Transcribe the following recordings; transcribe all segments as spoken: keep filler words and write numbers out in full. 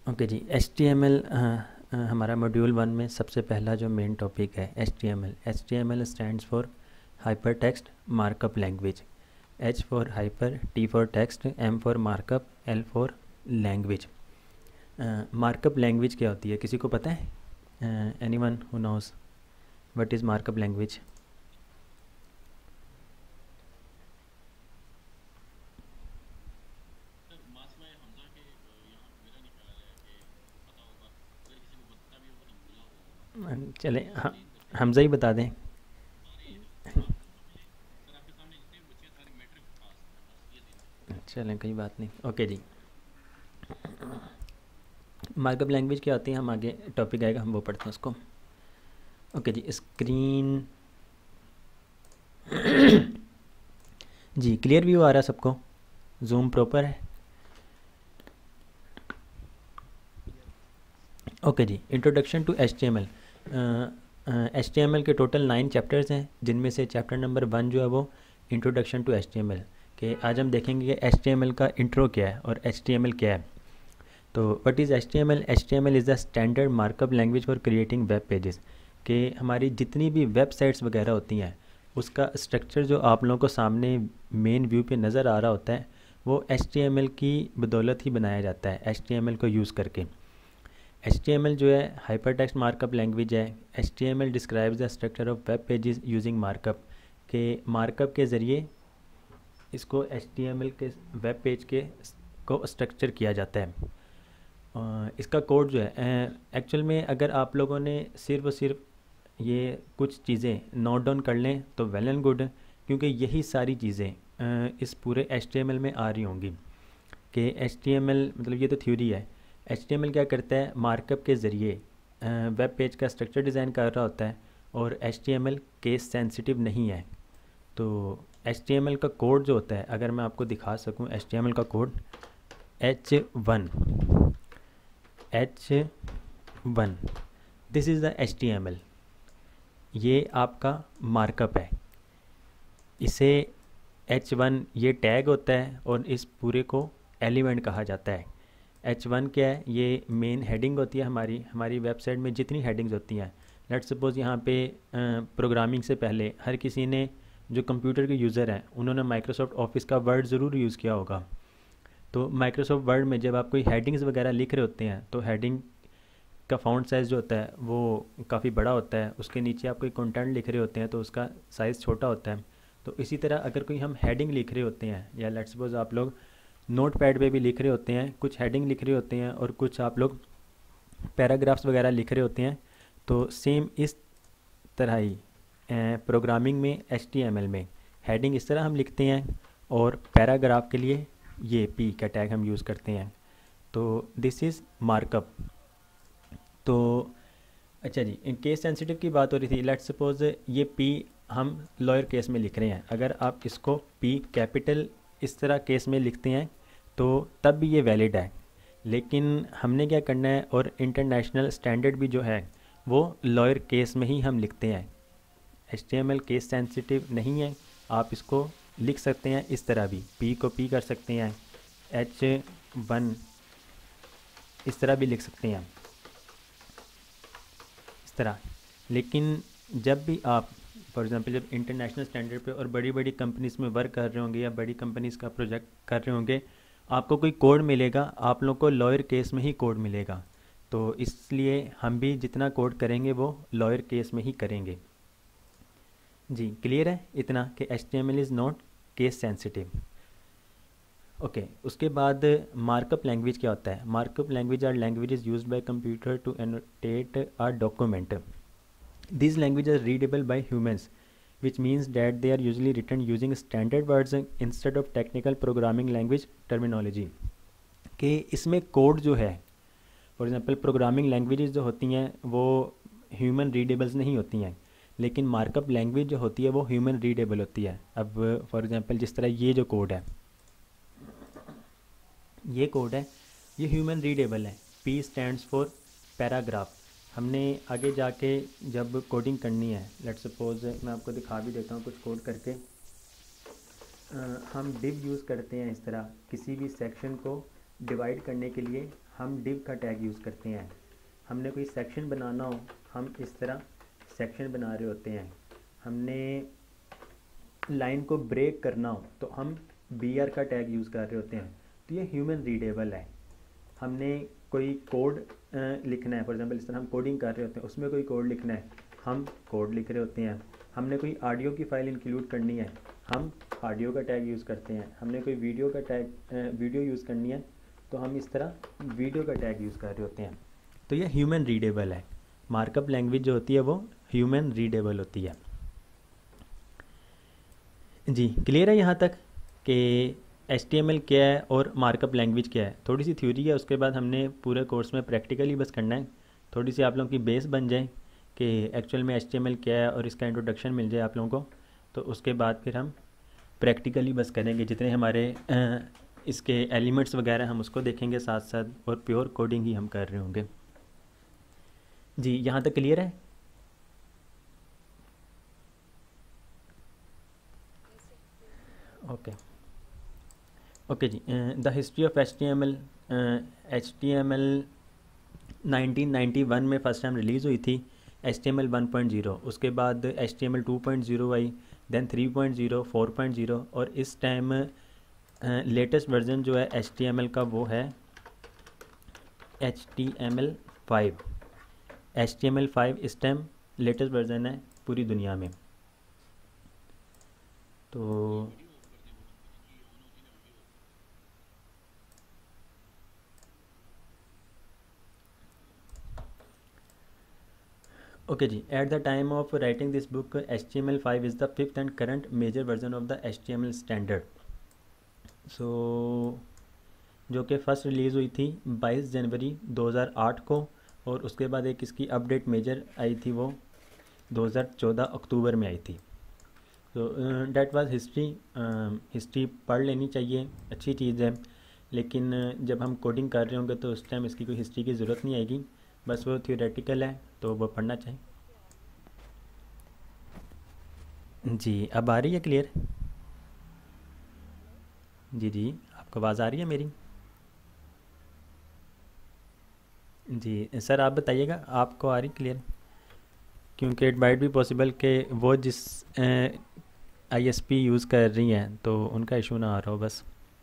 Okay जी, H T M L हमारा module one में सबसे पहला जो मेन टॉपिक है H T M L. H T M L stands for hyper text markup language. H for hyper, T for text, M for markup, L for language. Markup language क्या होती है, किसी को पता है? Anyone who knows what is markup language? चले हाँ, हमजा ही बता दें। चलें, कोई बात नहीं। ओके जी, मार्कअप लैंग्वेज क्या होती है, हम आगे टॉपिक आएगा हम वो पढ़ते हैं उसको। ओके जी, स्क्रीन जी क्लियर व्यू आ रहा है सबको? जूम प्रॉपर है? ओके जी, introduction to H T M L. H T M L के टोटल नाइन चैप्टर्स हैं, जिनमें से चैप्टर नंबर वन जो है वो introduction to H T M L के आज हम देखेंगे कि एच टी एम एल का इंट्रो क्या है और एच टी एम एल क्या है। तो what is H T M L? H T M L is the standard markup language for creating web pages. कि हमारी जितनी भी वेबसाइट्स वगैरह होती हैं उसका स्ट्रक्चर जो आप लोगों को सामने मेन व्यू पे नज़र आ रहा होता है वो एच टी एम एल की बदौलत ही बनाया जाता है, एच टी एम एल को यूज़ करके। एच टी एम एल जो है हाइपर टेक्स्ट मार्कअप लैंग्वेज है। H T M L describes the structure of web pages using markup. के मार्कअप के ज़रिए इसको एच टी एम एल के वेब पेज के को स्ट्रक्चर किया जाता है। अ, इसका कोड जो है एक्चुअल में अगर आप लोगों ने सिर्फ और सिर्फ ये कुछ चीज़ें नोट डाउन कर लें तो वेल एंड गुड, क्योंकि यही सारी चीज़ें अ, इस पूरे एच टी एम एल में आ रही होंगी। कि एच टी एम एल मतलब ये तो थ्योरी है। एच टी एम एल क्या करता है, मार्कअप के ज़रिए वेब पेज का स्ट्रक्चर डिज़ाइन कर रहा होता है। और H T M L case sensitive नहीं है। तो एच टी एम एल का कोड जो होता है, अगर मैं आपको दिखा सकूं एच टी एम एल का code, H one, H one, this is the H T M L. ये आपका मार्कअप है। इसे एच वन ये टैग होता है और इस पूरे को एलिमेंट कहा जाता है। एच वन क्या है, ये मेन हेडिंग होती है हमारी हमारी वेबसाइट में जितनी हेडिंग्स होती हैं। लेट्स सपोज यहाँ पे प्रोग्रामिंग से पहले हर किसी ने, जो कंप्यूटर के यूज़र हैं, उन्होंने माइक्रोसॉफ्ट ऑफिस का वर्ड ज़रूर यूज़ किया होगा। तो माइक्रोसॉफ्ट वर्ड में जब आप कोई हेडिंग्स वगैरह लिख रहे होते हैं तो हेडिंग का फ़ॉन्ट साइज़ जो होता है वो काफ़ी बड़ा होता है। उसके नीचे आप कोई कंटेंट लिख रहे होते हैं तो उसका साइज़ छोटा होता है। तो इसी तरह अगर कोई हम हेडिंग लिख रहे होते हैं, या लेट्स सपोज आप लोग नोट पैड पर भी लिख रहे होते हैं, कुछ हेडिंग लिख रहे होते हैं और कुछ आप लोग पैराग्राफ्स वगैरह लिख रहे होते हैं, तो सेम इस तरह ही प्रोग्रामिंग में एच टी एम एल में हेडिंग इस तरह हम लिखते हैं और पैराग्राफ के लिए ये पी का टैग हम यूज़ करते हैं। तो दिस इज़ मार्कअप। तो अच्छा जी, इन केस सेंसिटिव की बात हो रही थी। लेट्स सपोज ये पी हम लॉयर केस में लिख रहे हैं, अगर आप इसको पी कैपिटल इस तरह केस में लिखते हैं तो तब भी ये वैलिड है। लेकिन हमने क्या करना है, और इंटरनेशनल स्टैंडर्ड भी जो है वो लॉयर केस में ही हम लिखते हैं। H T M L case sensitive नहीं है, आप इसको लिख सकते हैं इस तरह भी, पी को पी कर सकते हैं, एच वन इस तरह भी लिख सकते हैं, इस तरह। लेकिन जब भी आप फॉर एग्ज़ाम्पल जब इंटरनेशनल स्टैंडर्ड पे और बड़ी बड़ी कंपनीज़ में वर्क कर रहे होंगे या बड़ी कंपनीज़ का प्रोजेक्ट कर रहे होंगे, आपको कोई कोड मिलेगा, आप लोग को लॉयर केस में ही कोड मिलेगा। तो इसलिए हम भी जितना कोड करेंगे वो लॉयर केस में ही करेंगे। जी क्लियर है इतना कि H T M L is not case sensitive. Okay, उसके बाद मार्कअप लैंग्वेज क्या होता है? Markup language are languages used by computer to annotate a document. These languages are readable by humans, which means that they are usually written using standard words instead of technical programming language terminology. कि इसमें code जो है, for example programming languages जो होती हैं वो human रीडेबल्स नहीं होती हैं, लेकिन मार्कअप लैंग्वेज जो होती है वो ह्यूमन रीडेबल होती है। अब फॉर एग्जांपल जिस तरह ये जो कोड है, ये कोड है, ये ह्यूमन रीडेबल है। P stands for paragraph. हमने आगे जाके जब कोडिंग करनी है, लेट्स सपोज मैं आपको दिखा भी देता हूँ कुछ कोड करके। आ, हम डिव यूज़ करते हैं इस तरह किसी भी सेक्शन को डिवाइड करने के लिए हम डिव का टैग यूज़ करते हैं। हमने कोई सेक्शन बनाना हो, हम इस तरह सेक्शन बना रहे होते हैं। हमने लाइन को ब्रेक करना हो तो हम बी आर का टैग यूज़ कर रहे होते हैं। तो ये ह्यूमन रीडेबल है। हमने कोई कोड लिखना है, फॉर एग्जांपल इस तरह हम कोडिंग कर रहे होते हैं, उसमें कोई कोड लिखना है, हम कोड लिख रहे होते हैं। हमने कोई ऑडियो की फ़ाइल इंक्लूड करनी है, हम ऑडियो का टैग यूज़ करते हैं। हमने कोई वीडियो का टैग वीडियो यूज़ करनी है तो हम इस तरह वीडियो का टैग यूज़ कर रहे होते हैं। तो ये ह्यूमन रीडेबल है। मार्कअप लैंग्वेज जो होती है वो ह्यूमन रीडेबल होती है। जी क्लियर है यहाँ तक कि एच टी एम एल क्या है और मार्कअप लैंग्वेज क्या है। थोड़ी सी थ्योरी है, उसके बाद हमने पूरे कोर्स में प्रैक्टिकली बस करना है। थोड़ी सी आप लोगों की बेस बन जाए कि एक्चुअल में एच टी एम एल क्या है और इसका इंट्रोडक्शन मिल जाए आप लोगों को। तो उसके बाद फिर हम प्रैक्टिकली बस करेंगे, जितने हमारे आ, इसके एलिमेंट्स वगैरह हम उसको देखेंगे साथ साथ, और प्योर कोडिंग ही हम कर रहे होंगे। जी यहाँ तक क्लियर है? ओके ओके जी। The history of H T M L. H T M L nineteen ninety one में फ़र्स्ट टाइम रिलीज़ हुई थी, H T M L one point zero. उसके बाद H T M L two point zero आई, then three point zero, four point zero, और इस time latest version जो है एच टी एम एल का वो है H T M L five. H T M L five इस time latest version है पूरी दुनिया में। तो ओके जी, at the time of writing this book H T M L five is the fifth and current major version of the H T M L standard. So जो कि first release हुई थी बाईस जनवरी दो हज़ार आठ को, और उसके बाद एक इसकी अपडेट मेजर आई थी वो दो हज़ार चौदह अक्टूबर में आई थी। तो डैट वाज हिस्ट्री। हिस्ट्री पढ़ लेनी चाहिए, अच्छी चीज़ है, लेकिन uh, जब हम कोडिंग कर रहे होंगे तो उस टाइम इसकी कोई हिस्ट्री की ज़रूरत नहीं आएगी, बस वो थियोरेटिकल है तो वो पढ़ना चाहिए। जी अब आ रही है क्लियर? जी जी आपको आवाज़ आ रही है मेरी? जी सर आप बताइएगा आपको आ रही क्लियर, क्योंकि इट माइट भी पॉसिबल कि वो जिस आई एस पी यूज़ कर रही हैं तो उनका इशू ना आ रहा हो बस।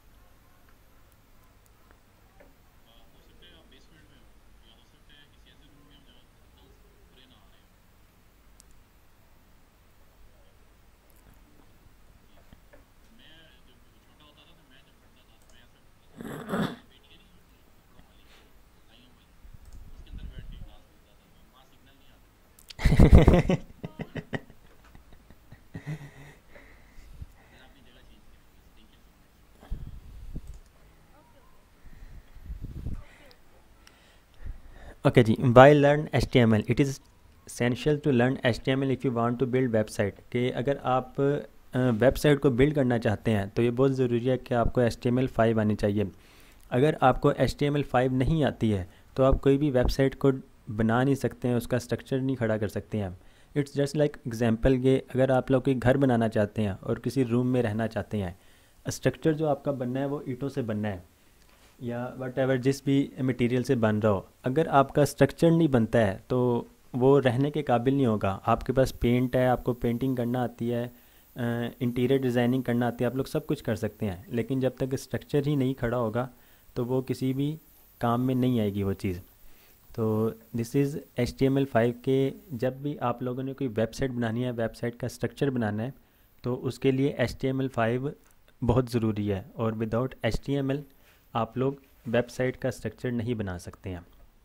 ओके जी, why learn H T M L. It is essential to learn H T M L if you want to build website. कि अगर आप वेबसाइट uh, को बिल्ड करना चाहते हैं तो ये बहुत ज़रूरी है कि आपको H T M L five आनी चाहिए। अगर आपको H T M L five नहीं आती है तो आप कोई भी वेबसाइट को बना नहीं सकते हैं, उसका स्ट्रक्चर नहीं खड़ा कर सकते हैं। इट्स जस्ट लाइक एग्जांपल ये, अगर आप लोग कोई घर बनाना चाहते हैं और किसी रूम में रहना चाहते हैं, स्ट्रक्चर जो आपका बनना है वो ईंटों से बनना है या वट एवर जिस भी मटेरियल से बन रहा हो। अगर आपका स्ट्रक्चर नहीं बनता है तो वो रहने के काबिल नहीं होगा। आपके पास पेंट है, आपको पेंटिंग करना आती है, इंटीरियर डिज़ाइनिंग करना आती है, आप लोग सब कुछ कर सकते हैं, लेकिन जब तक स्ट्रक्चर ही नहीं खड़ा होगा तो वो किसी भी काम में नहीं आएगी वो चीज़। तो this is H T M L five के जब भी आप लोगों ने कोई वेबसाइट बनानी है, वेबसाइट का स्ट्रक्चर बनाना है, तो उसके लिए H T M L five बहुत ज़रूरी है, और without H T M L आप लोग वेबसाइट का स्ट्रक्चर नहीं बना सकते हैं।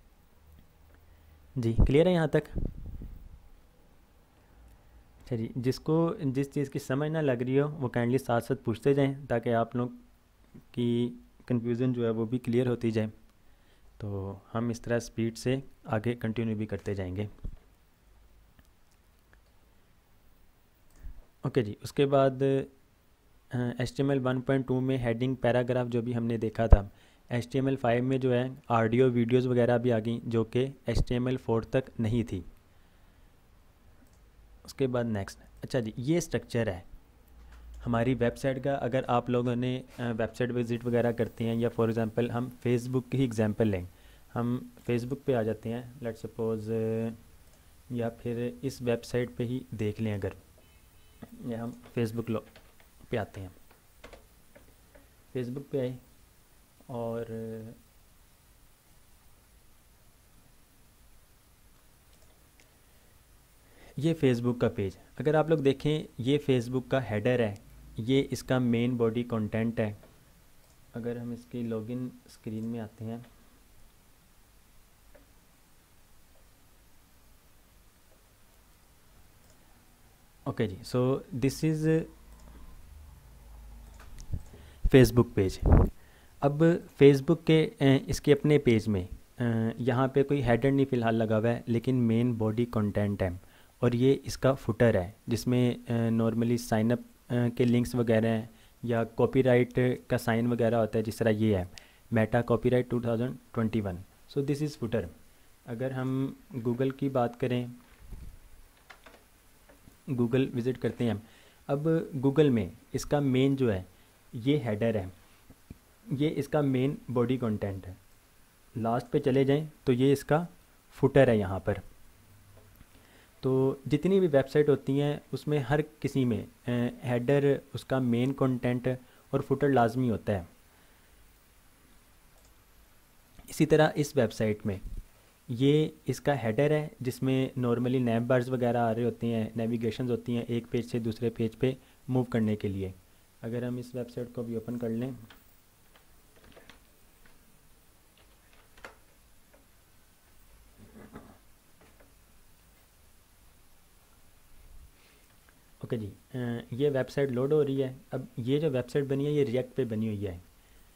जी क्लियर है यहाँ तक? अच्छा जी, जिसको जिस चीज़ की समझ ना लग रही हो वो काइंडली साथ साथ पूछते जाएं, ताकि आप लोग की कन्फ्यूज़न जो है वो भी क्लियर होती जाए। तो हम इस तरह स्पीड से आगे कंटिन्यू भी करते जाएंगे। ओके जी, उसके बाद H T M L one point two में हेडिंग पैराग्राफ जो भी हमने देखा था, H T M L five में जो है ऑडियो वीडियोज़ वगैरह भी आ गई जो कि H T M L four तक नहीं थी। उसके बाद नेक्स्ट, अच्छा जी ये स्ट्रक्चर है, हमारी वेबसाइट का अगर आप लोगों ने वेबसाइट विज़िट वगैरह करते हैं, या फॉर एग्ज़ाम्पल हम फेसबुक की एग्ज़ाम्पल लें, हम फेसबुक पे आ जाते हैं लेट्स सपोज़, या फिर इस वेबसाइट पे ही देख लें अगर, या हम फेसबुक लो पे आते हैं, फेसबुक पे आए और ये फेसबुक का पेज अगर आप लोग देखें, ये फेसबुक का हेडर है, ये इसका मेन बॉडी कंटेंट है। अगर हम इसकी लॉगिन स्क्रीन में आते हैं, ओके जी, so this is Facebook page. अब फेसबुक के अ, इसके अपने पेज में अ, यहाँ पे कोई हेडर नहीं फ़िलहाल लगा हुआ है, लेकिन मेन बॉडी कंटेंट है, और ये इसका फुटर है जिसमें नॉर्मली साइनअप के लिंक्स वगैरह हैं, या कॉपीराइट का साइन वगैरह होता है, जिस तरह ये है Meta copyright two thousand twenty one. So this is footer. अगर हम गूगल की बात करें, गूगल विज़िट करते हैं हम, अब गूगल में इसका मेन जो है ये हेडर है, ये इसका मेन बॉडी कंटेंट है। लास्ट पे चले जाएं तो ये इसका फुटर है यहाँ पर। तो जितनी भी वेबसाइट होती हैं उसमें हर किसी में हेडर उसका मेन कंटेंट और फुटर लाजमी होता है। इसी तरह इस वेबसाइट में ये इसका हेडर है जिसमें नॉर्मली नैव बार्स वगैरह आ रहे होते हैं, नेविगेशंस होती हैं एक पेज से दूसरे पेज पे मूव करने के लिए। अगर हम इस वेबसाइट को भी ओपन कर लें, ओके जी, ये वेबसाइट लोड हो रही है। अब ये जो वेबसाइट बनी है ये रिएक्ट पे बनी हुई है।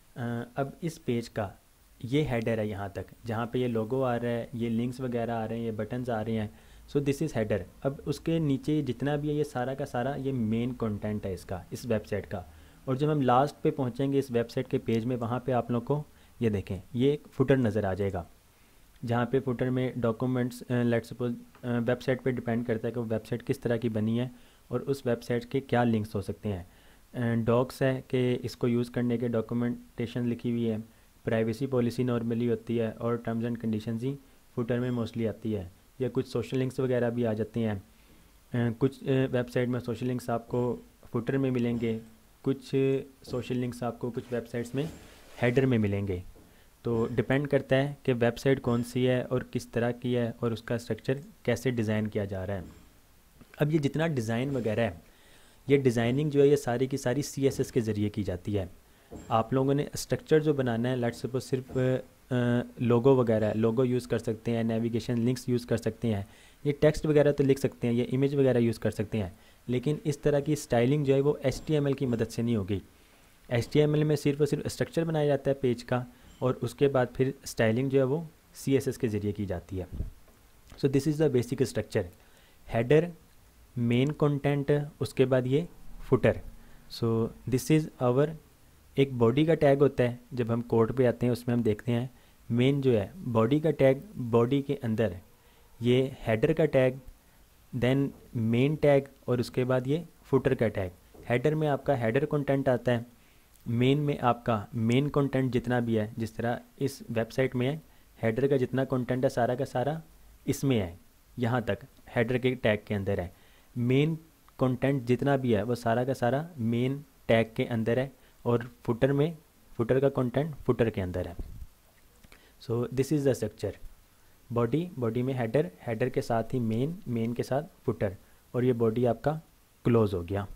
अब इस पेज का ये हेडर है यहाँ तक, जहाँ पे ये लोगो आ रहा है, ये लिंक्स वगैरह आ रहे हैं, ये बटन्स आ रहे हैं। So this is header. अब उसके नीचे जितना भी है ये सारा का सारा ये मेन कंटेंट है इसका, इस वेबसाइट का। और जब हम लास्ट पे पहुँचेंगे इस वेबसाइट के पेज में, वहाँ पे आप लोग को ये देखें ये एक फुटर नज़र आ जाएगा, जहाँ पे फुटर में डॉक्यूमेंट्स, लेट्स सपोज वेबसाइट पे डिपेंड करता है कि वो वेबसाइट किस तरह की बनी है और उस वेबसाइट के क्या लिंक्स हो सकते हैं। डॉक्स है कि इसको यूज़ करने के डॉक्यूमेंटेशन लिखी हुई है, प्राइवेसी पॉलिसी नॉर्मली होती है, और टर्म्स एंड कंडीशंस ही फुटर में मोस्टली आती है, या कुछ सोशल लिंक्स वगैरह भी आ जाते हैं। अ, कुछ वेबसाइट में सोशल लिंक्स आपको फुटर में मिलेंगे, कुछ सोशल लिंक्स आपको कुछ वेबसाइट्स में हेडर में मिलेंगे। तो डिपेंड करता है कि वेबसाइट कौन सी है और किस तरह की है और उसका स्ट्रक्चर कैसे डिज़ाइन किया जा रहा है। अब ये जितना डिज़ाइन वगैरह है, ये डिज़ाइनिंग जो है ये सारी की सारी सी एस एस के ज़रिए की जाती है। आप लोगों ने स्ट्रक्चर जो बनाना है, लेट्स सपोज सिर्फ लोगो वगैरह, लोगो यूज़ कर सकते हैं, नेविगेशन लिंक्स यूज़ कर सकते हैं, ये टेक्स्ट वगैरह तो लिख सकते हैं, ये इमेज वगैरह यूज़ कर सकते हैं, लेकिन इस तरह की स्टाइलिंग जो है वो एच टी एम एल की मदद से नहीं होगी। एच टी एम एल में सिर्फ और सिर्फ स्ट्रक्चर बनाया जाता है पेज का, और उसके बाद फिर स्टाइलिंग जो है वो सी एस एस के ज़रिए की जाती है। So this is the basic structure. Header, main content, उसके बाद ये footer. So this is our, एक बॉडी का टैग होता है, जब हम कोड पे आते हैं उसमें हम देखते हैं मेन जो है बॉडी का टैग, बॉडी के अंदर ये हेडर का टैग, देन मेन टैग, और उसके बाद ये फुटर का टैग। हेडर में आपका हेडर कंटेंट आता है, मेन में आपका मेन कंटेंट जितना भी है, जिस तरह इस वेबसाइट में है हेडर का जितना कंटेंट है सारा का सारा इसमें है, यहाँ तक हेडर के टैग के अंदर है। मेन कंटेंट जितना भी है वो सारा का सारा मेन टैग के अंदर है, और फुटर में फुटर का कंटेंट फुटर के अंदर है। So this is the structure. Body, body में हेडर, हेडर के साथ ही मेन, मेन के साथ फुटर, और ये बॉडी आपका क्लोज हो गया।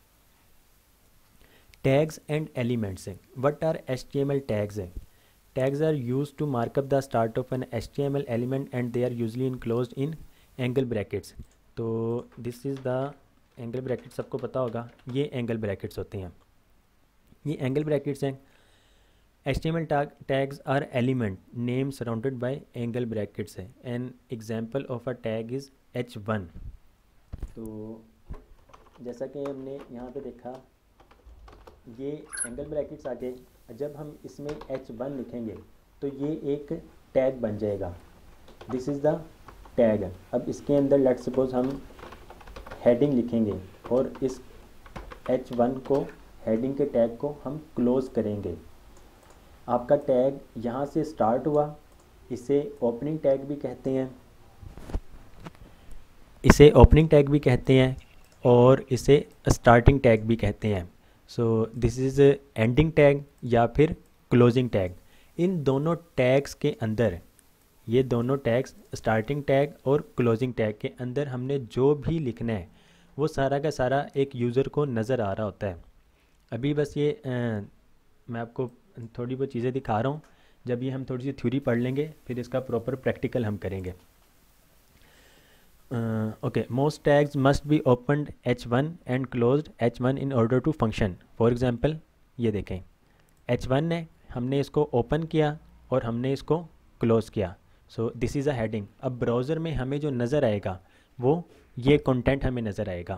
टैग्स एंड एलिमेंट्स है। What are H T M L tags है? Tags are used to mark up the start of an H T M L element and they are usually enclosed in angle brackets. तो this is the angle bracket, सबको पता होगा ये angle brackets होते हैं, ये angle brackets हैं। H T M L tags are element name surrounded by angle brackets है। N example of a tag is H one. तो जैसा कि हमने यहाँ पे देखा ये एंगल ब्रैकेट्स आगे, जब हम इसमें एच वन लिखेंगे तो ये एक टैग बन जाएगा। This is the tag. अब इसके अंदर लेट्स सपोज हम हेडिंग लिखेंगे और इस एच वन को, हेडिंग के टैग को हम क्लोज़ करेंगे। आपका टैग यहाँ से स्टार्ट हुआ, इसे ओपनिंग टैग भी कहते हैं, इसे ओपनिंग टैग भी कहते हैं और इसे स्टार्टिंग टैग भी कहते हैं। So this is ending tag या फिर क्लोजिंग टैग। इन दोनों टैग्स के अंदर, ये दोनों टैग्स स्टार्टिंग टैग और क्लोजिंग टैग के अंदर हमने जो भी लिखना है वो सारा का सारा एक यूज़र को नज़र आ रहा होता है। अभी बस ये आ, मैं आपको थोड़ी बहुत चीज़ें दिखा रहा हूँ, जब ये हम थोड़ी सी थ्योरी पढ़ लेंगे फिर इसका प्रॉपर प्रैक्टिकल हम करेंगे। Okay, most tags must be opened H one and closed H one in order to function. For example ये देखें, एच वन है, हमने इसको ओपन किया और हमने इसको क्लोज़ किया। So this is a heading. अब ब्राउज़र में हमें जो नज़र आएगा वो ये कंटेंट हमें नज़र आएगा।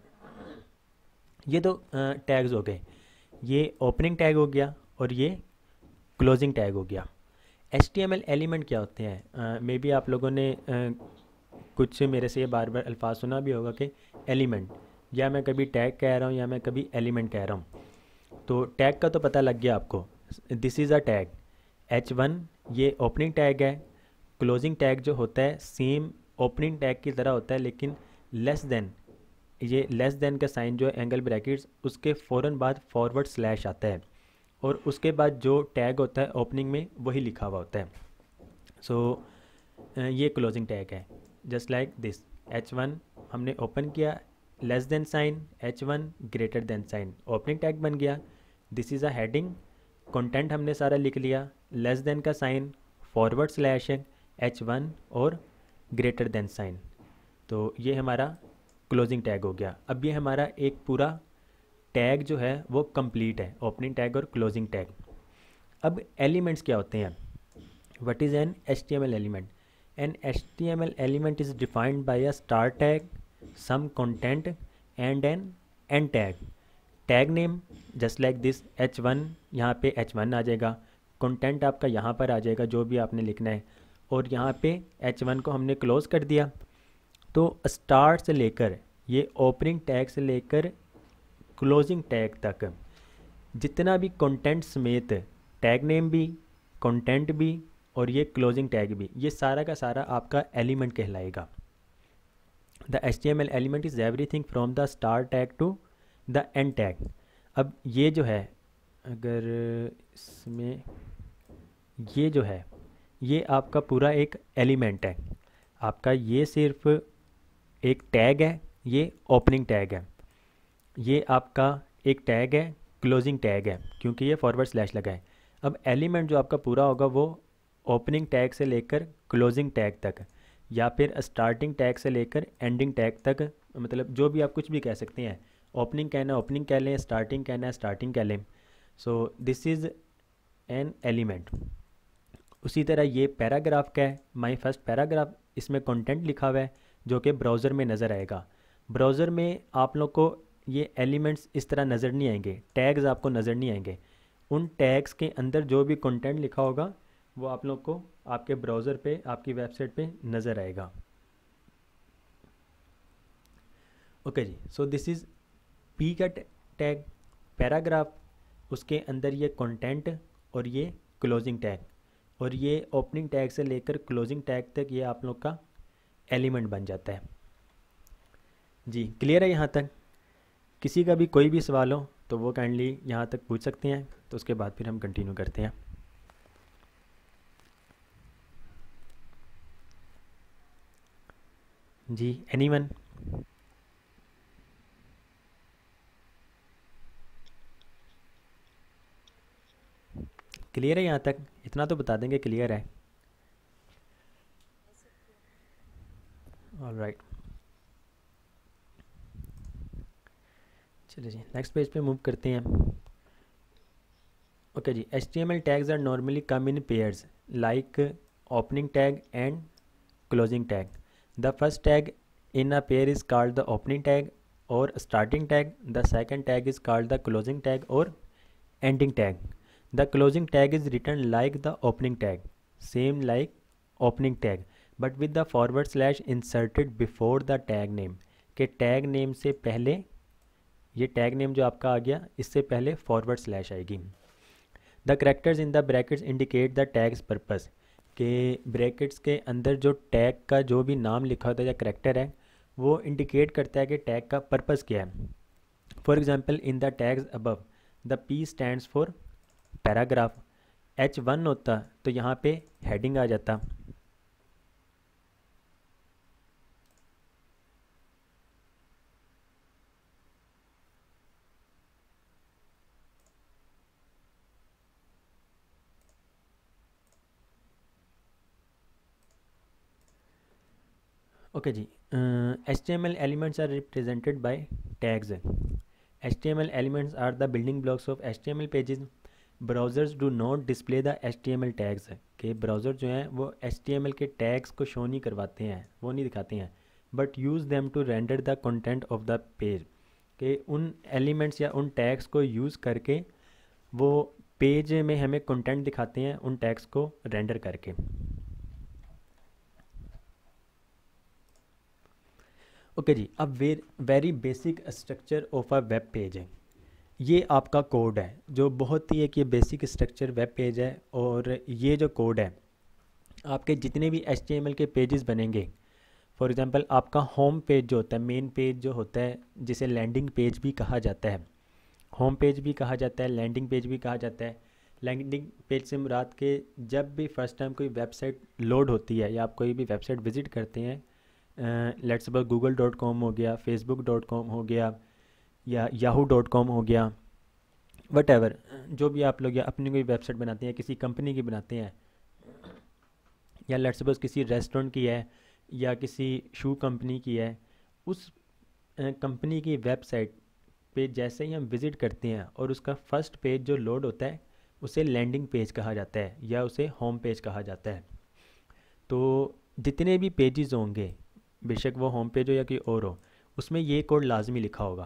ये तो टैग्स हो गए, ये ओपनिंग टैग हो गया और ये क्लोजिंग टैग हो गया। H T M L element क्या होते हैं? मे बी आप लोगों ने uh, कुछ मेरे से ये बार बार अल्फाज सुना भी होगा कि एलिमेंट, या मैं कभी टैग कह रहा हूँ या मैं कभी एलिमेंट कह रहा हूँ। तो टैग का तो पता लग गया आपको, this is a tag. H one ये ओपनिंग टैग है। क्लोजिंग टैग जो होता है सेम ओपनिंग टैग की तरह होता है, लेकिन लेस देन, ये लेस देन का साइन जो है एंगल ब्रैकेट्स, उसके फ़ौरन बाद फॉरवर्ड स्लैश आता है और उसके बाद जो टैग होता है ओपनिंग में वही लिखा हुआ होता है। सो so, ये क्लोजिंग टैग है। Just like this, H one हमने ओपन किया, less than sign, H one greater than sign, opening tag बन गया। This is a heading, content हमने सारा लिख लिया, लेस देन का साइन, फॉरवर्ड स्लैश है, एच वन और ग्रेटर देन साइन। तो ये हमारा क्लोजिंग टैग हो गया। अब ये हमारा एक पूरा टैग जो है वो कंप्लीट है, ओपनिंग टैग और क्लोजिंग टैग। अब एलिमेंट्स क्या होते हैं? What is an H T M L element? An H T M L element is defined by a start tag, some content and an end tag. Tag name just like this, H one, यहाँ पे H one आ जाएगा, content आपका यहाँ पर आ जाएगा जो भी आपने लिखना है, और यहाँ पे एच वन को हमने क्लोज़ कर दिया। तो स्टार्ट से लेकर ये ओपनिंग टैग से लेकर क्लोजिंग टैग तक जितना भी कंटेंट समेत, टैग नेम भी, कंटेंट भी और ये क्लोजिंग टैग भी, ये सारा का सारा आपका एलिमेंट कहलाएगा। The H T M L element is everything from the start tag to the end tag. अब ये जो है, अगर इसमें ये जो है ये आपका पूरा एक एलिमेंट है। आपका ये सिर्फ एक टैग है, ये ओपनिंग टैग है, ये आपका एक टैग है, क्लोजिंग टैग है क्योंकि ये फॉरवर्ड स्लैश लगा है। अब एलिमेंट जो आपका पूरा होगा वो ओपनिंग टैग से लेकर क्लोजिंग टैग तक, या फिर स्टार्टिंग टैग से लेकर एंडिंग टैग तक, मतलब जो भी आप कुछ भी कह सकते हैं। ओपनिंग कहना ओपनिंग कह लें, स्टार्टिंग कहना है स्टार्टिंग कह लें। So this is an element. उसी तरह ये पैराग्राफ का है, माई फर्स्ट पैराग्राफ, इसमें कंटेंट लिखा हुआ है जो कि ब्राउज़र में नज़र आएगा। ब्राउज़र में आप लोग को ये एलिमेंट्स इस तरह नज़र नहीं आएंगे, टैग्स आपको नज़र नहीं आएंगे। उन टैग्स के अंदर जो भी कंटेंट लिखा होगा वो आप लोग को आपके ब्राउज़र पे, आपकी वेबसाइट पे नज़र आएगा। ओके जी, सो दिस इज़ पी का टैग, पैराग्राफ, उसके अंदर ये कंटेंट और ये क्लोजिंग टैग, और ये ओपनिंग टैग से लेकर क्लोजिंग टैग तक ये आप लोग का एलिमेंट बन जाता है। जी क्लियर है यहाँ तक? किसी का भी कोई भी सवाल हो तो वो काइंडली यहाँ तक पूछ सकते हैं, तो उसके बाद फिर हम कंटिन्यू करते हैं। जी एनीवन? क्लियर है यहाँ तक? इतना तो बता देंगे क्लियर है। ऑल राइट, चलिए जी नेक्स्ट पेज पे मूव करते हैं। ओके जी, H T M L tags are normally come in pairs like opening tag and closing tag. The first tag in a pair is called the opening tag or starting tag. The second tag is called the closing tag or ending tag. The closing tag is written like the opening tag, same like opening tag, but with the forward slash inserted before the tag name. के tag name से पहले ये tag name जो आपका आ गया, इससे पहले forward slash आएगी। The characters in the brackets indicate the tag's purpose, के ब्रैकेट्स के अंदर जो टैग का जो भी नाम लिखा होता है या करेक्टर है वो इंडिकेट करता है कि टैग का पर्पस क्या है। For example in the tags above the P stands for paragraph, H one होता तो यहाँ पे हेडिंग आ जाता। ओके जी, H T M L elements are represented by tags. H T M L elements are the building blocks of H T M L pages. Browsers do not display the H T M L tags, कि browser जो हैं वो H T M L के tags को show नहीं करवाते हैं, वो नहीं दिखाते हैं, but use them to render the content of the page, कि उन एलिमेंट्स या उन टैग्स को यूज़ करके वो पेज में हमें कंटेंट दिखाते हैं उन टैग्स को रेंडर करके। ओके जी, अब very very basic structure of a web page है। ये आपका कोड है जो बहुत ही एक ये बेसिक स्ट्रक्चर वेब पेज है, और ये जो कोड है आपके जितने भी एच टी एम एल के पेजेस बनेंगे, फॉर एग्जांपल आपका होम पेज जो होता है, मेन पेज जो होता है, जिसे लैंडिंग पेज भी कहा जाता है, होम पेज भी कहा जाता है, लैंडिंग पेज भी कहा जाता है। लैंडिंग पेज से मुराद के जब भी फर्स्ट टाइम कोई वेबसाइट लोड होती है या आप कोई भी वेबसाइट विज़िट करते हैं, let's suppose Google dot com हो गया, फेसबुक डॉट कॉम हो गया, या याहू डॉट कॉम हो गया, वट एवर, जो भी आप लोग या अपनी कोई वेबसाइट बनाते हैं, किसी कंपनी की बनाते हैं, या लेट्स सपोज किसी रेस्टोरेंट की है या किसी शू कंपनी की है, उस कंपनी की वेबसाइट पे जैसे ही हम विज़िट करते हैं और उसका फर्स्ट पेज जो लोड होता है उसे लैंडिंग पेज कहा जाता है या उसे होम पेज कहा जाता है। तो जितने भी पेजेस होंगे, बेशक वो होम पेज हो या कोई और हो, उसमें ये कोड लाजमी लिखा होगा।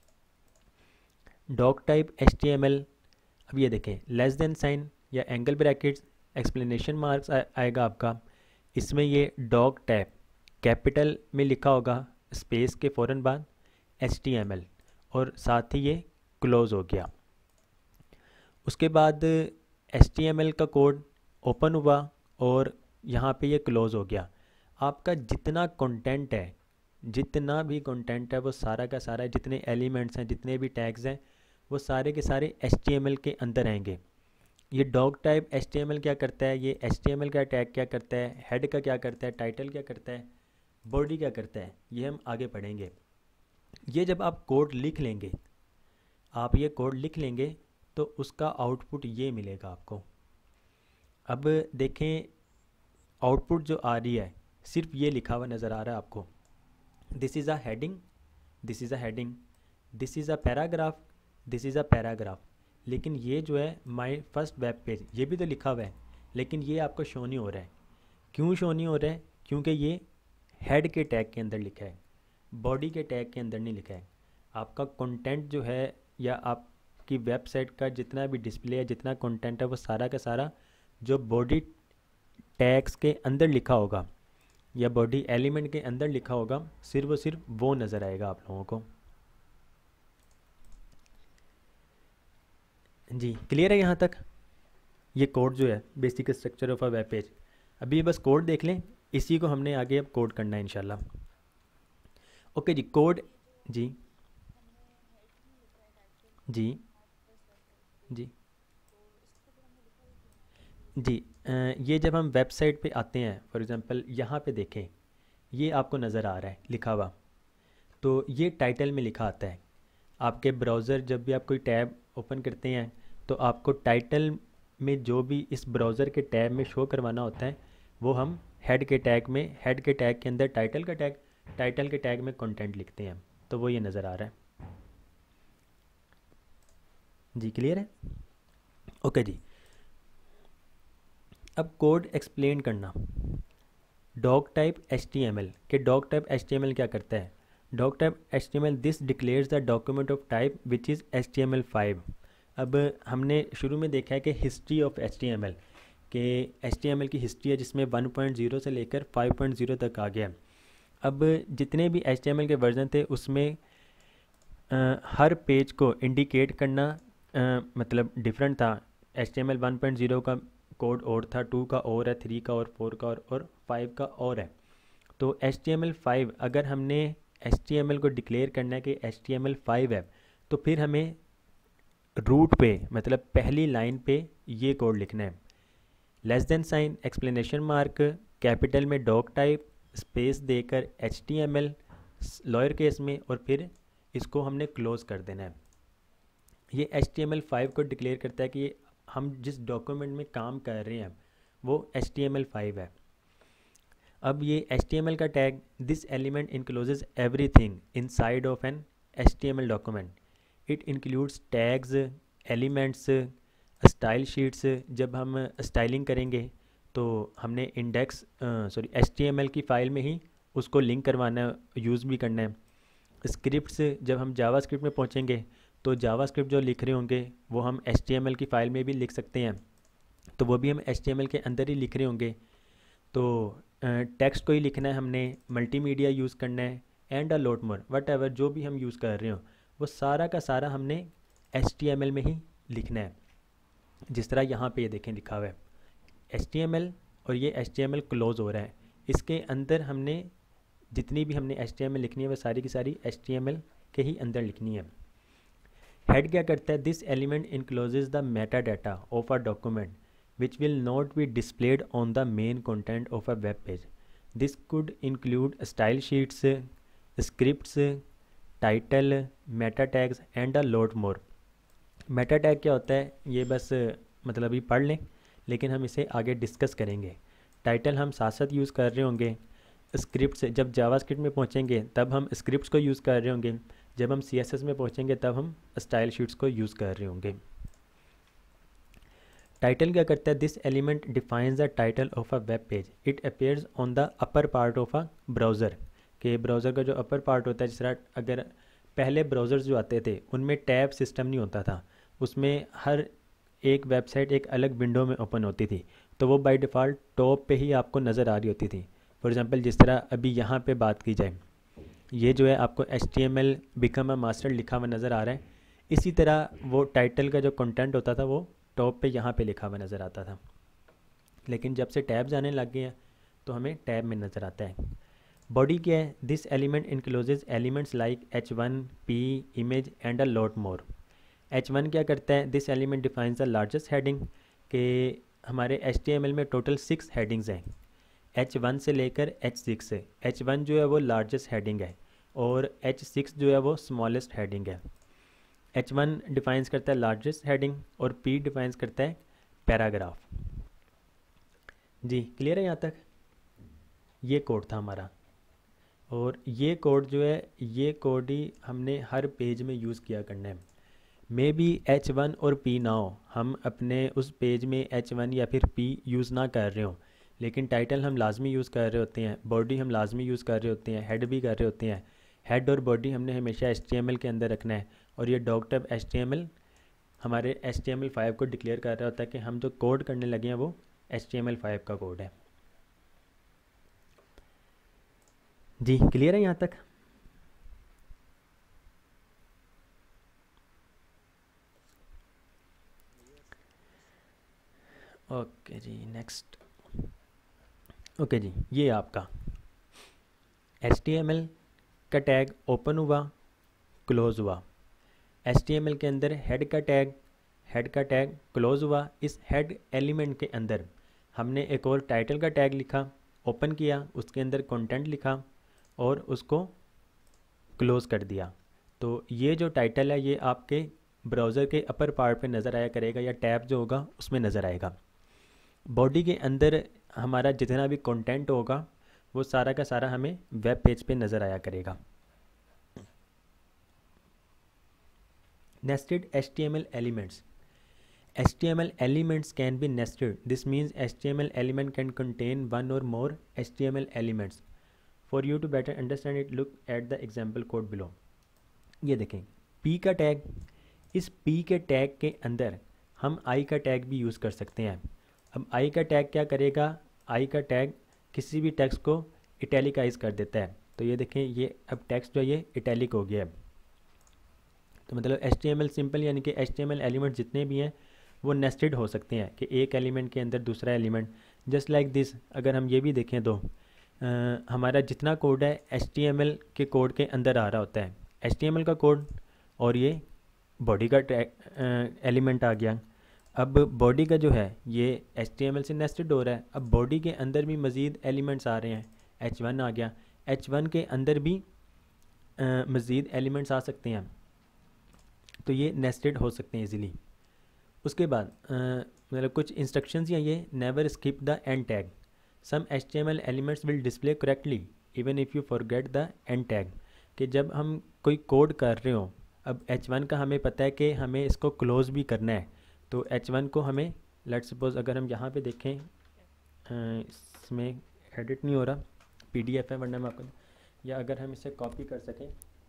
Doc type H T M L, अब ये देखें लेस देन साइन या एंगल ब्रैकेट्स एक्सप्लेनेशन मार्क्स आएगा आपका, इसमें ये डॉक टाइप कैपिटल में लिखा होगा स्पेस के फ़ौरन बाद एच टी एम एल, और साथ ही ये क्लोज हो गया। उसके बाद एच टी एम एल का कोड ओपन हुआ और यहाँ पे ये क्लोज हो गया। आपका जितना कंटेंट है, जितना भी कंटेंट है वो सारा का सारा, जितने एलिमेंट्स हैं, जितने भी टैग्स हैं, वो सारे के सारे एच टी एम एल के अंदर आएंगे। ये doctype H T M L क्या करता है, ये एच टी एम एल का टैग क्या करता है, हेड का क्या करता है, टाइटल क्या करता है, बॉडी क्या करता है, ये हम आगे पढ़ेंगे। ये जब आप कोड लिख लेंगे, आप ये कोड लिख लेंगे तो उसका आउटपुट ये मिलेगा आपको। अब देखें आउटपुट जो आ रही है, सिर्फ ये लिखा हुआ नज़र आ रहा है आपको, this is a heading, this is a heading, this is a paragraph, this is a paragraph. लेकिन ये जो है माय फर्स्ट वेब पेज, ये भी तो लिखा हुआ है, लेकिन ये आपको शो नहीं हो रहा है। क्यों शो नहीं हो रहा है? क्योंकि ये हेड के टैग के अंदर लिखा है, बॉडी के टैग के अंदर नहीं लिखा है। आपका कंटेंट जो है या आपकी वेबसाइट का जितना भी डिस्प्ले है, जितना कंटेंट है, वो सारा का सारा जो बॉडी टैग्स के अंदर लिखा होगा या बॉडी एलिमेंट के अंदर लिखा होगा, सिर्फ और सिर्फ वो नज़र आएगा आप लोगों को। जी क्लियर है यहाँ तक? ये कोड जो है basic structure of a web page. अभी बस कोड देख लें, इसी को हमने आगे अब कोड करना है इंशाल्लाह। ओके जी, कोड जी जी जी जी अ, ये जब हम वेबसाइट पे आते हैं, फॉर एग्ज़ाम्पल यहाँ पे देखें, ये आपको नज़र आ रहा है लिखा हुआ, तो ये टाइटल में लिखा आता है। आपके ब्राउज़र जब भी आप कोई टैब ओपन करते हैं तो आपको टाइटल में जो भी इस ब्राउज़र के टैब में शो करवाना होता है वो हम हेड के टैग में, हेड के टैग के अंदर टाइटल का टैग, टाइटल के टैग में कंटेंट लिखते हैं, तो वो ये नज़र आ रहा है। जी क्लियर है? ओके जी, अब कोड एक्सप्लेन करना। Doctype H T M L के doctype H T M L क्या करता है? Doctype H T M L this declares the document of type which is H T M L five. अब हमने शुरू में देखा है कि history of H T M L, के एच टी एम एल की हिस्ट्री है जिसमें वन पॉइंट ज़ीरो से लेकर फाइव पॉइंट ज़ीरो तक आ गया। अब जितने भी एच टी एम एल के वर्जन थे उसमें अ, हर पेज को इंडिकेट करना अ, मतलब डिफरेंट था। H T M L one point zero का कोड और था, टू का और है, थ्री का और, फोर का और, और फाइव का और है। तो H T M L five अगर हमने एच टी एम एल को डिक्लेयर करना है कि H T M L five है, तो फिर हमें रूट पे मतलब पहली लाइन पे ये कोड लिखना है। Less than sign, explanation mark, capital में डॉग टाइप, स्पेस देकर H T M L lower case में, और फिर इसको हमने क्लोज कर देना है। ये H T M L five को डिक्लेयर करता है कि हम जिस डॉक्यूमेंट में काम कर रहे हैं वो H T M L five है। अब ये एच टी एम एल का tag, this element encloses everything inside of an H T M L document. It includes tags, elements, style sheets. जब हम स्टाइलिंग करेंगे तो हमने index sorry H T M L की फ़ाइल में ही उसको लिंक करवाना है, यूज़ भी करना है। स्क्रिप्ट्स, जब हम जावा स्क्रिप्ट में पहुँचेंगे तो जावा स्क्रिप्ट जो लिख रहे होंगे वो हम एच टी एम एल की फ़ाइल में भी लिख सकते हैं, तो वो भी हम एच टी एम एल के अंदर ही लिख रहे होंगे। तो टेक्स्ट को ही लिखना है हमने, मल्टीमीडिया यूज़ करना है, and a lot more, whatever जो भी हम यूज़ कर रहे हो वो सारा का सारा हमने एच टी एम एल में ही लिखना है। जिस तरह यहाँ पे ये देखें लिखा हुआ है एच टी एम एल, और ये H T M L close हो रहा है। इसके अंदर हमने जितनी भी हमने एच टी एम एल लिखनी है वो सारी की सारी एच टी एम एल के ही अंदर लिखनी है। हेड क्या करता है, this element encloses the meta data of a document which will not be displayed on the main content of a web page. This could include style sheets, scripts, title, meta tags and a lot more. meta tag क्या होता है ये बस मतलब अभी पढ़ लें, लेकिन हम इसे आगे डिस्कस करेंगे। टाइटल हम साथ साथ यूज़ कर रहे होंगे। स्क्रिप्ट्स, जब जावास्क्रिप्ट में पहुँचेंगे तब हम स्क्रिप्ट्स को यूज़ कर रहे होंगे। जब हम सी एस एस में पहुँचेंगे तब हम स्टाइल शीट्स को यूज़ कर रहे होंगे। टाइटल क्या करता है, this element defines the title of a web page. It appears on the upper part of a browser. के ब्राउज़र का जो अपर पार्ट होता है, जिस तरह अगर पहले ब्राउज़र्स जो आते थे उनमें टैब सिस्टम नहीं होता था, उसमें हर एक वेबसाइट एक अलग विंडो में ओपन होती थी, तो वो बाय डिफ़ॉल्ट टॉप पे ही आपको नज़र आ रही होती थी। फॉर एग्ज़ाम्पल जिस तरह अभी यहाँ पे बात की जाए, ये जो है आपको H T M L become a master लिखा हुआ नज़र आ रहा है। इसी तरह वो टाइटल का जो कंटेंट होता था वो टॉप पे यहाँ पे लिखा हुआ नज़र आता था, लेकिन जब से टैब्स आने लग गए हैं तो हमें टैब में नज़र आता है। बॉडी क्या है, this element encloses elements like H one, P, image and a lot more. H one क्या करता है, this element defines the largest heading. के हमारे एच टी एम एल में टोटल सिक्स हेडिंग्स हैं, एच वन से लेकर एच सिक्स से। एच वन जो है वो लार्जेस्ट हेडिंग है और एच सिक्स जो है वो स्मॉलेस्ट हेडिंग है। एच वन डिफाइंस करता है लार्जेस्ट हेडिंग और पी डिफाइंस करता है पैराग्राफ। जी क्लियर है यहाँ तक? ये कोड था हमारा, और ये कोड जो है ये कोड ही हमने हर पेज में यूज़ किया करना है। मे बी एच वन और पी ना हो, हम अपने उस पेज में एच वन या फिर पी यूज़ ना कर रहे हो, लेकिन टाइटल हम लाजमी यूज़ कर रहे होते हैं, बॉडी हम लाजमी यूज़ कर रहे होते हैं, हेड भी कर रहे होते हैं। हेड और बॉडी हमने हमेशा एच टी एम एल के अंदर रखना है, और ये doctype H T M L हमारे H T M L five को डिक्लेयर कर रहा होता है कि हम जो कोड करने लगे हैं वो H T M L five का कोड है। जी क्लियर है यहाँ तक? ओके जी नेक्स्ट। ओके जी, ये आपका एच टी एम एल का टैग ओपन हुआ, क्लोज हुआ। एच टी एम एल के अंदर हेड का टैग हेड का टैग क्लोज हुआ। इस हेड एलिमेंट के अंदर हमने एक और टाइटल का टैग लिखा, ओपन किया, उसके अंदर कंटेंट लिखा और उसको क्लोज़ कर दिया। तो ये जो टाइटल है ये आपके ब्राउज़र के अपर पार्ट पे नज़र आया करेगा, या टैब जो होगा उसमें नज़र आएगा। बॉडी के अंदर हमारा जितना भी कंटेंट होगा वो सारा का सारा हमें वेब पेज पे नज़र आया करेगा। Nested H T M L elements. H T M L elements can be nested. This means H T M L element can contain one or more H T M L elements. For you to better understand it, look at the example code below. ये देखें P का tag, इस P के tag के अंदर हम I का tag भी यूज़ कर सकते हैं। अब I का टैग क्या करेगा, I का टैग किसी भी टेक्स्ट को इटैलिकाइज कर देता है। तो ये देखें ये अब टेक्स्ट जो ये इटैलिक हो गया है। तो मतलब H T M L simple यानी कि H T M L element जितने भी हैं वो नेस्टेड हो सकते हैं कि एक एलिमेंट के अंदर दूसरा एलिमेंट। जस्ट लाइक दिस अगर हम ये भी देखें तो अ, हमारा जितना कोड है एच टी एम एल के कोड के अंदर आ रहा होता है, एच टी एम एल का कोड, और ये बॉडी का एलिमेंट आ गया। अब बॉडी का जो है ये एच टी एम एल से नेस्टेड हो रहा है। अब बॉडी के अंदर भी मज़ीद एलिमेंट्स आ रहे हैं, एच वन आ गया, एच वन के अंदर भी मज़ीद एलिमेंट्स आ सकते हैं, तो ये नेस्टेड हो सकते हैं इजीली। उसके बाद अ, मतलब कुछ इंस्ट्रक्शंस हैं ये, never skip the end tag, some H T M L elements will display correctly even if you forget the end tag. कि जब हम कोई कोड कर रहे हो, अब एच वन का हमें पता है कि हमें इसको क्लोज भी करना है, तो एच वन को हमें, लेट्स सपोज अगर हम यहाँ पे देखें, अ, इसमें एडिट नहीं हो रहा, पी डी एफ है वरना मैं आपको, या अगर हम इसे कॉपी कर सकें,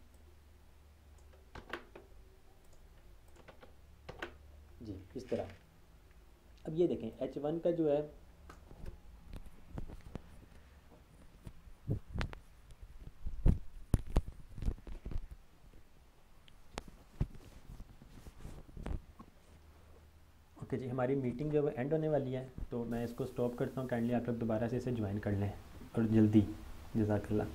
जी इस तरह। अब ये देखें एच वन का जो है, ओके जी, हमारी मीटिंग जो है एंड होने वाली है, तो मैं इसको स्टॉप करता हूँ। काइंडली आप लोग दोबारा से इसे ज्वाइन कर लें और जल्दी। जज़ाकल्लाह।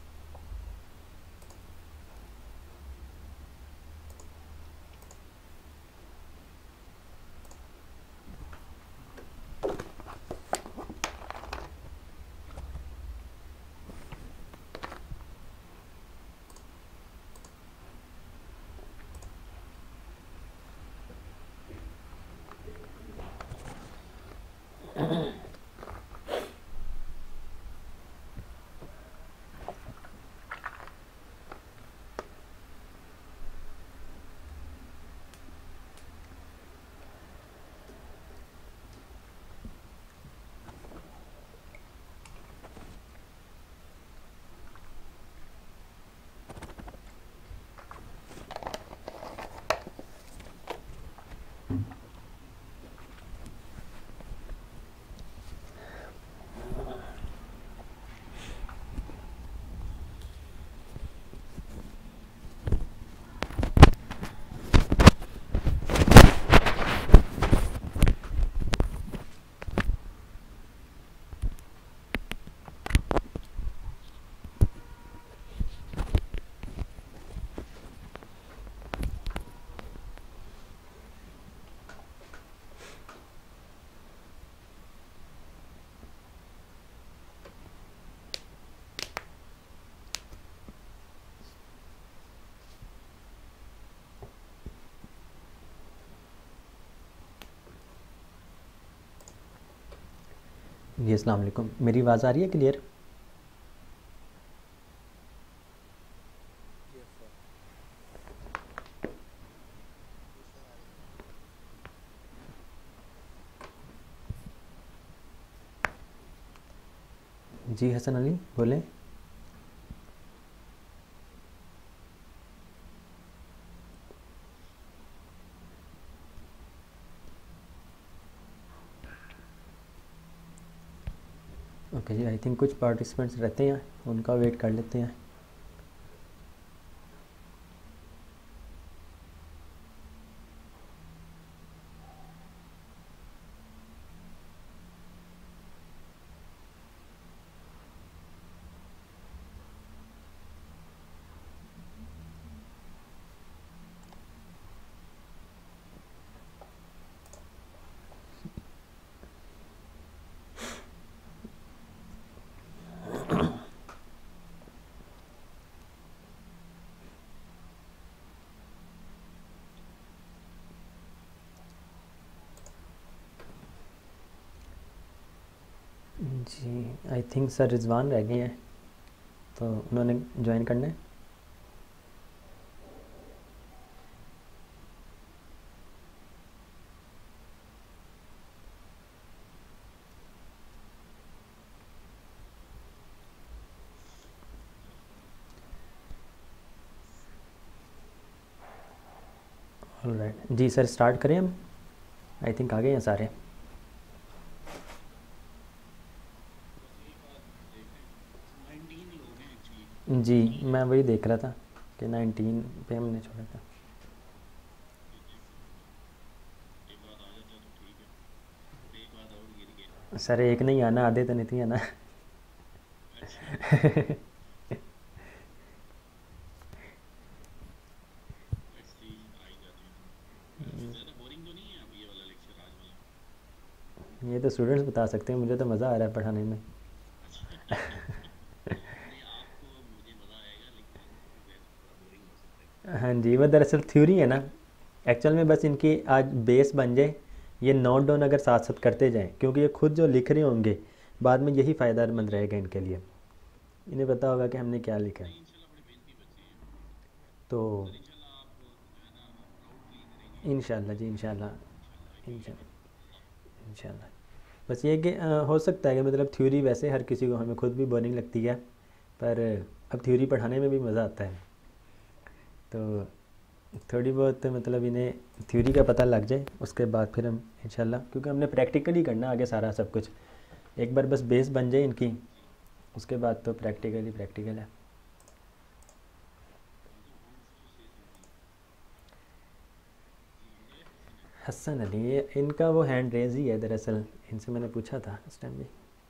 जी अस्सलाम वालेकुम, मेरी आवाज़ आ रही है क्लियर? जी हसन अली बोलें। ओके जी, आई थिंक कुछ पार्टिसिपेंट्स रहते हैं, उनका वेट कर लेते हैं। जी आई थिंक सर रिजवान रह गए हैं, तो उन्होंने ज्वाइन करना है। ऑलराइट जी सर, स्टार्ट करें हम। आई थिंक आ गए हैं सारे। जी मैं वही देख रहा था कि नाइनटीन पे हमने छोड़ा था। सर एक नहीं आना, आधे तो नहीं आना। ये तो स्टूडेंट्स बता सकते हैं, मुझे तो मज़ा आ रहा है पढ़ाने में। हाँ जी, वो दरअसल थ्योरी है ना, एक्चुअल में बस इनकी आज बेस बन जाए, ये नोट डाउन अगर साथ साथ करते जाएं, क्योंकि ये खुद जो लिख रहे होंगे बाद में यही फ़ायदेमंद रहेगा इनके लिए, इन्हें पता होगा कि हमने क्या लिखा है। तो इंशाल्लाह जी, इंशाल्लाह, इंशाल्लाह, इंशाल्लाह। बस ये कि अ, हो सकता है कि मतलब थ्योरी वैसे हर किसी को, हमें खुद भी बोरिंग लगती है, पर अब थ्योरी पढ़ाने में भी मज़ा आता है। तो थोड़ी बहुत मतलब इन्हें थ्योरी का पता लग जाए, उसके बाद फिर हम इंशाल्लाह, क्योंकि हमने प्रैक्टिकली करना आगे सारा सब कुछ, एक बार बस बेस बन जाए इनकी, उसके बाद तो प्रैक्टिकली प्रैक्टिकल है। हसन अली, ये इनका वो हैंड रेज ही है दरअसल, इनसे मैंने पूछा था उस टाइम भी।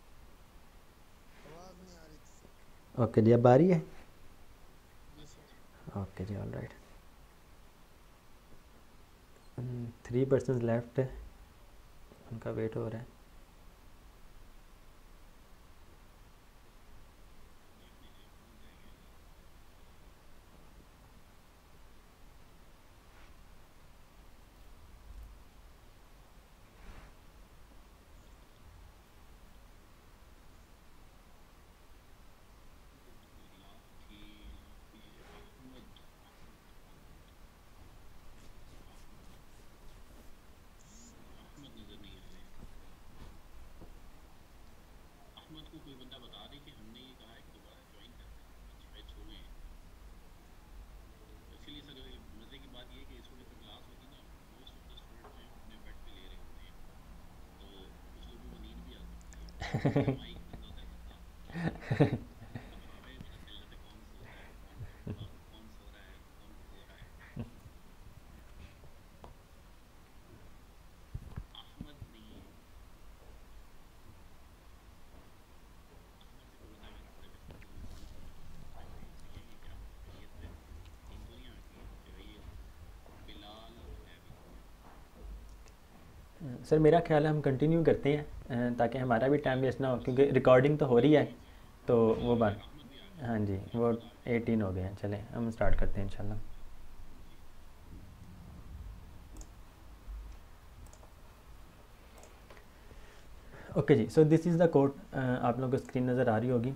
ओके जी, अब बारी है। ओके जी, all right. Three person left, उनका वेट हो रहा है। सर मेरा ख्याल है हम कंटिन्यू करते हैं, अ, ताकि हमारा भी टाइम वेस्ट ना हो, क्योंकि रिकॉर्डिंग तो हो रही है, तो वो बात। हाँ जी, वो एटीन हो गए हैं, चलें हम स्टार्ट करते हैं इंशाल्लाह। ओके जी, so this is the code, आप लोगों को स्क्रीन नज़र आ रही होगी।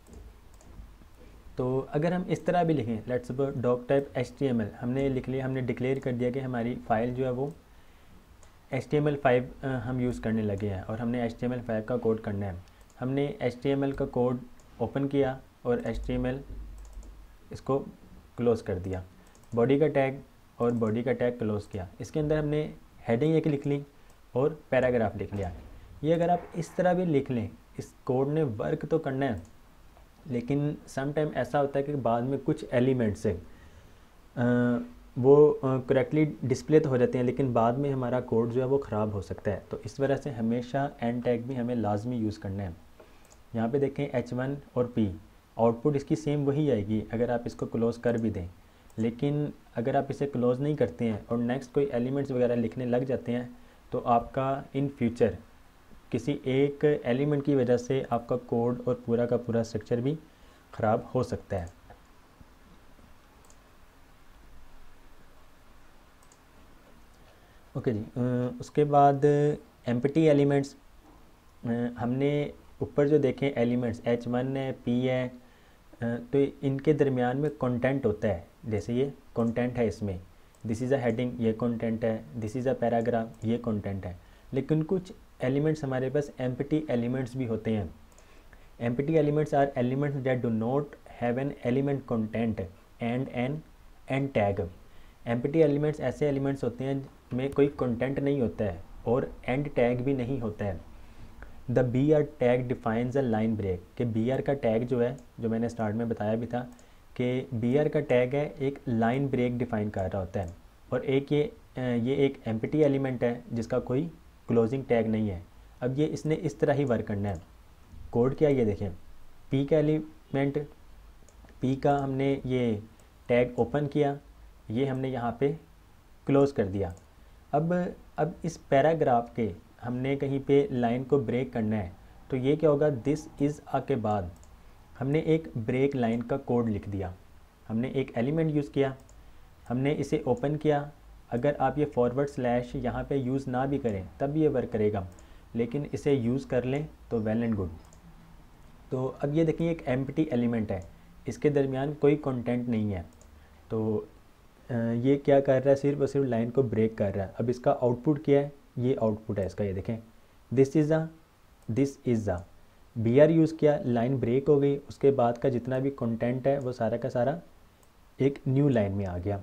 तो अगर हम इस तरह भी लिखें, let's suppose doc type H T M L हमने लिख लिया, हमने डिक्लेयर कर दिया कि हमारी फ़ाइल जो है वो H T M L five हम यूज़ करने लगे हैं, और हमने H T M L five का कोड करना है। हमने एच टी एम एल का कोड ओपन किया और एच टी एम एल इसको क्लोज़ कर दिया, बॉडी का टैग और बॉडी का टैग क्लोज़ किया। इसके अंदर हमने हेडिंग एक लिख ली और पैराग्राफ लिख लिया। ये अगर आप इस तरह भी लिख लें, इस कोड ने वर्क तो करना है, लेकिन सम टाइम ऐसा होता है कि बाद में कुछ एलिमेंट्स से वो करेक्टली डिस्प्ले तो हो जाते हैं, लेकिन बाद में हमारा कोड जो है वो ख़राब हो सकता है। तो इस वजह से हमेशा एंड टैग भी हमें लाजमी यूज़ करना है। यहाँ पे देखें एच वन और पी, आउटपुट इसकी सेम वही आएगी अगर आप इसको क्लोज़ कर भी दें, लेकिन अगर आप इसे क्लोज़ नहीं करते हैं और नेक्स्ट कोई एलिमेंट्स वगैरह लिखने लग जाते हैं, तो आपका इन फ्यूचर किसी एक एलिमेंट की वजह से आपका कोड और पूरा का पूरा स्ट्रक्चर भी ख़राब हो सकता है। ओके जी, उसके बाद एम्प्टी एलिमेंट्स, हमने ऊपर जो देखें एलिमेंट्स एच वन है, पी है, तो इनके दरमियान में कंटेंट होता है। जैसे ये कंटेंट है, इसमें दिस इज़ अ हेडिंग, ये कंटेंट है, दिस इज़ अ पैराग्राफ, ये कंटेंट है। लेकिन कुछ एलिमेंट्स हमारे पास एम्प्टी एलिमेंट्स भी होते हैं। Empty elements are elements that do not have an element content and an end tag. Empty elements ऐसे एलिमेंट्स होते हैं में कोई कंटेंट नहीं होता है और एंड टैग भी नहीं होता है। The B R tag defines a line break, कि बी आर का टैग जो है, जो मैंने स्टार्ट में बताया भी था कि बी आर का टैग है एक लाइन ब्रेक डिफाइन कर रहा होता है, और एक ये ये एक एम्प्टी एलिमेंट है जिसका कोई क्लोजिंग टैग नहीं है। अब ये इसने इस तरह ही वर्क करना है। कोड क्या ये देखें, पी का एलिमेंट, पी का हमने ये टैग ओपन किया, ये हमने यहाँ पे क्लोज़ कर दिया। अब अब इस पैराग्राफ के हमने कहीं पे लाइन को ब्रेक करना है, तो ये क्या होगा, दिस इज़ आ के बाद हमने एक ब्रेक लाइन का कोड लिख दिया। हमने एक एलिमेंट यूज़ किया, हमने इसे ओपन किया। अगर आप ये फॉरवर्ड स्लैश यहाँ पे यूज़ ना भी करें तब ये वर्क करेगा, लेकिन इसे यूज़ कर लें तो वेल एंड गुड। तो अब ये देखिए एक एम्प्टी एलिमेंट है, इसके दरमियान कोई कंटेंट नहीं है, तो ये क्या कर रहा है, सिर्फ और सिर्फ लाइन को ब्रेक कर रहा है। अब इसका आउटपुट क्या है, ये आउटपुट है इसका, ये देखें, this is a, this is a. B R use किया, लाइन ब्रेक हो गई, उसके बाद का जितना भी कंटेंट है वो सारा का सारा एक न्यू लाइन में आ गया।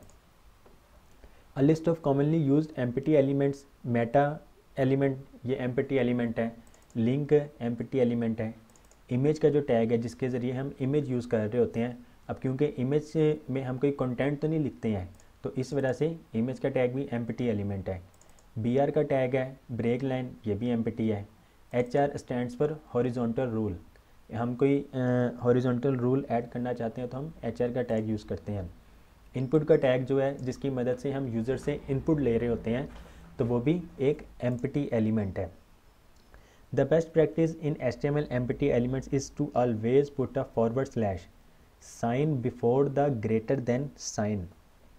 A list of commonly used empty elements, meta element ये एम्प्टी एलिमेंट है, लिंक एम्प्टी एलिमेंट है, इमेज का जो टैग है जिसके ज़रिए हम इमेज यूज़ कर रहे होते हैं। अब क्योंकि इमेज में हम कोई कंटेंट तो नहीं लिखते हैं, तो इस वजह से इमेज का टैग भी एम्प्टी एलिमेंट है। बी आर का टैग है ब्रेक लाइन, ये भी एम्प्टी है। H R stands for horizontal rule, हम कोई हॉरिजॉन्टल रूल ऐड करना चाहते हैं तो हम एच आर का टैग यूज़ करते हैं। इनपुट का टैग जो है जिसकी मदद से हम यूज़र से इनपुट ले रहे होते हैं, तो वो भी एक एम्प्टी एलिमेंट है। The best practice in H T M L empty elements is to always put a forward slash sign before the greater than sign.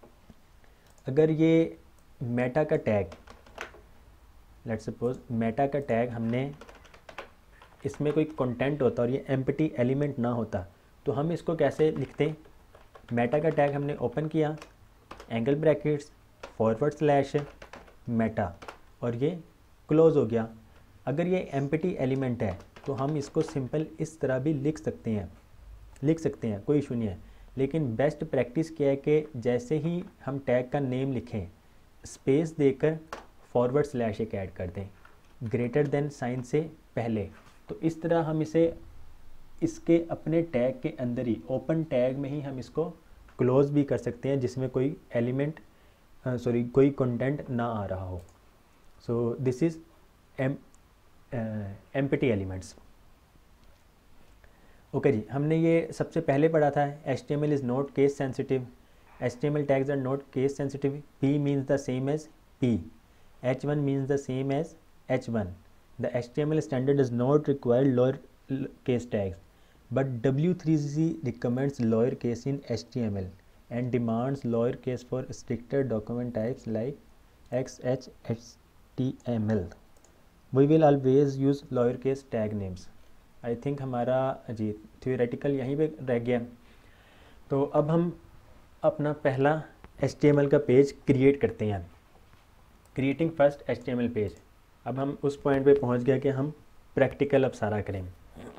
अगर ये मेटा का टैग, लेट्स सपोज मेटा का टैग हमने इसमें कोई content होता और ये एम्प्टी एलिमेंट ना होता, तो हम इसको कैसे लिखते, मेटा का टैग हमने ओपन किया, angle brackets, forward slash meta, और ये क्लोज हो गया। अगर ये एम्प्टी एलिमेंट है तो हम इसको सिंपल इस तरह भी लिख सकते हैं लिख सकते हैं कोई इशू नहीं है। लेकिन बेस्ट प्रैक्टिस क्या है कि जैसे ही हम टैग का नेम लिखें, स्पेस देकर फॉरवर्ड स्लैश एक ऐड कर दें ग्रेटर देन साइन से पहले। तो इस तरह हम इसे इसके अपने टैग के अंदर ही, ओपन टैग में ही हम इसको क्लोज भी कर सकते हैं, जिसमें कोई एलिमेंट सॉरी कोई कंटेंट ना आ रहा हो। So this is um empty elements. Okay जी, हमने ये सबसे पहले पढ़ा था H T M L is not case sensitive, H T M L tags are not case sensitive, P means the same as P, H one means the same as H one, the H T M L standard does not require lower case tags, but W three C recommends lower case in H T M L and demands lower case for stricter document types like X H H T M L. We will always use lower case tag names. I think हमारा जी theoretical यहीं पे रह गया। तो अब हम अपना पहला H T M L का पेज क्रिएट करते हैं, creating first H T M L page. अब हम उस पॉइंट पे पहुंच गए कि हम प्रैक्टिकल अब सारा करेंगे।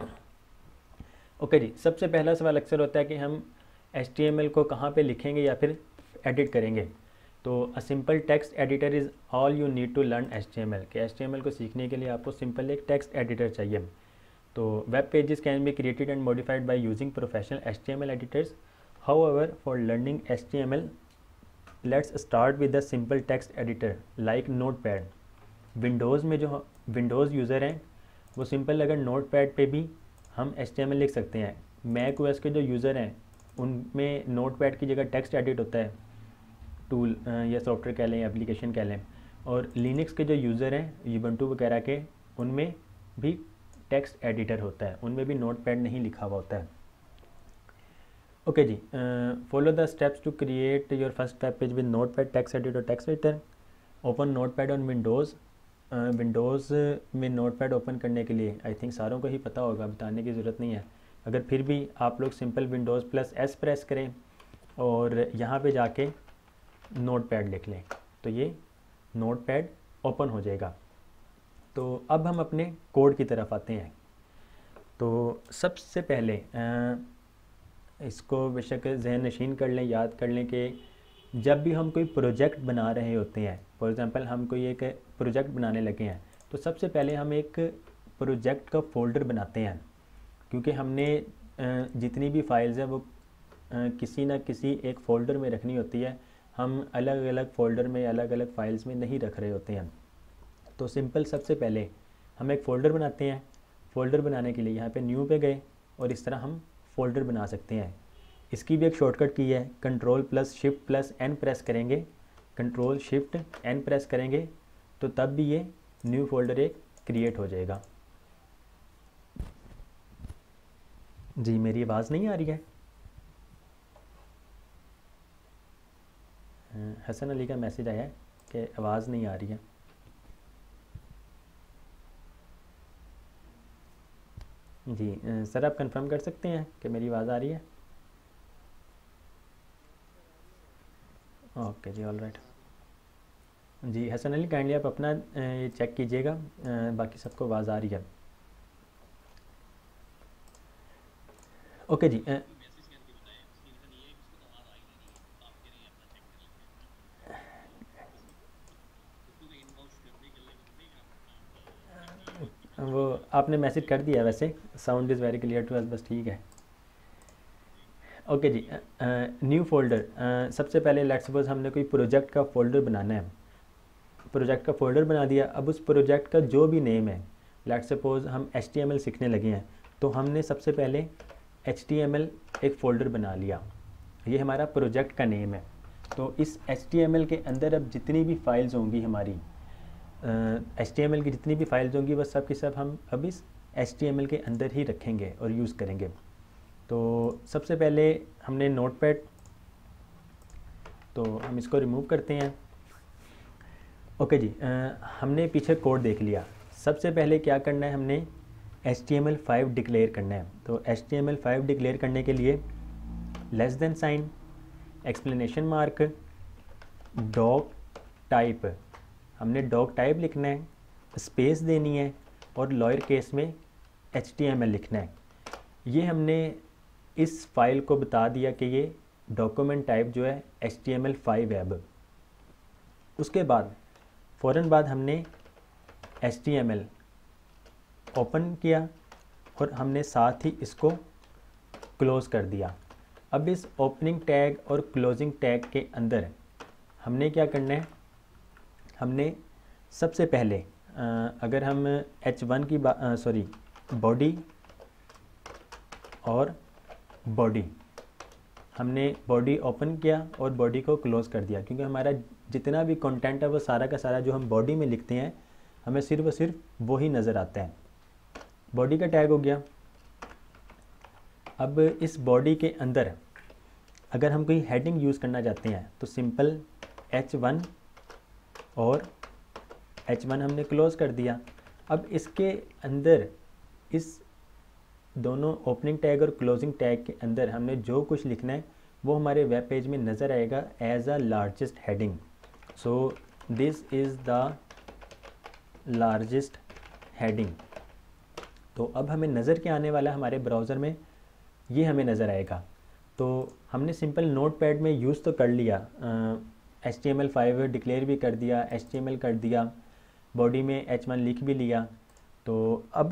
ओके okay जी, सबसे पहला सवाल अक्सर होता है कि हम एच टी एम एल को कहाँ पे लिखेंगे या फिर एडिट करेंगे। तो a simple text editor is all you need to learn H T M L के एच टी एम एल को सीखने के लिए आपको सिंपल एक टेक्स्ट एडिटर चाहिए। तो web pages can be created and modified by using professional H T M L editors. However for learning H T M L let's start with the simple text editor like Notepad. Windows में जो Windows user हैं वो simple अगर note pad पर भी हम H T M L लिख सकते हैं। मैक ओएस के जो यूज़र हैं उनमें नोट पैड की जगह टेक्स्ट एडिट होता है, टूल या सॉफ्टवेयर कह लें, एप्लीकेशन कह लें। और लिनक्स के जो यूज़र हैं यूबंटू वगैरह के, उनमें भी टेक्स्ट एडिटर होता है, उनमें भी नोट पैड नहीं लिखा हुआ होता है। ओके जी, follow the steps to create your first web page with Notepad, text editor, text editor. Open Notepad on Windows. Windows में नोट पैड ओपन करने के लिए आई थिंक सारों को ही पता होगा, बताने की ज़रूरत नहीं है। अगर फिर भी आप लोग simple Windows plus S press करें और यहाँ पे जाके नोट पैड लिख लें तो ये नोट पैड ओपन हो जाएगा। तो अब हम अपने कोड की तरफ आते हैं। तो सबसे पहले आ, इसको बेशक जहन नशीन कर लें, याद कर लें कि जब भी हम कोई प्रोजेक्ट बना रहे होते हैं, फॉर एग्ज़ाम्पल हम कोई एक प्रोजेक्ट बनाने लगे हैं, तो सबसे पहले हम एक प्रोजेक्ट का फ़ोल्डर बनाते हैं, क्योंकि हमने जितनी भी फाइल्स हैं वो किसी ना किसी एक फ़ोल्डर में रखनी होती है। हम अलग अलग फ़ोल्डर में अलग अलग फाइल्स में नहीं रख रहे होते हैं। तो सिंपल सबसे पहले हम एक फ़ोल्डर बनाते हैं। फ़ोल्डर बनाने के लिए यहाँ पे न्यू पे गए और इस तरह हम फ़ोल्डर बना सकते हैं। इसकी भी एक शॉर्टकट की है, control plus shift plus N press करेंगे, कंट्रोल शिफ्ट एन प्रेस करेंगे तो तब भी ये न्यू फोल्डर एक क्रिएट हो जाएगा। जी मेरी आवाज़ नहीं आ रही है? हसन अली का मैसेज आया है कि आवाज़ नहीं आ रही है। जी सर आप कंफर्म कर सकते हैं कि मेरी आवाज़ आ रही है? ओके जी, ऑल राइट। जी हसन अली काइंडली आप अपना ये चेक कीजिएगा, बाकी सबको आवाज़ आ रही है। ओके जी। अ, वो आपने मैसेज कर दिया वैसे, sound is very clear to us, बस ठीक है। ओके जी, न्यू फोल्डर। सबसे पहले लेट्स सपोज हमने कोई प्रोजेक्ट का फ़ोल्डर बनाना है, प्रोजेक्ट का फ़ोल्डर बना दिया। अब उस प्रोजेक्ट का जो भी नेम है, लेट्स सपोज हम एच टी एम एल सीखने लगे हैं, तो हमने सबसे पहले एच टी एम एल एक फ़ोल्डर बना लिया, ये हमारा प्रोजेक्ट का नेम है। तो इस एच टी एम एल के अंदर अब जितनी भी फाइल्स होंगी हमारी, एच टी एम एल की जितनी भी फाइल्स होंगी वो सब की सब हम अब इस एच टी एम एल के अंदर ही रखेंगे और यूज़ करेंगे। तो सबसे पहले हमने नोटपैड, तो हम इसको रिमूव करते हैं। ओके जी, आ, हमने पीछे कोड देख लिया। सबसे पहले क्या करना है, हमने H T M L five declare करना है। तो H T M L five declare करने के लिए less than sign, explanation mark, doc type, हमने डॉक टाइप लिखना है, स्पेस देनी है और लॉयर केस में एच टी एम एल लिखना है। ये हमने इस फाइल को बता दिया कि ये डॉक्यूमेंट टाइप जो है H T M L five है। अब उसके बाद फ़ौरन बाद हमने H T M L open किया और हमने साथ ही इसको क्लोज़ कर दिया। अब इस ओपनिंग टैग और क्लोजिंग टैग के अंदर हमने क्या करना है, हमने सबसे पहले आ, अगर हम एच वन की सॉरी बॉडी और बॉडी, हमने बॉडी ओपन किया और बॉडी को क्लोज़ कर दिया, क्योंकि हमारा जितना भी कंटेंट है वो सारा का सारा जो हम बॉडी में लिखते हैं हमें सिर्फ और सिर्फ वो ही नज़र आता है। बॉडी का टैग हो गया। अब इस बॉडी के अंदर अगर हम कोई हेडिंग यूज़ करना चाहते हैं तो सिंपल एच वन और एच वन हमने क्लोज़ कर दिया। अब इसके अंदर इस दोनों ओपनिंग टैग और क्लोजिंग टैग के अंदर हमने जो कुछ लिखना है वो हमारे वेब पेज में नज़र आएगा as a largest heading. So this is the largest heading. तो अब हमें नज़र क्या आने वाला है हमारे ब्राउज़र में, ये हमें नज़र आएगा। तो हमने सिंपल नोट पैड में यूज़ तो कर लिया, H T M L five declare भी कर दिया, एच टी एम एल कर दिया, बॉडी में एच वन लिख भी लिया। तो अब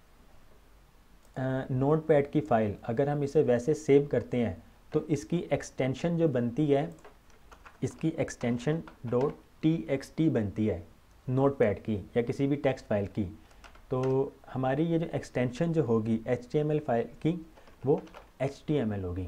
नोट पैड की फ़ाइल अगर हम इसे वैसे सेव करते हैं तो इसकी एक्सटेंशन जो बनती है, इसकी extension dot T X T बनती है नोट पैड की या किसी भी टेक्स्ट फाइल की। तो हमारी ये जो एक्सटेंशन जो होगी H T M L file की वो एच टी एम एल होगी।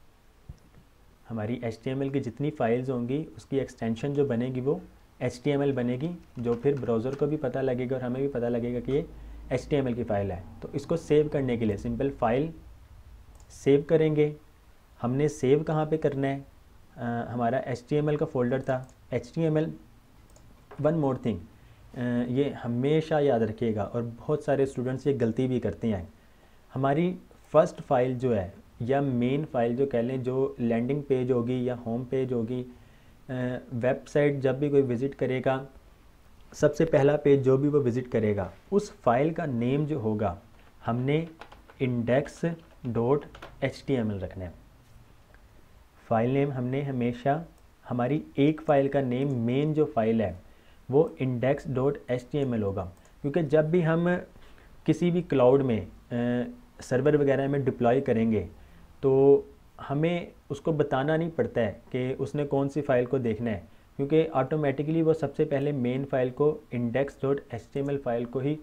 हमारी एच टी एम एल की जितनी फाइल्स होंगी उसकी एक्सटेंशन जो बनेगी वो एच टी एम एल बनेगी, जो फिर ब्राउज़र को भी पता लगेगा और हमें भी पता लगेगा कि ये एच टी एम एल की फ़ाइल है। तो इसको सेव करने के लिए सिंपल फाइल सेव करेंगे। हमने सेव कहाँ पे करना है, आ, हमारा एच टी एम एल का फ़ोल्डर था H T M L. One more thing, ये हमेशा याद रखिएगा और बहुत सारे स्टूडेंट्स ये गलती भी करते हैं। हमारी फ़र्स्ट फाइल जो है या मेन फाइल जो कह लें, जो लैंडिंग पेज होगी या होम पेज होगी, वेबसाइट जब भी कोई विज़िट करेगा सबसे पहला पेज जो भी वो विज़िट करेगा उस फाइल का नेम जो होगा हमने index dot H T M L रखना है। फाइल नेम हमने हमेशा हमारी एक फ़ाइल का नेम, मेन जो फाइल है वो index dot H T M L होगा, क्योंकि जब भी हम किसी भी क्लाउड में सर्वर वगैरह में डिप्लॉय करेंगे तो हमें उसको बताना नहीं पड़ता है कि उसने कौन सी फ़ाइल को देखना है, क्योंकि ऑटोमेटिकली वो सबसे पहले मेन फाइल को index dot H T M L file को ही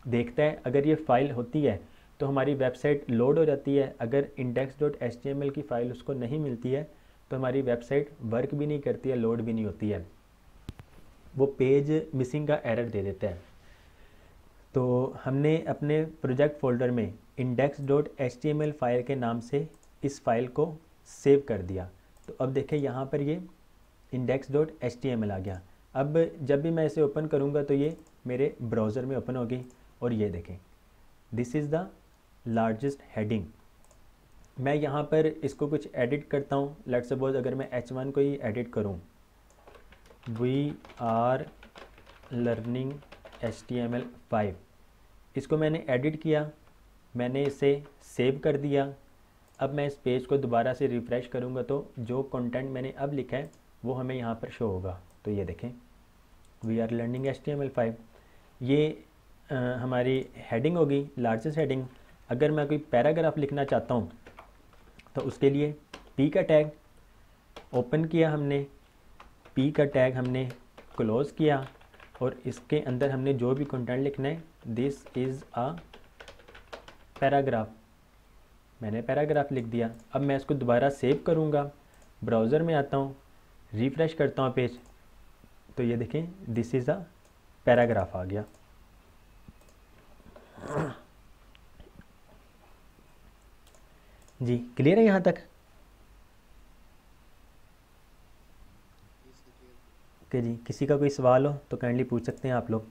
देखता है, अगर ये फ़ाइल होती है तो हमारी वेबसाइट लोड हो जाती है। अगर index dot H T M L की फ़ाइल उसको नहीं मिलती है तो हमारी वेबसाइट वर्क भी नहीं करती है, लोड भी नहीं होती है, वो पेज मिसिंग का एरर दे देता है। तो हमने अपने प्रोजेक्ट फ़ोल्डर में index dot H T M L file के नाम से इस फ़ाइल को सेव कर दिया। तो अब देखें यहाँ पर ये index dot H T M L आ गया। अब जब भी मैं इसे ओपन करूँगा तो ये मेरे ब्राउज़र में ओपन होगी और ये देखें, this is the largest heading. मैं यहाँ पर इसको कुछ एडिट करता हूँ। लेट्स सपोज अगर मैं एच वन को ही एडिट करूँ, we are learning H T M L five, इसको मैंने एडिट किया, मैंने इसे सेव कर दिया। अब मैं इस पेज को दोबारा से रिफ़्रेश करूँगा तो जो कंटेंट मैंने अब लिखा है वो हमें यहाँ पर शो होगा। तो ये देखें, we are learning H T M L five, ये आ, हमारी हेडिंग होगी, लार्जेस्ट हेडिंग। अगर मैं कोई पैराग्राफ लिखना चाहता हूँ तो उसके लिए पी का टैग ओपन किया हमने, पी का टैग हमने क्लोज़ किया और इसके अंदर हमने जो भी कंटेंट लिखना है, दिस इज़ अ पैराग्राफ, मैंने पैराग्राफ लिख दिया। अब मैं इसको दोबारा सेव करूँगा, ब्राउज़र में आता हूँ, रिफ़्रेश करता हूँ पेज, तो ये देखें दिस इज़ अ पैराग्राफ आ गया। जी क्लियर है यहाँ तक? ओके जी, किसी का कोई सवाल हो तो काइंडली पूछ सकते हैं आप लोग।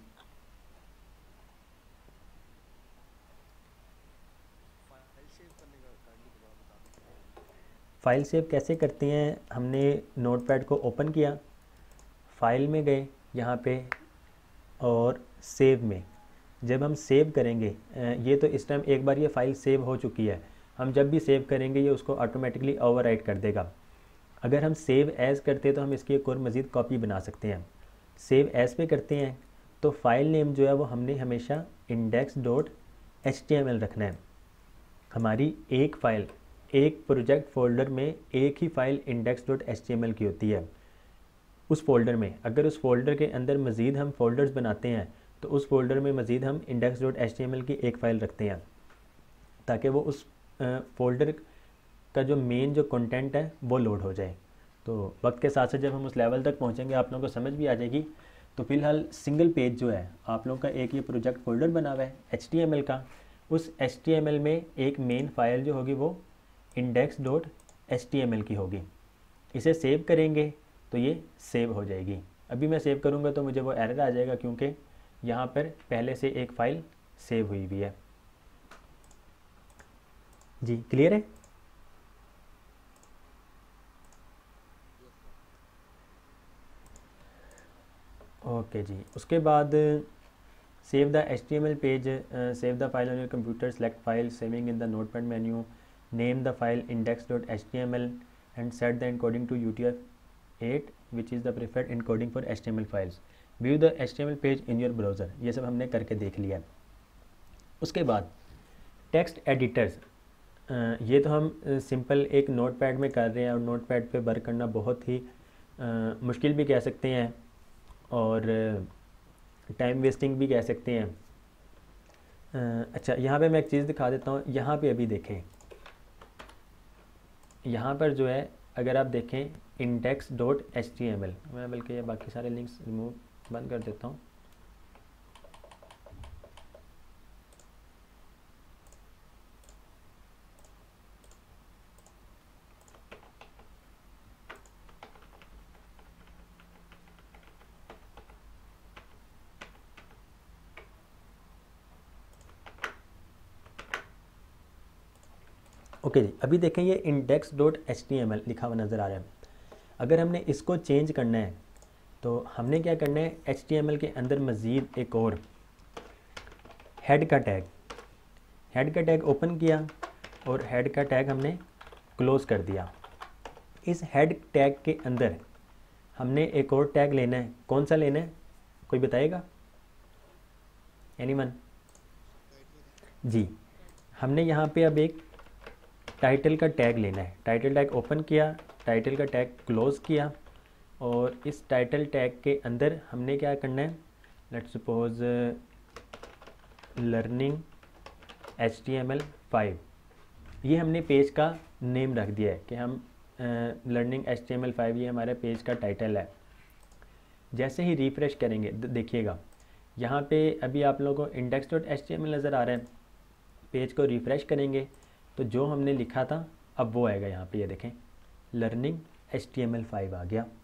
फ़ाइल सेव कैसे करते हैं? हमने नोटपैड को ओपन किया, फ़ाइल में गए यहाँ पे और सेव में, जब हम सेव करेंगे, ये तो इस टाइम एक बार ये फ़ाइल सेव हो चुकी है, हम जब भी सेव करेंगे ये उसको ऑटोमेटिकली ओवरराइट कर देगा। अगर हम सेव एज़ करते हैं तो हम इसकी एक और मज़ीद कॉपी बना सकते हैं। सेव एज़ पे करते हैं तो फाइल नेम जो है वो हमने हमेशा index dot H T M L रखना है। हमारी एक फ़ाइल, एक प्रोजेक्ट फ़ोल्डर में एक ही file index dot H T M L की होती है। उस फोल्डर में अगर उस फोल्डर के अंदर मज़ीद हम फोल्डर्स बनाते हैं तो उस फोल्डर में मज़ीद हम index dot H T M L की एक फ़ाइल रखते हैं ताकि वो उस फोल्डर का जो मेन जो कंटेंट है वो लोड हो जाए। तो वक्त के साथ साथ जब हम उस लेवल तक पहुंचेंगे आप लोगों को समझ भी आ जाएगी। तो फ़िलहाल सिंगल पेज जो है आप लोगों का एक ये प्रोजेक्ट फोल्डर बना हुआ है एच टी एम एल का, उस एच टी एम एल में एक मेन फ़ाइल जो होगी वो index dot H T M L की होगी। इसे सेव करेंगे तो ये सेव हो जाएगी। अभी मैं सेव करूँगा तो मुझे वो एरर आ जाएगा क्योंकि यहाँ पर पहले से एक फ़ाइल सेव हुई हुई है। जी क्लियर है? ओके जी, उसके बाद save the H T M L page, save the file on your computer, select file, saving in the notepad menu, name the file index dot H T M L and set the encoding to U T F eight which is the preferred encoding for H T M L files, view the H T M L page in your browser. ये सब हमने करके देख लिया है। उसके बाद text editors, ये तो हम सिंपल एक नोटपैड में कर रहे हैं और नोटपैड पे वर्क करना बहुत ही uh, मुश्किल भी कह सकते हैं और टाइम वेस्टिंग भी कह सकते हैं। uh, अच्छा यहाँ पे मैं एक चीज़ दिखा देता हूँ। यहाँ पे अभी देखें, यहाँ पर जो है अगर आप देखें index dot H T M L, मैं बल्कि ये बाकी सारे लिंक्स रिमूव बंद कर देता हूँ। ओके जी, अभी देखें ये index dot H T M L लिखा हुआ नज़र आ रहा है। अगर हमने इसको चेंज करना है तो हमने क्या करना है, एच टी एम एल के अंदर मज़ीद एक और हेड का टैग, हेड का टैग ओपन किया और हेड का टैग हमने क्लोज़ कर दिया। इस हेड टैग के अंदर हमने एक और टैग लेना है। कौन सा लेना है, कोई बताएगा? एनीवन? जी, हमने यहाँ पे अब एक टाइटल का टैग लेना है। टाइटल टैग ओपन किया, टाइटल का टैग क्लोज़ किया और इस टाइटल टैग के अंदर हमने क्या करना है, let's suppose learning H T M L five, ये हमने पेज का नेम रख दिया है कि हम learning H T M L five, ये हमारे पेज का टाइटल है। जैसे ही रिफ़्रेश करेंगे देखिएगा यहाँ पे अभी आप लोगों को index dot H T M L नज़र आ रहा है। पेज को रिफ़्रेश करेंगे तो जो हमने लिखा था अब वो आएगा यहाँ पे, ये देखें learning H T M L five आ गया।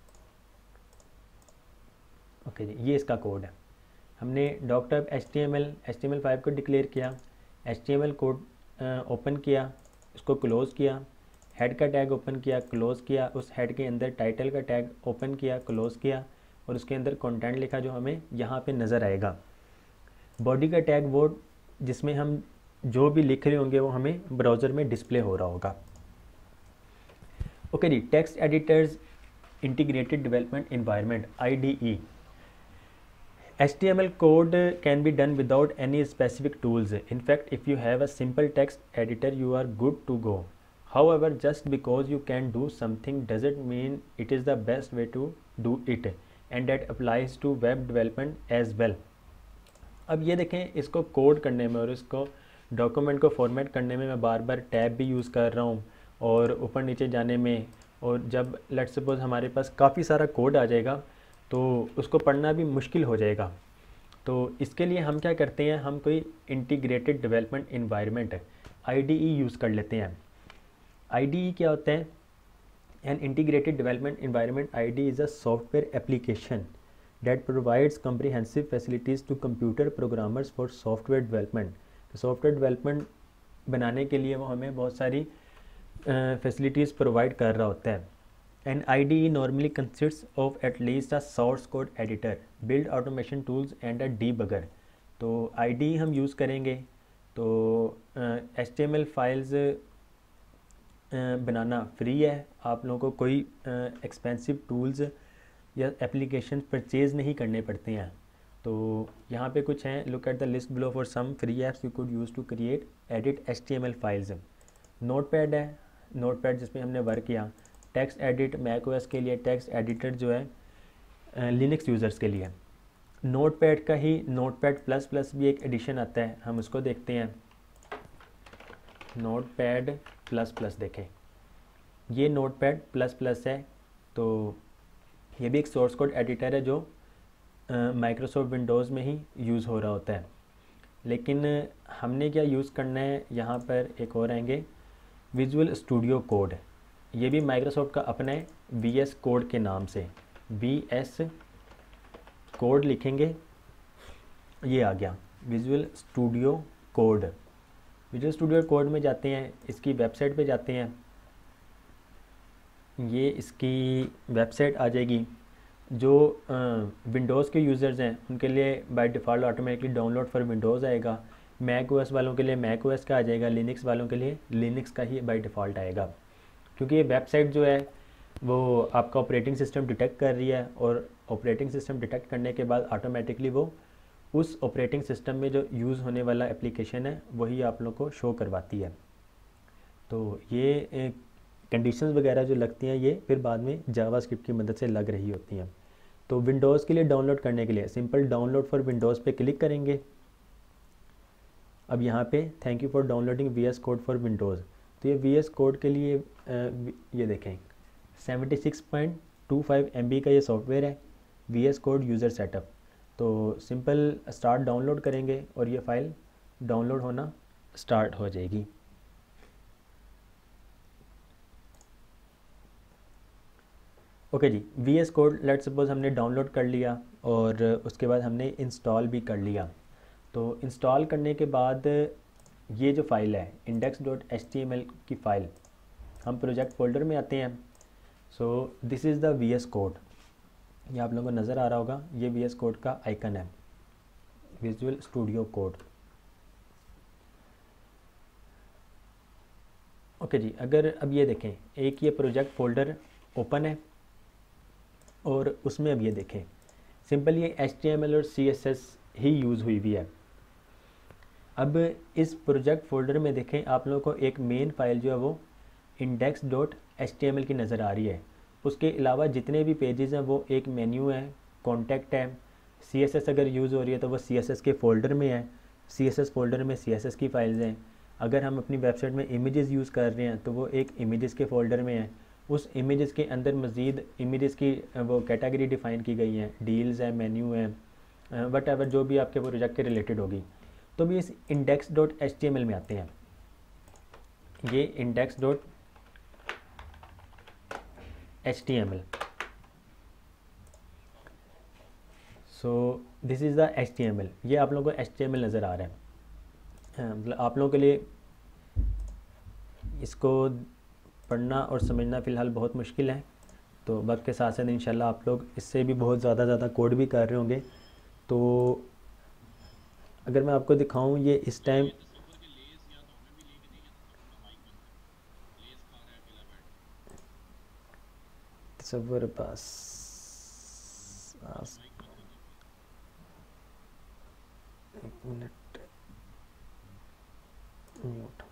ओके जी, ये इसका कोड है। हमने doctor H T M L H T M L five को डिक्लेयर किया, H T M L code open किया, इसको क्लोज़ किया, हेड का टैग ओपन किया, क्लोज़ किया, उस हेड के अंदर टाइटल का टैग ओपन किया, क्लोज़ किया, और उसके अंदर कंटेंट लिखा जो हमें यहाँ पे नज़र आएगा। बॉडी का टैग वो जिसमें हम जो भी लिख रहे होंगे वो हमें ब्राउज़र में डिस्प्ले हो रहा होगा। ओके जी, text editors integrated development environment I D E. H T M L code can be done without any specific tools. In fact, if you have a simple text editor, you are good to go. However, just because you can do something doesn't mean it is the best way to do it, and that applies to web development as well. अब ये देखें, इसको code करने में और इसको document को format करने में मैं बार बार टैब भी यूज़ कर रहा हूँ और ऊपर नीचे जाने में, और जब लेट्स सपोज हमारे पास काफ़ी सारा कोड आ जाएगा तो उसको पढ़ना भी मुश्किल हो जाएगा। तो इसके लिए हम क्या करते हैं, हम कोई integrated development environment I D E use कर लेते हैं। आई डी ई क्या होता है? An integrated development environment I D is a software application that provides comprehensive facilities to computer programmers for software development. तो सॉफ्टवेयर डेवलपमेंट बनाने के लिए वो हमें बहुत सारी फैसिलिटीज़ प्रोवाइड कर रहा होता है। An I D E normally consists of at least a source code editor, build automation tools and a debugger. तो I D E हम यूज़ करेंगे तो H T M L files बनाना फ्री है, आप लोगों को कोई एक्सपेंसिव टूल्स या एप्लीकेशन परचेज़ नहीं करने पड़ते हैं। तो यहाँ पे कुछ हैं, look at the list below for some free apps you could use to create edit H T M L files. Note pad है, नोट पैड जिसमें हमने वर्क किया। Text edit Mac O S के लिए, टेक्स्ट एडिटर जो है Linux users के लिए। नोट पैड का ही नोट पैड प्लस प्लस भी एक एडिशन आता है, हम उसको देखते हैं। नोट पैड प्लस प्लस देखें, ये नोट पैड प्लस प्लस है, तो ये भी एक सोर्स कोड एडिटर है जो माइक्रोसॉफ्ट विंडोज़ में ही यूज़ हो रहा होता है। लेकिन हमने क्या यूज़ करना है, यहाँ पर एक और आएंगे विजुअल स्टूडियो कोड। ये भी माइक्रोसॉफ्ट का अपना है वी एस कोड के नाम से, वी एस कोड लिखेंगे, ये आ गया visual studio code. Visual studio code में जाते हैं, इसकी वेबसाइट पे जाते हैं, ये इसकी वेबसाइट आ जाएगी। जो विंडोज़ के यूज़र्स हैं उनके लिए by default automatically download for Windows आएगा, मैक ओ एस वालों के लिए मैक ओ एस का आ जाएगा, लिनक्स वालों के लिए लिनक्स का ही बाय डिफ़ॉल्ट आएगा। क्योंकि ये वेबसाइट जो है वो आपका ऑपरेटिंग सिस्टम डिटेक्ट कर रही है, और ऑपरेटिंग सिस्टम डिटेक्ट करने के बाद ऑटोमेटिकली वो उस ऑपरेटिंग सिस्टम में जो यूज़ होने वाला एप्लीकेशन है वही आप लोग को शो करवाती है। तो ये कंडीशंस वगैरह जो लगती हैं ये फिर बाद में जावास्क्रिप्ट की मदद से लग रही होती हैं। तो विंडोज़ के लिए डाउनलोड करने के लिए सिंपल डाउनलोड फॉर विंडोज़ पे क्लिक करेंगे। अब यहाँ पे thank you for downloading V S code for Windows, तो ये वी एस कोड के लिए ये देखें seventy six point two five M B का ये सॉफ्टवेयर है, V S code user setup. तो सिंपल स्टार्ट डाउनलोड करेंगे और ये फ़ाइल डाउनलोड होना स्टार्ट हो जाएगी। ओके जी, V S code let's suppose हमने डाउनलोड कर लिया और उसके बाद हमने इंस्टॉल भी कर लिया। तो इंस्टॉल करने के बाद ये जो फ़ाइल है index dot H T M L की फ़ाइल, हम प्रोजेक्ट फोल्डर में आते हैं। So this is the V S code, ये आप लोगों को नज़र आ रहा होगा, ये वी एस कोड का आइकन है, विजुअल स्टूडियो कोड। ओके जी, अगर अब ये देखें एक ये प्रोजेक्ट फोल्डर ओपन है और उसमें अब ये देखें सिंपल ये एच टी एम एल और सी एस एस ही यूज़ हुई हुई है। अब इस प्रोजेक्ट फोल्डर में देखें आप लोगों को एक मेन फाइल जो है वो index dot H T M L की नज़र आ रही है। उसके अलावा जितने भी पेजेस हैं वो एक मेन्यू है, कॉन्टैक्ट है, सी एस एस अगर यूज़ हो रही है तो वो सी एस एस के फ़ोल्डर में है, सी एस एस फोल्डर में सी एस एस की फ़ाइल्स हैं। अगर हम अपनी वेबसाइट में इमेजेस यूज़ कर रहे हैं तो वो एक इमेजेस के फ़ोल्डर में है। उस इमेजेस के अंदर मज़ीद इमेजेस की वो कैटेगरी डिफ़ाइन की गई हैं, डील्स हैं, मेन्यू हैं, वट एवर जो भी आपके प्रोजेक्ट के रिलेटेड होगी। तो भी इस index dot H T M L में आते हैं। ये index dot H T M L, so this is the H T M L. ये आप लोगों को एच टी एम एल नज़र आ रहा है। मतलब आप लोगों के लिए इसको पढ़ना और समझना फ़िलहाल बहुत मुश्किल है, तो वक्त के साथ साथ इंशाल्लाह आप लोग इससे भी बहुत ज़्यादा ज़्यादा कोड भी कर रहे होंगे। तो अगर मैं आपको दिखाऊं, ये इस टाइम तस्वर पास एक मिनट म्यूट।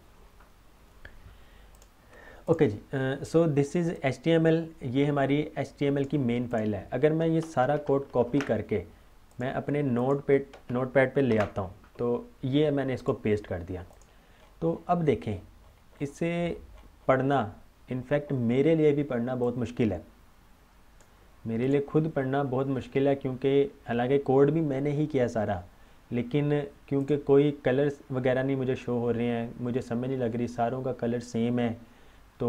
ओके जी, so this is H T M L. ये हमारी एच टी एम एल की मेन फाइल है। अगर मैं ये सारा कोड कॉपी करके मैं अपने नोट पैड नोट पैड पर ले आता हूँ, तो ये मैंने इसको पेस्ट कर दिया। तो अब देखें, इसे पढ़ना इनफैक्ट मेरे लिए भी पढ़ना बहुत मुश्किल है। मेरे लिए खुद पढ़ना बहुत मुश्किल है, क्योंकि हालांकि कोड भी मैंने ही किया सारा, लेकिन क्योंकि कोई कलर्स वगैरह नहीं मुझे शो हो रहे हैं, मुझे समझ नहीं लग रही, सारों का कलर सेम है। तो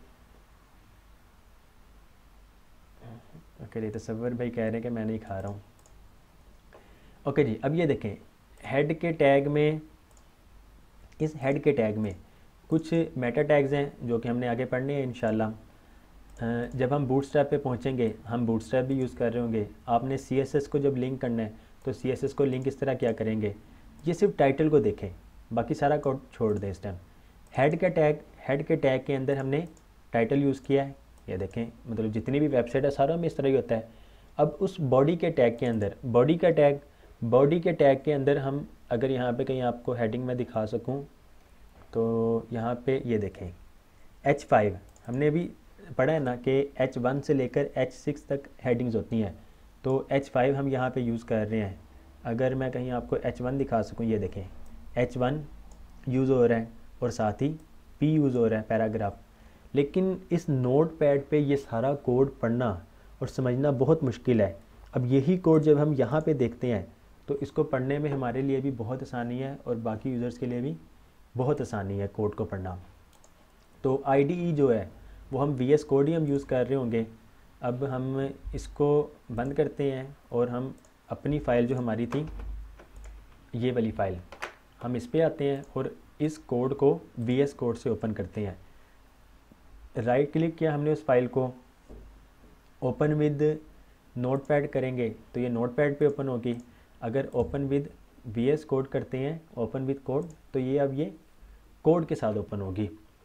ओके, तस्वर भाई कह रहे हैं कि मैं नहीं खा रहा हूँ। ओके जी, अब ये देखें, हेड के टैग में, इस हेड के टैग में कुछ मेटा टैग्स हैं जो कि हमने आगे पढ़ने हैं इंशाल्लाह। जब हम बूटस्ट्रैप पे पहुंचेंगे, हम बूटस्ट्रैप भी यूज़ कर रहे होंगे। आपने सी एस एस को जब लिंक करना है तो सी एस एस को लिंक इस तरह क्या करेंगे, ये सिर्फ टाइटल को देखें, बाकी सारा कोड छोड़ दें इस टाइम। हेड का टैग, हेड के टैग के अंदर हमने टाइटल यूज़ किया है, ये देखें, मतलब जितनी भी वेबसाइट है सारों में इस तरह ही होता है। अब उस बॉडी के टैग के अंदर, बॉडी का टैग, बॉडी के टैग के अंदर हम अगर यहाँ पे कहीं आपको हेडिंग में दिखा सकूँ तो यहाँ पे ये देखें, एच फाइव हमने भी पढ़ा है ना कि एच वन से लेकर एच सिक्स तक हेडिंग्स होती हैं। तो एच फाइव हम यहाँ पे यूज़ कर रहे हैं। अगर मैं कहीं आपको एच वन दिखा सकूँ, ये देखें, एच वन यूज़ हो रहा है और साथ ही पी यूज़ हो रहा है, पैराग्राफ। लेकिन इस नोट पैड पे ये सारा कोड पढ़ना और समझना बहुत मुश्किल है। अब यही कोड जब हम यहाँ पे देखते हैं तो इसको पढ़ने में हमारे लिए भी बहुत आसानी है और बाकी यूज़र्स के लिए भी बहुत आसानी है कोड को पढ़ना। तो आई डी ई जो है वो हम वी एस कोड ही हम यूज़ कर रहे होंगे। अब हम इसको बंद करते हैं और हम अपनी फ़ाइल जो हमारी थी, ये वाली फ़ाइल, हम इस पे आते हैं और इस कोड को वी एस कोड से ओपन करते हैं। राइट क्लिक किया हमने उस फाइल को, ओपन विद नोट पैड करेंगे तो ये नोट पैड पर ओपन होगी। अगर open with V S code करते हैं, ओपन विद कोड, तो ये अब ये कोड के साथ ओपन होगी।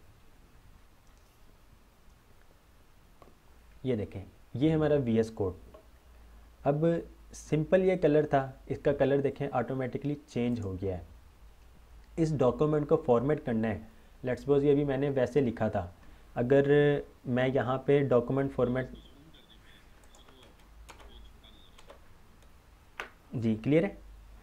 ये देखें, ये हमारा वी एस कोड। अब सिंपल ये कलर था, इसका कलर देखें ऑटोमेटिकली चेंज हो गया है। इस डॉक्यूमेंट को फॉर्मेट करना है, लेट्स सपोज ये भी मैंने वैसे लिखा था, अगर मैं यहाँ पे डॉक्यूमेंट फॉर्मेट, जी क्लियर है,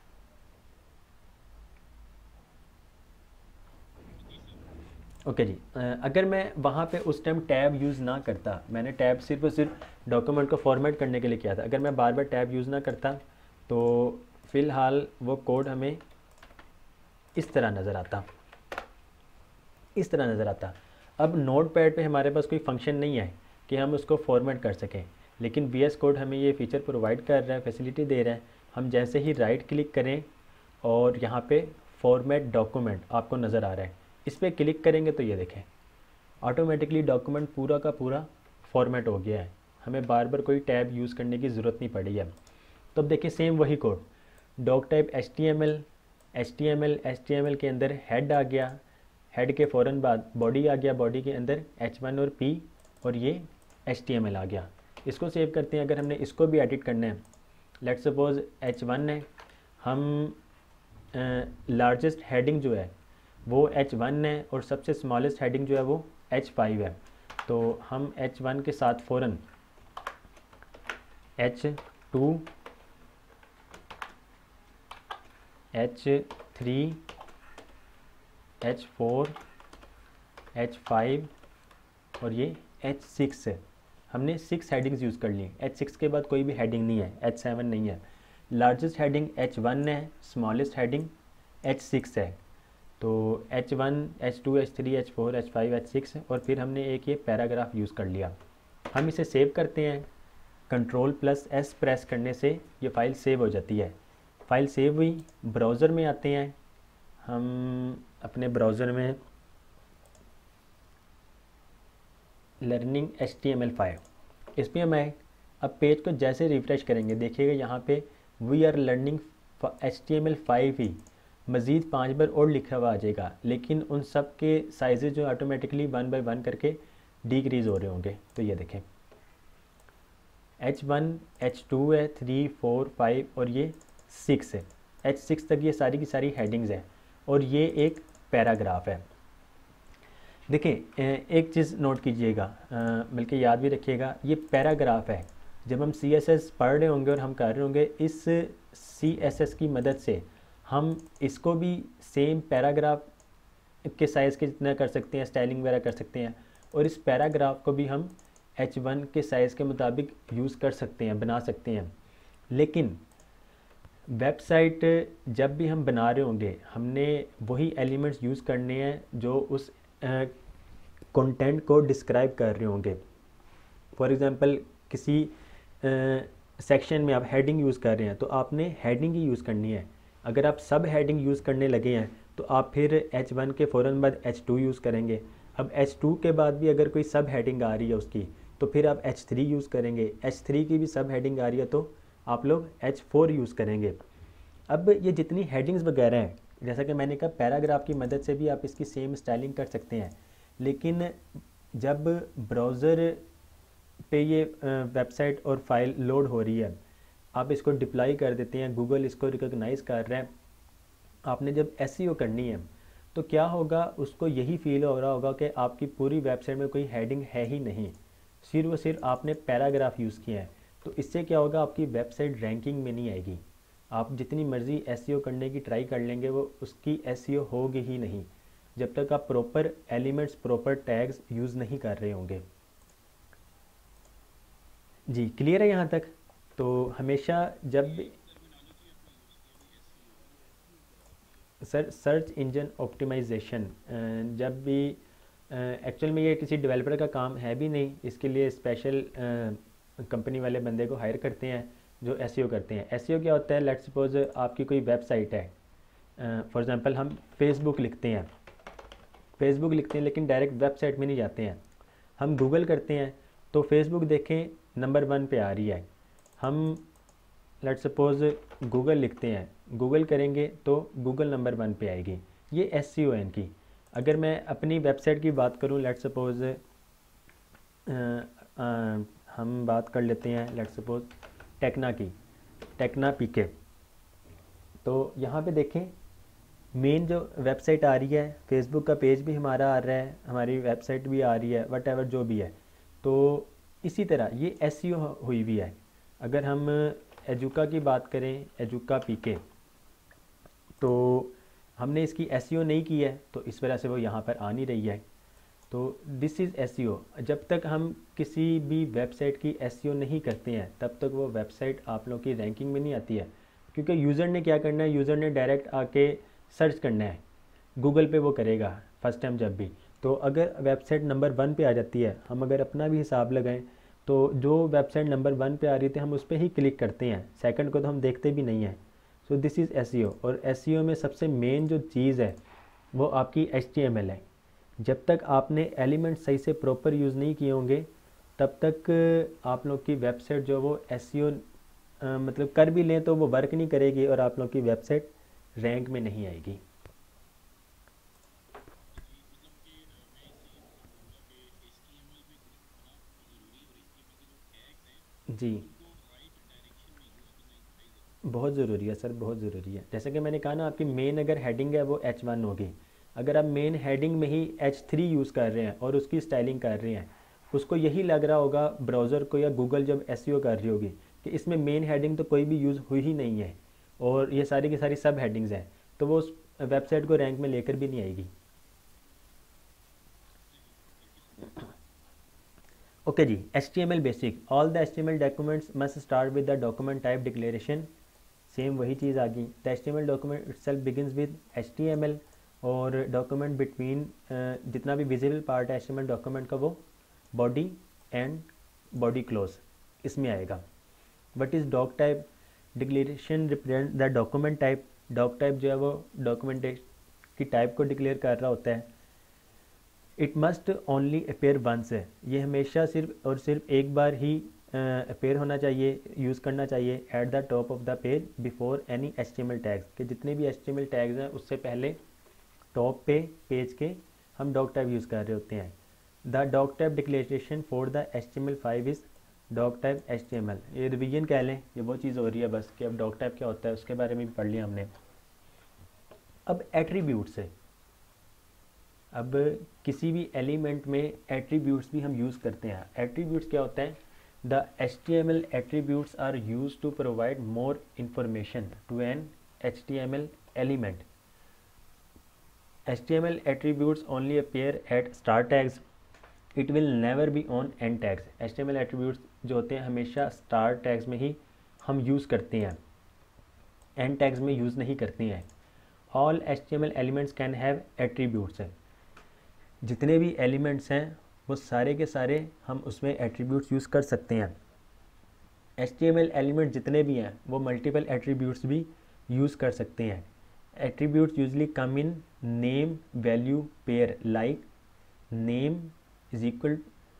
ओके जी। अगर मैं वहाँ पे उस टाइम टैब यूज़ ना करता, मैंने टैब सिर्फ और सिर्फ डॉक्यूमेंट को फॉर्मेट करने के लिए किया था, अगर मैं बार बार टैब यूज़ ना करता तो फ़िलहाल वो कोड हमें इस तरह नज़र आता, इस तरह नज़र आता। अब नोट पैड पर हमारे पास कोई फंक्शन नहीं है कि हम उसको फॉर्मेट कर सकें, लेकिन वी एस कोड हमें ये फ़ीचर प्रोवाइड कर रहा है, फैसिलिटी दे रहा है। हम जैसे ही राइट क्लिक करें और यहाँ पे फॉर्मेट डॉक्यूमेंट आपको नज़र आ रहा है, इस पर क्लिक करेंगे तो ये देखें ऑटोमेटिकली डॉक्यूमेंट पूरा का पूरा फॉर्मेट हो गया है, हमें बार बार कोई टैब यूज़ करने की ज़रूरत नहीं पड़ी है। तो अब देखिए सेम वही code, doc type H T M L, H T M L, H T M L के अंदर हेड आ गया, हेड के फ़ौरन बाद बॉडी आ गया, बॉडी के अंदर एच वन और पी और ये एच टी एम एल आ गया। इसको सेव करते हैं। अगर हमने इसको भी एडिट करना है, लेट्स सपोज एच वन है, हम लार्जेस्ट uh, हेडिंग जो है वो एच वन है और सबसे स्मॉलेस्ट हेडिंग जो है वो एच फाइव है। तो हम एच वन के साथ फ़ौरन H two, H three, H four, H five और ये एच सिक्स है। हमने सिक्स हेडिंग्स यूज़ कर ली। एच सिक्स के बाद कोई भी हेडिंग नहीं है, एच सेवन नहीं है। लार्जेस्ट हेडिंग एच वन है, स्मॉलेस्ट हेडिंग एच सिक्स है। तो H one, H two, H three, H four, H five, H six और फिर हमने एक ये पैराग्राफ यूज़ कर लिया। हम इसे सेव करते हैं, कंट्रोल प्लस एस प्रेस करने से ये फ़ाइल सेव हो जाती है। फ़ाइल सेव हुई, ब्राउज़र में आते हैं। हम अपने ब्राउज़र में learning H T M L five, इस पर हम आए। अब पेज को जैसे रिफ़्रेश करेंगे देखिएगा यहाँ पे we are learning H T M L five ही मज़ीद पाँच बार और लिखा हुआ आ जाएगा, लेकिन उन सब के साइज़ जो ऑटोमेटिकली वन बाय वन करके डिक्रीज़ हो रहे होंगे। तो ये देखें एच वन, एच टू है, थ्री, फोर, फाइव और ये सिक्स है। एच सिक्स तक ये सारी की सारी हेडिंग्स हैं और ये एक पैराग्राफ है। देखिए एक चीज़ नोट कीजिएगा, बल्कि याद भी रखिएगा, ये पैराग्राफ है। जब हम सी एस एस पढ़ रहे होंगे और हम कर रहे होंगे, इस सी एस एस की मदद से हम इसको भी सेम पैराग्राफ के साइज़ के जितना कर सकते हैं, स्टाइलिंग वगैरह कर सकते हैं। और इस पैराग्राफ को भी हम एच वन के साइज़ के मुताबिक यूज़ कर सकते हैं, बना सकते हैं। लेकिन वेबसाइट जब भी हम बना रहे होंगे हमने वही एलिमेंट्स यूज़ करने हैं जो उस कंटेंट को डिस्क्राइब कर रहे होंगे। फॉर एग्ज़ाम्पल किसी सेक्शन में आप हेडिंग यूज़ कर रहे हैं तो आपने हेडिंग ही यूज़ करनी है। अगर आप सब हेडिंग यूज़ करने लगे हैं तो आप फिर एच वन के फ़ौरन बाद एच टू यूज़ करेंगे। अब एच टू के बाद भी अगर कोई सब हेडिंग आ रही है उसकी तो फिर आप एच थ्री यूज़ करेंगे। एच थ्री की भी सब हेडिंग आ रही है तो आप लोग एच फोर यूज़ करेंगे। अब ये जितनी हेडिंग्स वगैरह हैं, जैसा कि मैंने कहा पैराग्राफ की मदद से भी आप इसकी सेम स्टाइलिंग कर सकते हैं। लेकिन जब ब्राउज़र पे ये वेबसाइट और फाइल लोड हो रही है, आप इसको डिप्लॉय कर देते हैं, गूगल इसको रिकॉग्नाइज़ कर रहा है, आपने जब एसईओ करनी है तो क्या होगा, उसको यही फील हो रहा होगा कि आपकी पूरी वेबसाइट में कोई हेडिंग है ही नहीं, सिर्फ व सिर्फ आपने पैराग्राफ यूज़ किया है। तो इससे क्या होगा, आपकी वेबसाइट रैंकिंग में नहीं आएगी। आप जितनी मर्ज़ी एसईओ करने की ट्राई कर लेंगे वो उसकी एसईओ होगी ही नहीं जब तक आप proper elements, proper tags use नहीं कर रहे होंगे। जी क्लियर है यहाँ तक? तो हमेशा जब सर सर्च इंजन ऑप्टिमाइजेशन जब भी एक्चुअल में ये किसी डेवलपर का काम है भी नहीं, इसके लिए स्पेशल कंपनी वाले बंदे को हायर करते हैं जो एसईओ करते हैं। एसईओ क्या होता है, लेट्स सपोज आपकी कोई वेबसाइट है, फॉर एग्जांपल हम फेसबुक लिखते हैं फेसबुक लिखते हैं लेकिन डायरेक्ट वेबसाइट में नहीं जाते हैं, हम गूगल करते हैं तो फेसबुक देखें नंबर वन पे आ रही है। हम लेट्स सपोज गूगल लिखते हैं, गूगल करेंगे तो गूगल नंबर वन पे आएगी। ये एसईओ है इनकी। अगर मैं अपनी वेबसाइट की बात करूं, लेट्स सपोज हम बात कर लेते हैं लेट्स सपोज टेक्ना की, टेक्ना पीके। तो यहाँ पे देखें मेन जो वेबसाइट आ रही है, फेसबुक का पेज भी हमारा आ रहा है, हमारी वेबसाइट भी आ रही है, वट एवर जो भी है। तो इसी तरह ये एसईओ हुई हुई है। अगर हम एजुका की बात करें, एजुका पीके, तो हमने इसकी एसईओ नहीं की है तो इस वजह से वो यहाँ पर आ नहीं रही है। तो दिस इज़ एसईओ। जब तक हम किसी भी वेबसाइट की एसईओ नहीं करते हैं तब तक वो वेबसाइट आप लोगों की रैंकिंग में नहीं आती है, क्योंकि यूज़र ने क्या करना है, यूज़र ने डायरेक्ट आके सर्च करना है, गूगल पे वो करेगा फर्स्ट टाइम जब भी। तो अगर वेबसाइट नंबर वन पे आ जाती है, हम अगर अपना भी हिसाब लगाएं तो जो वेबसाइट नंबर वन पे आ रही थी हम उस पर ही क्लिक करते हैं, सेकंड को तो हम देखते भी नहीं हैं। So this is SEO. और एसईओ में सबसे मेन जो चीज़ है वो आपकी एचटीएमएल है। जब तक आपने एलिमेंट सही से प्रॉपर यूज़ नहीं किए होंगे तब तक आप लोग की वेबसाइट जो वो एसईओ मतलब कर भी लें तो वो वर्क नहीं करेगी और आप लोग की वेबसाइट रैंक में नहीं आएगी। जी बहुत ज़रूरी है सर, बहुत ज़रूरी है। जैसे कि मैंने कहा ना, आपकी मेन अगर हेडिंग है वो एच वन होगी। अगर आप मेन हेडिंग में ही एच थ्री यूज़ कर रहे हैं और उसकी स्टाइलिंग कर रहे हैं, उसको यही लग रहा होगा ब्राउज़र को या गूगल जब एसईओ कर रही होगी कि इसमें मेन हेडिंग तो कोई भी यूज़ हुई ही नहीं है और ये सारी की सारी सब हेडिंग्स हैं, तो वो वेबसाइट को रैंक में लेकर भी नहीं आएगी। ओके जी, H T M L basic, all the H T M L documents must start with the document type declaration. Same वही चीज़ आ गई। The H T M L document itself begins with H T M L, और document between जितना भी visible part है H T M L document का वो बॉडी एंड बॉडी क्लोज इसमें आएगा। What is doc type declaration represent the document type. Doc type जो है वो डॉक्यूमेंट की टाइप को डिक्लेयर कर रहा होता है। It must only appear once है, ये हमेशा सिर्फ और सिर्फ एक बार ही अपेयर होना चाहिए, यूज़ करना चाहिए at the top of the page before any H T M L tags, कि जितने भी H T M L tags हैं उससे पहले टॉप पे पेज के हम डॉक टाइप यूज़ कर रहे होते हैं। The doc type declaration for the H T M L five is doc type H T M L. ये रिवीजन कह लें, ये वो चीज़ हो रही है बस कि अब डॉक टाइप क्या होता है उसके बारे में भी पढ़ लिया हमने। अब एट्रीब्यूट्स है, अब किसी भी एलिमेंट में एट्रीब्यूट्स भी हम यूज़ करते हैं। एट्रीब्यूट्स क्या होता है? The H T M L attributes are use to provide more information to an H T M L element. H T M L attributes only appear at start tags, it will never be on end tags. H T M L attributes जो होते हैं हमेशा star tags में ही हम use करते हैं, and tags में use नहीं करते हैं। All H T M L elements can have attributes है, जितने भी एलिमेंट्स हैं वो सारे के सारे हम उसमें एट्रीब्यूट्स यूज़ कर सकते हैं। H T M L element जितने भी हैं वो मल्टीपल एट्रीब्यूट्स भी यूज़ कर सकते हैं। Attributes usually come in name value pair, like name is equal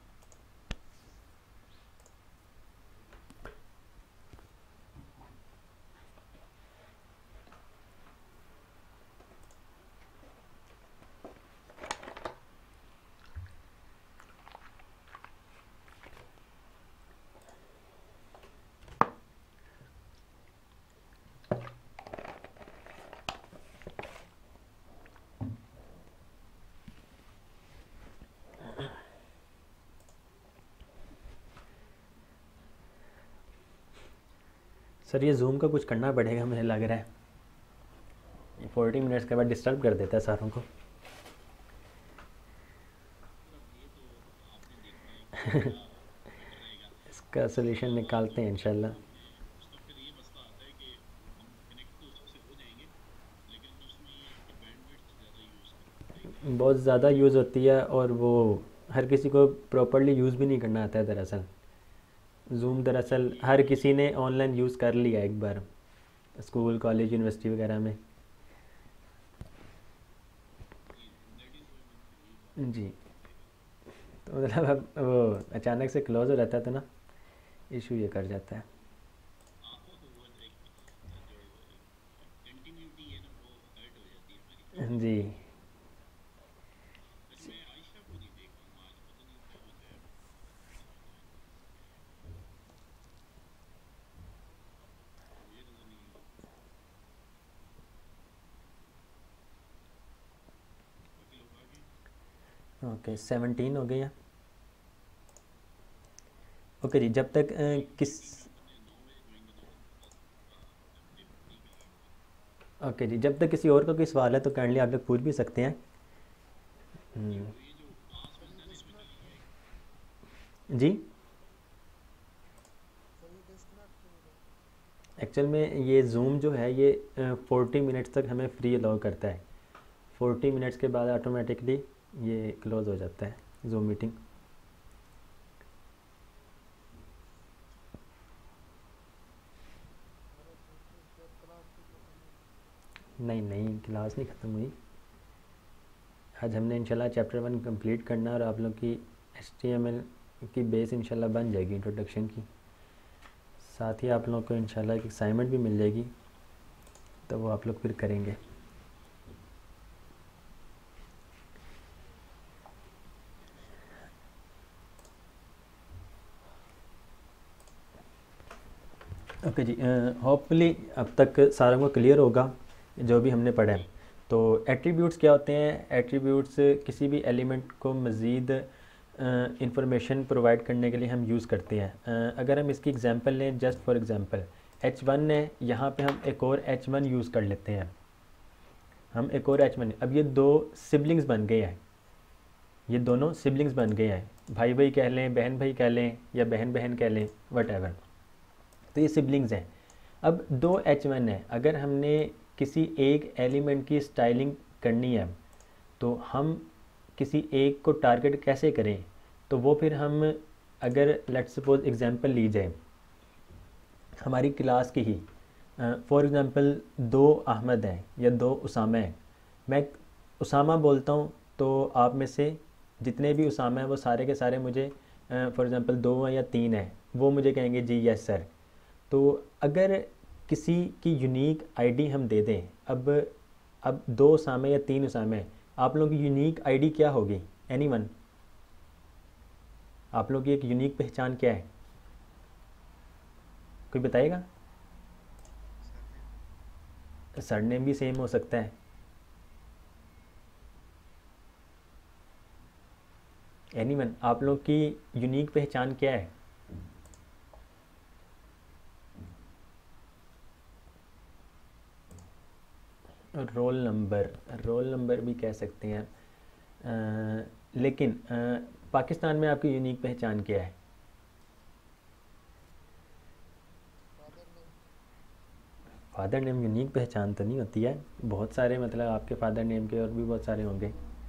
sir ये जूम का कुछ करना पड़ेगा मुझे लग रहा है, फोर्टी मिनट्स के बाद डिस्टर्ब कर देता है सारों को। इसका सोल्यूशन निकालते हैं इंशाल्लाह। बहुत ज़्यादा यूज़ होती है और वो हर किसी को प्रॉपरली यूज़ भी नहीं करना आता है दरअसल। जूम दरअसल हर किसी ने ऑनलाइन यूज़ कर लिया एक बार, स्कूल कॉलेज यूनिवर्सिटी वगैरह में। जी, तो मतलब अब वो अचानक से क्लोज हो जाता है तो ना इशू ये कर जाता है। जी ओके, सेवनटीन हो गया। ओके जी, जब तक अ, किस ओके जी, जब तक किसी और का कोई सवाल है तो काइंडली आप लोग पूछ भी सकते हैं। हम्म, जी एक्चुअल में ये जूम जो है ये फोर्टी मिनट्स तक हमें फ्री अलाउ करता है। फोर्टी मिनट्स के बाद ऑटोमेटिकली ये क्लोज़ हो जाता है जूम मीटिंग। नहीं नहीं, क्लास नहीं ख़त्म हुई। आज हमने इंशाल्लाह चैप्टर वन कंप्लीट करना है और आप लोग की एच टी एम एल की बेस इंशाल्लाह बन जाएगी इंट्रोडक्शन की। साथ ही आप लोगों को इंशाल्लाह एक असाइनमेंट भी मिल जाएगी, तो वो आप लोग फिर करेंगे। ओके जी, होपफुली अब तक सारों को क्लियर होगा जो भी हमने पढ़ा है। तो एट्रीब्यूट्स क्या होते हैं? एट्रीब्यूट्स किसी भी एलिमेंट को मज़ीद इंफॉर्मेशन प्रोवाइड करने के लिए हम यूज़ करते हैं। uh, अगर हम इसकी एग्जांपल लें, just for example H one है, यहाँ पे हम एक और एच वन यूज़ कर लेते हैं। हम एक और एच वन, अब ये दो सिबलिंग्स बन गए हैं, ये दोनों सिबलिंग्स बन गए हैं, भाई भाई कह लें, बहन भाई कह लें, या बहन बहन कह लें, वट एवर, तो ये सिबलिंग्स हैं। अब दो एच वन है, अगर हमने किसी एक एलिमेंट की स्टाइलिंग करनी है तो हम किसी एक को टारगेट कैसे करें, तो वो फिर हम अगर लेट्स सपोज एग्जांपल ली जाए हमारी क्लास की ही, फॉर एग्ज़ाम्पल दो अहमद हैं या दो उसामा हैं, मैं उसामा बोलता हूँ तो आप में से जितने भी उसामा हैं वो सारे के सारे मुझे फॉर एग्ज़ाम्पल दो हैं या तीन हैं, वो मुझे कहेंगे जी यस सर। तो अगर किसी की यूनिक आईडी हम दे दें, अब अब दो उसामे या तीन उसामे हैं, आप लोगों की यूनिक आईडी क्या होगी, एनीवन? आप लोगों की एक यूनिक पहचान क्या है, कोई बताएगा? सरनेम भी सेम हो सकता है, एनीवन? आप लोग की यूनिक पहचान क्या है? रोल नंबर, रोल नंबर भी कह सकते हैं, आ, लेकिन आ, पाकिस्तान में आपकी यूनिक पहचान क्या है? फादर नेम यूनिक पहचान तो नहीं होती है, बहुत सारे मतलब आपके फादर नेम के और भी बहुत सारे होंगे।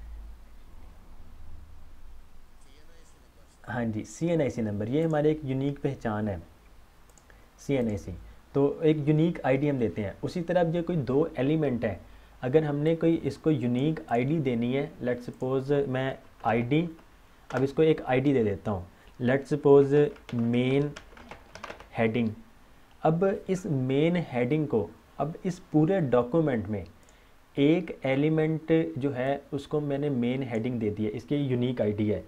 हाँ जी, सी एन आई सी नंबर, ये हमारे एक यूनिक पहचान है, सी एन आई सी। तो एक यूनिक आईडी हम देते हैं। उसी तरह अब ये कोई दो एलिमेंट है, अगर हमने कोई इसको यूनिक आईडी देनी है, लेट सपोज मैं आईडी, अब इसको एक आईडी दे देता हूँ, लेट सपोज मेन हेडिंग। अब इस मेन हेडिंग को, अब इस पूरे डॉक्यूमेंट में एक एलिमेंट जो है उसको मैंने मेन हेडिंग दे दी है, इसकी यूनिक आईडी है,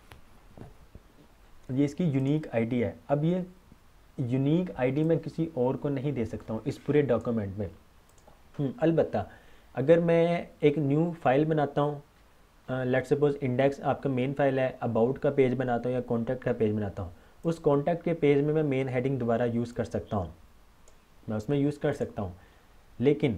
ये इसकी यूनिक आईडी है। अब ये यूनिक आईडी मैं किसी और को नहीं दे सकता हूँ इस पूरे डॉक्यूमेंट में। अलबत्ता अगर मैं एक न्यू फाइल बनाता हूँ, लेट्स सपोज इंडेक्स आपका मेन फाइल है, अबाउट का पेज बनाता हूँ या कॉन्टैक्ट का पेज बनाता हूँ, उस कॉन्टैक्ट के पेज में मैं मेन हेडिंग दोबारा यूज़ कर सकता हूँ, मैं उसमें यूज़ कर सकता हूँ। लेकिन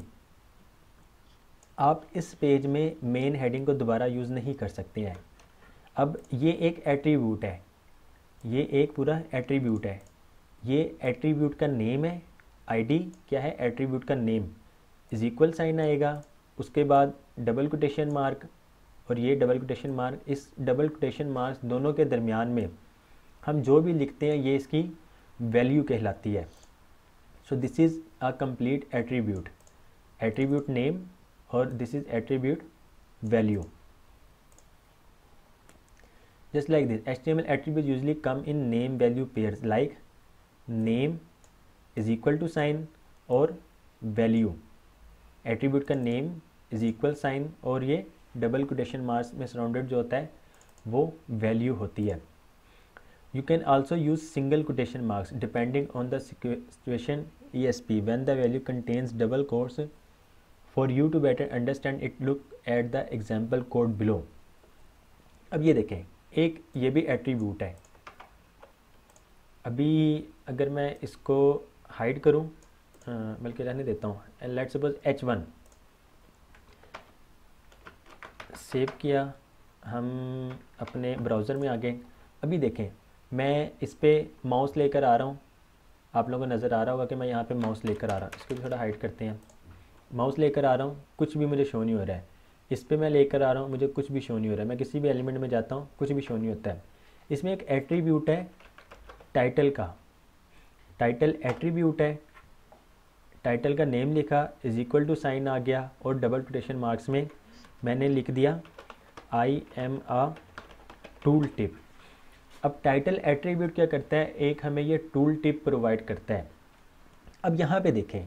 आप इस पेज में मेन हेडिंग को दोबारा यूज़ नहीं कर सकते हैं। अब ये एक एट्रीब्यूट है, ये एक पूरा एट्रीब्यूट है, ये एट्रीब्यूट का नेम है, आईडी क्या है, एट्रीब्यूट का नेम, इज इक्वल साइन आएगा, उसके बाद डबल कोटेशन मार्क और ये डबल कोटेशन मार्क, इस डबल कोटेशन मार्क्स दोनों के दरमियान में हम जो भी लिखते हैं ये इसकी वैल्यू कहलाती है। So this is a complete attribute, attribute name और this is attribute value. Just like this, H T M L attributes usually come in name value pairs like name is equal to sign और value। attribute का name is equal sign और ये double quotation marks में surrounded जो होता है वो value होती है। You can also use single quotation marks depending on the situation E S P when the value contains double quotes। For you to better understand it, look at the example code below। अब ये देखें, एक ये भी attribute है, अभी अगर मैं इसको हाइड करूं, बल्कि रहने देता हूं, let's suppose H one save किया, हम अपने ब्राउज़र में आ गए। अभी देखें मैं इस पर माउस लेकर आ रहा हूं, आप लोगों को नज़र आ रहा होगा कि मैं यहाँ पे माउस लेकर आ रहा हूँ, इसको भी थोड़ा हाइड करते हैं। माउस लेकर आ रहा हूँ, कुछ भी मुझे शो नहीं हो रहा है, इस पे मैं लेकर आ रहा हूँ, मुझे कुछ भी शो नहीं हो रहा है, मैं किसी भी एलिमेंट में जाता हूँ कुछ भी शो नहीं होता है। इसमें एक एट्रीब्यूट है टाइटल का, टाइटल एट्रीब्यूट है, टाइटल का नेम लिखा, इज इक्वल टू साइन आ गया और डबल कोटेशन मार्क्स में मैंने लिख दिया I am a tool tip. अब टाइटल एट्रीब्यूट क्या करता है, एक हमें ये टूल टिप प्रोवाइड करता है। अब यहाँ पे देखें,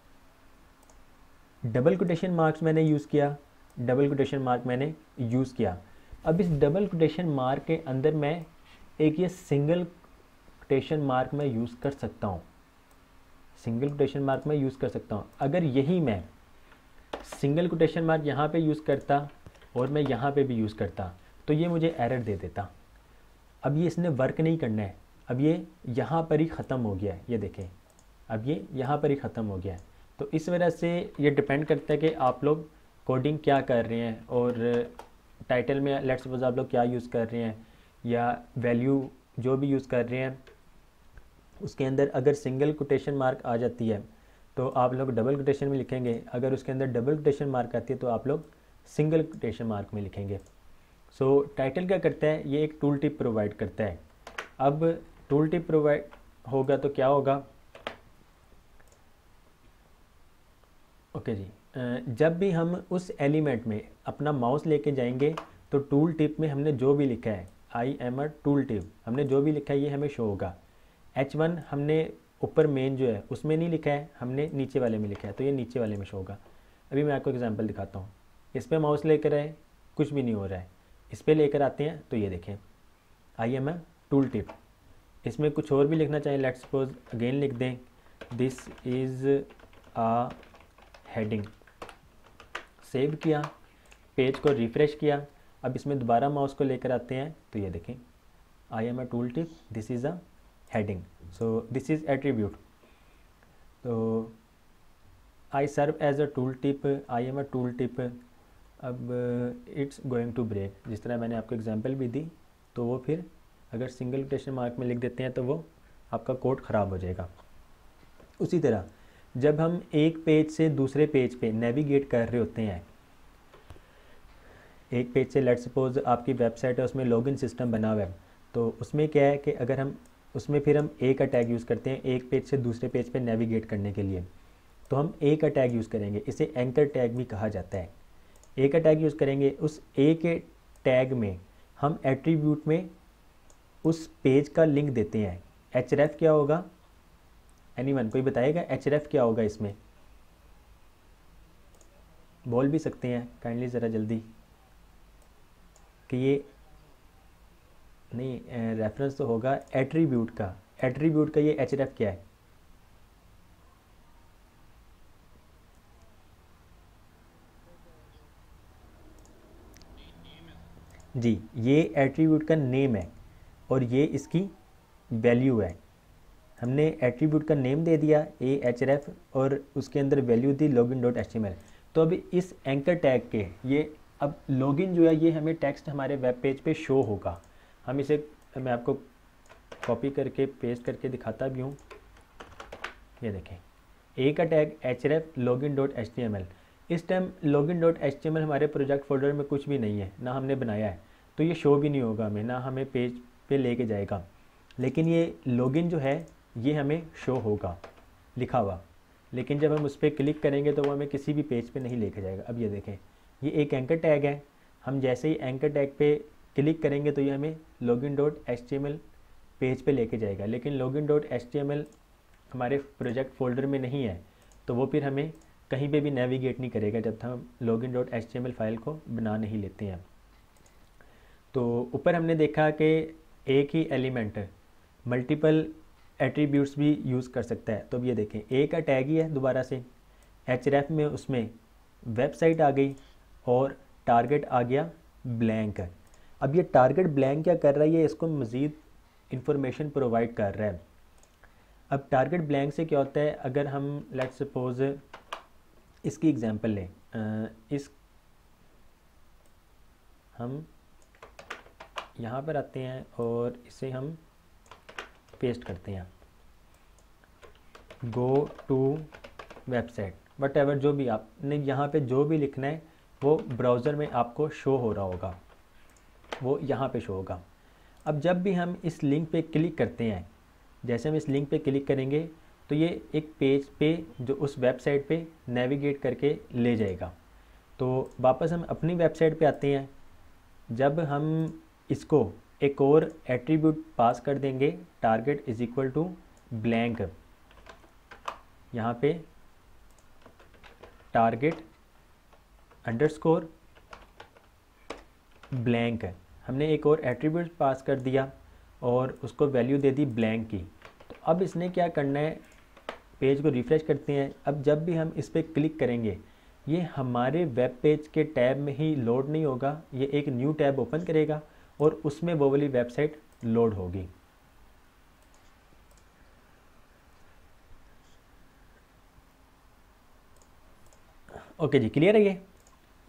डबल कोटेशन मार्क्स मैंने यूज़ किया, डबल कोटेशन मार्क मैंने यूज़ किया। अब इस डबल कोटेशन मार्क के अंदर मैं एक ये सिंगल कोटेशन मार्क में यूज़ कर सकता हूँ, सिंगल कोटेशन मार्क में यूज़ कर सकता हूँ। अगर यही मैं सिंगल कोटेशन मार्क यहाँ पे यूज़ करता और मैं यहाँ पे भी यूज़ करता तो ये मुझे एरर दे देता। अब ये इसने वर्क नहीं करना है, अब ये यहाँ पर ही ख़त्म हो गया है, ये देखें अब ये यहाँ पर ही ख़त्म हो गया है। तो इस वजह से ये डिपेंड करता है कि आप लोग कोडिंग क्या कर रहे हैं और टाइटल में लेट्स सपोज आप लोग क्या यूज़ कर रहे हैं या वैल्यू जो भी यूज़ कर रहे हैं उसके अंदर अगर सिंगल कोटेशन मार्क आ जाती है तो आप लोग डबल कोटेशन में लिखेंगे, अगर उसके अंदर डबल कोटेशन मार्क आती है तो आप लोग सिंगल कोटेशन मार्क में लिखेंगे। सो so, टाइटल क्या करता है, ये एक टूल टिप प्रोवाइड करता है। अब टूल टिप प्रोवाइड होगा तो क्या होगा, ओके okay जी, जब भी हम उस एलिमेंट में अपना माउस लेके जाएंगे तो टूल टिप में हमने जो भी लिखा है, I am a tool tip, हमने जो भी लिखा है ये हमें शो होगा। एच वन हमने ऊपर मेन जो है उसमें नहीं लिखा है, हमने नीचे वाले में लिखा है तो ये नीचे वाले में शो होगा। अभी मैं आपको एग्जांपल दिखाता हूँ। इस पर माउस लेकर आए, कुछ भी नहीं हो रहा है, इस पर लेकर आते हैं तो ये देखें I am a tool tip. इसमें कुछ और भी लिखना चाहिए, लेट्स सपोज अगेन लिख दें this is a heading. Save किया, पेज को रिफ़्रेश किया, अब इसमें दोबारा माउस को लेकर आते हैं तो ये देखें I am a tool tip, this is a heading, so this is attribute. तो I serve as a tool tip, I am a tool tip, अब इट्स गोइंग टू ब्रेक, जिस तरह मैंने आपको एग्जांपल भी दी। तो वो फिर अगर सिंगल कोटेशन मार्क में लिख देते हैं तो वो आपका कोड ख़राब हो जाएगा। उसी तरह जब हम एक पेज से दूसरे पेज पे नेविगेट कर रहे होते हैं, एक पेज से लेट्स सपोज आपकी वेबसाइट है उसमें लॉगिन सिस्टम बना हुआ है, तो उसमें क्या है कि अगर हम उसमें फिर हम ए का टैग यूज़ करते हैं एक पेज से दूसरे पेज पे नेविगेट करने के लिए, तो हम ए का टैग यूज़ करेंगे, इसे एंकर टैग भी कहा जाता है। ए का टैग यूज़ करेंगे, उस ए के टैग में हम एट्रीब्यूट में उस पेज का लिंक देते हैं। एच रेफ क्या होगा, एनीवन कोई बताएगा एच रेफ क्या होगा, इसमें बोल भी सकते हैं काइंडली ज़रा जल्दी कि ये नहीं, रेफरेंस तो होगा एट्रीब्यूट का, एट्रीब्यूट का ये एच रेफ क्या है। जी, ये एट्रीब्यूट का नेम है और ये इसकी वैल्यू है। हमने एट्रीब्यूट का नेम दे दिया ए एच रेफ और उसके अंदर वैल्यू दी login dot H T M L. तो अभी इस एंकर टैग के ये अब लॉगिन जो है ये हमें टेक्स्ट हमारे वेब पेज पे शो होगा। हम इसे मैं आपको कॉपी करके पेस्ट करके दिखाता भी हूँ। ये देखें ए का tag H ref login dot H T M L. इस time login dot H T M L हमारे प्रोजेक्ट फोल्डर में कुछ भी नहीं है, ना हमने बनाया है, तो ये शो भी नहीं होगा हमें, ना हमें पेज पे लेके जाएगा। लेकिन ये लॉगिन जो है ये हमें शो होगा लिखा हुआ, लेकिन जब हम उस पर क्लिक करेंगे तो वो हमें किसी भी पेज पे नहीं लेके जाएगा। अब ये देखें ये एक एंकर टैग है, हम जैसे ही एंकर टैग पे क्लिक करेंगे तो ये हमें login dot H T M L page पे लेके जाएगा, लेकिन login dot H T M L हमारे प्रोजेक्ट फोल्डर में नहीं है, तो वो फिर हमें कहीं पे भी नेविगेट नहीं करेगा जब तक हम login dot H T M L file को बना नहीं लेते हैं। तो ऊपर हमने देखा कि एक ही एलिमेंट मल्टीपल एट्रीब्यूट्स भी यूज़ कर सकता है। तो अब ये देखें ए का टैग ही है, दोबारा से एच रेफ में उसमें वेबसाइट आ गई और टारगेट आ गया ब्लैंक। अब ये टारगेट ब्लैंक क्या कर रहा है, ये इसको मज़ीद इंफॉर्मेशन प्रोवाइड कर रहा है। अब टारगेट ब्लैंक से क्या होता है, अगर हम लेट्स सपोज इसकी एग्जांपल लें, इस हम यहाँ पर आते हैं और इसे हम पेस्ट करते हैं, go to website, whatever जो भी आपने यहाँ पे जो भी लिखना है वो ब्राउज़र में आपको शो हो रहा होगा, वो यहाँ पे शो होगा। अब जब भी हम इस लिंक पे क्लिक करते हैं, जैसे हम इस लिंक पे क्लिक करेंगे तो ये एक पेज पे जो उस वेबसाइट पे नेविगेट करके ले जाएगा। तो वापस हम अपनी वेबसाइट पे आते हैं, जब हम इसको एक और एट्रीब्यूट पास कर देंगे, target is equal to blank, यहाँ पे टारगेट अंडरस्कोर ब्लैंक, हमने एक और एट्रीब्यूट पास कर दिया और उसको वैल्यू दे दी ब्लैंक की। तो अब इसने क्या करना है, पेज को रिफ़्रेश करते हैं, अब जब भी हम इस पर क्लिक करेंगे ये हमारे वेब पेज के टैब में ही लोड नहीं होगा, ये एक न्यू टैब ओपन करेगा और उसमें वो वाली वेबसाइट लोड होगी। ओके जी, क्लियर है ये।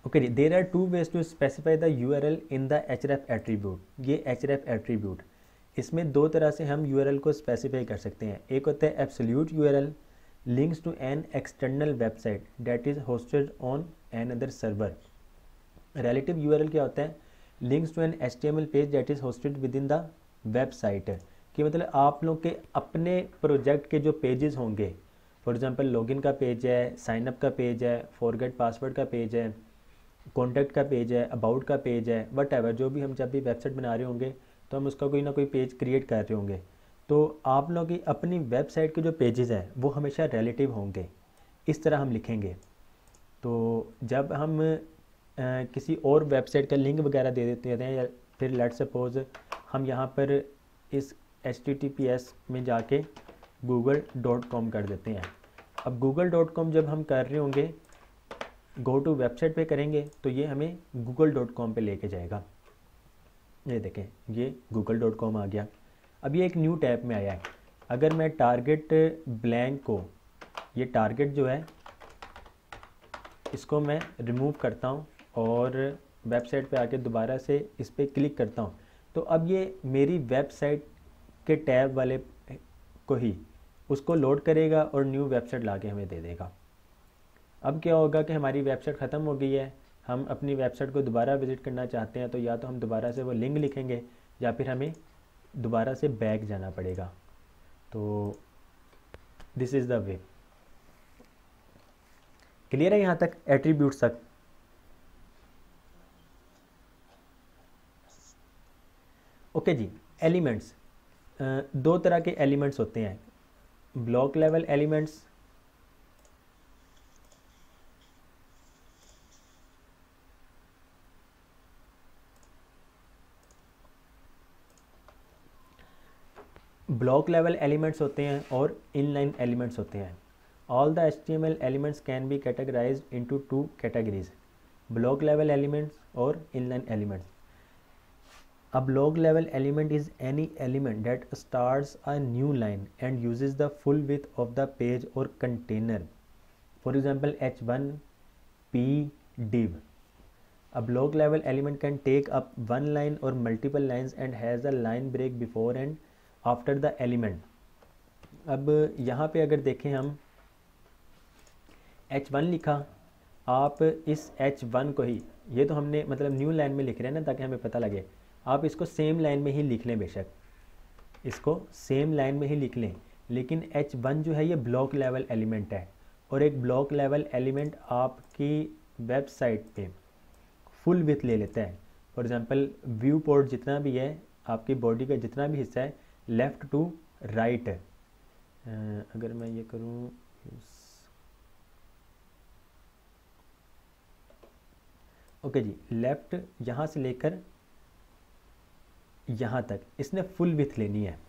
ओके जी, there are two ways to specify the U R L in the H ref attribute. ये एच रेफ एट्रीब्यूट, इसमें दो तरह से हम यू आर एल को स्पेसिफाई कर सकते हैं। एक होता है absolute U R L links to an external website that is hosted on another server. Relative U R L क्या होता है? Links to an H T M L page that is hosted within the website. कि मतलब आप लोग के अपने project के जो पेजेस होंगे, फॉर एग्जांपल लॉगिन का पेज है, साइन अप का पेज है, फॉरगेट पासवर्ड का पेज है, कॉन्टैक्ट का पेज है, अबाउट का पेज है, वट एवर, जो भी हम जब भी वेबसाइट बना रहे होंगे तो हम उसका कोई ना कोई पेज क्रिएट कर रहे होंगे। तो आप लोग की अपनी वेबसाइट के जो पेजेस हैं वो हमेशा रिलेटिव होंगे, इस तरह हम लिखेंगे। तो जब हम आ, किसी और वेबसाइट का लिंक वगैरह दे देते हैं, या फिर लेट सपोज हम यहाँ पर इस H T T P S में जाके गूगल डॉट कॉम कर देते हैं। अब गूगल डॉट कॉम जब हम कर रहे होंगे, गो टू वेबसाइट पे करेंगे तो ये हमें गूगल डॉट कॉम पर लेके जाएगा। ये देखें, ये गूगल डॉट कॉम आ गया। अब ये एक न्यू टैब में आया है। अगर मैं टारगेट ब्लैंक को, ये टारगेट जो है इसको मैं रिमूव करता हूँ और वेबसाइट पे आके दोबारा से इस पर क्लिक करता हूँ, तो अब ये मेरी वेबसाइट के टैब वाले को ही उसको लोड करेगा और न्यू वेबसाइट ला के हमें दे देगा। अब क्या होगा कि हमारी वेबसाइट ख़त्म हो गई है, हम अपनी वेबसाइट को दोबारा विज़िट करना चाहते हैं, तो या तो हम दोबारा से वो लिंक लिखेंगे या फिर हमें दोबारा से बैक जाना पड़ेगा। तो this is the way. Clear है यहाँ तक एट्रीब्यूट्स तक? ओके जी, एलिमेंट्स, दो तरह के एलिमेंट्स होते हैं, block level elements block level elements होते हैं और इनलाइन एलिमेंट्स होते हैं। All the H T M L elements can be categorized into two categories, block level elements और inline elements. A block level element is any element that starts a new line and uses the full width of the page or container. For example, H one P div. A block level element can take up one line or multiple lines and has a line break before and after the element. अब यहाँ पे अगर देखें हम H one लिखा, आप इस H one को ही, ये तो हमने मतलब न्यू लाइन में लिख रहे हैं ना ताकि हमें पता लगे, आप इसको सेम लाइन में ही लिख लें, बेशक इसको सेम लाइन में ही लिख लें, लेकिन एच वन जो है ये ब्लॉक लेवल एलिमेंट है। और एक ब्लॉक लेवल एलिमेंट आपकी वेबसाइट पे फुल विथ ले लेता है। फॉर एग्जांपल व्यू पोर्ट जितना भी है, आपकी बॉडी का जितना भी हिस्सा है, लेफ़्ट टू राइट, अगर मैं ये करूँ, ओके जी, लेफ़्ट यहाँ से लेकर यहाँ तक इसने फुल विथ लेनी है।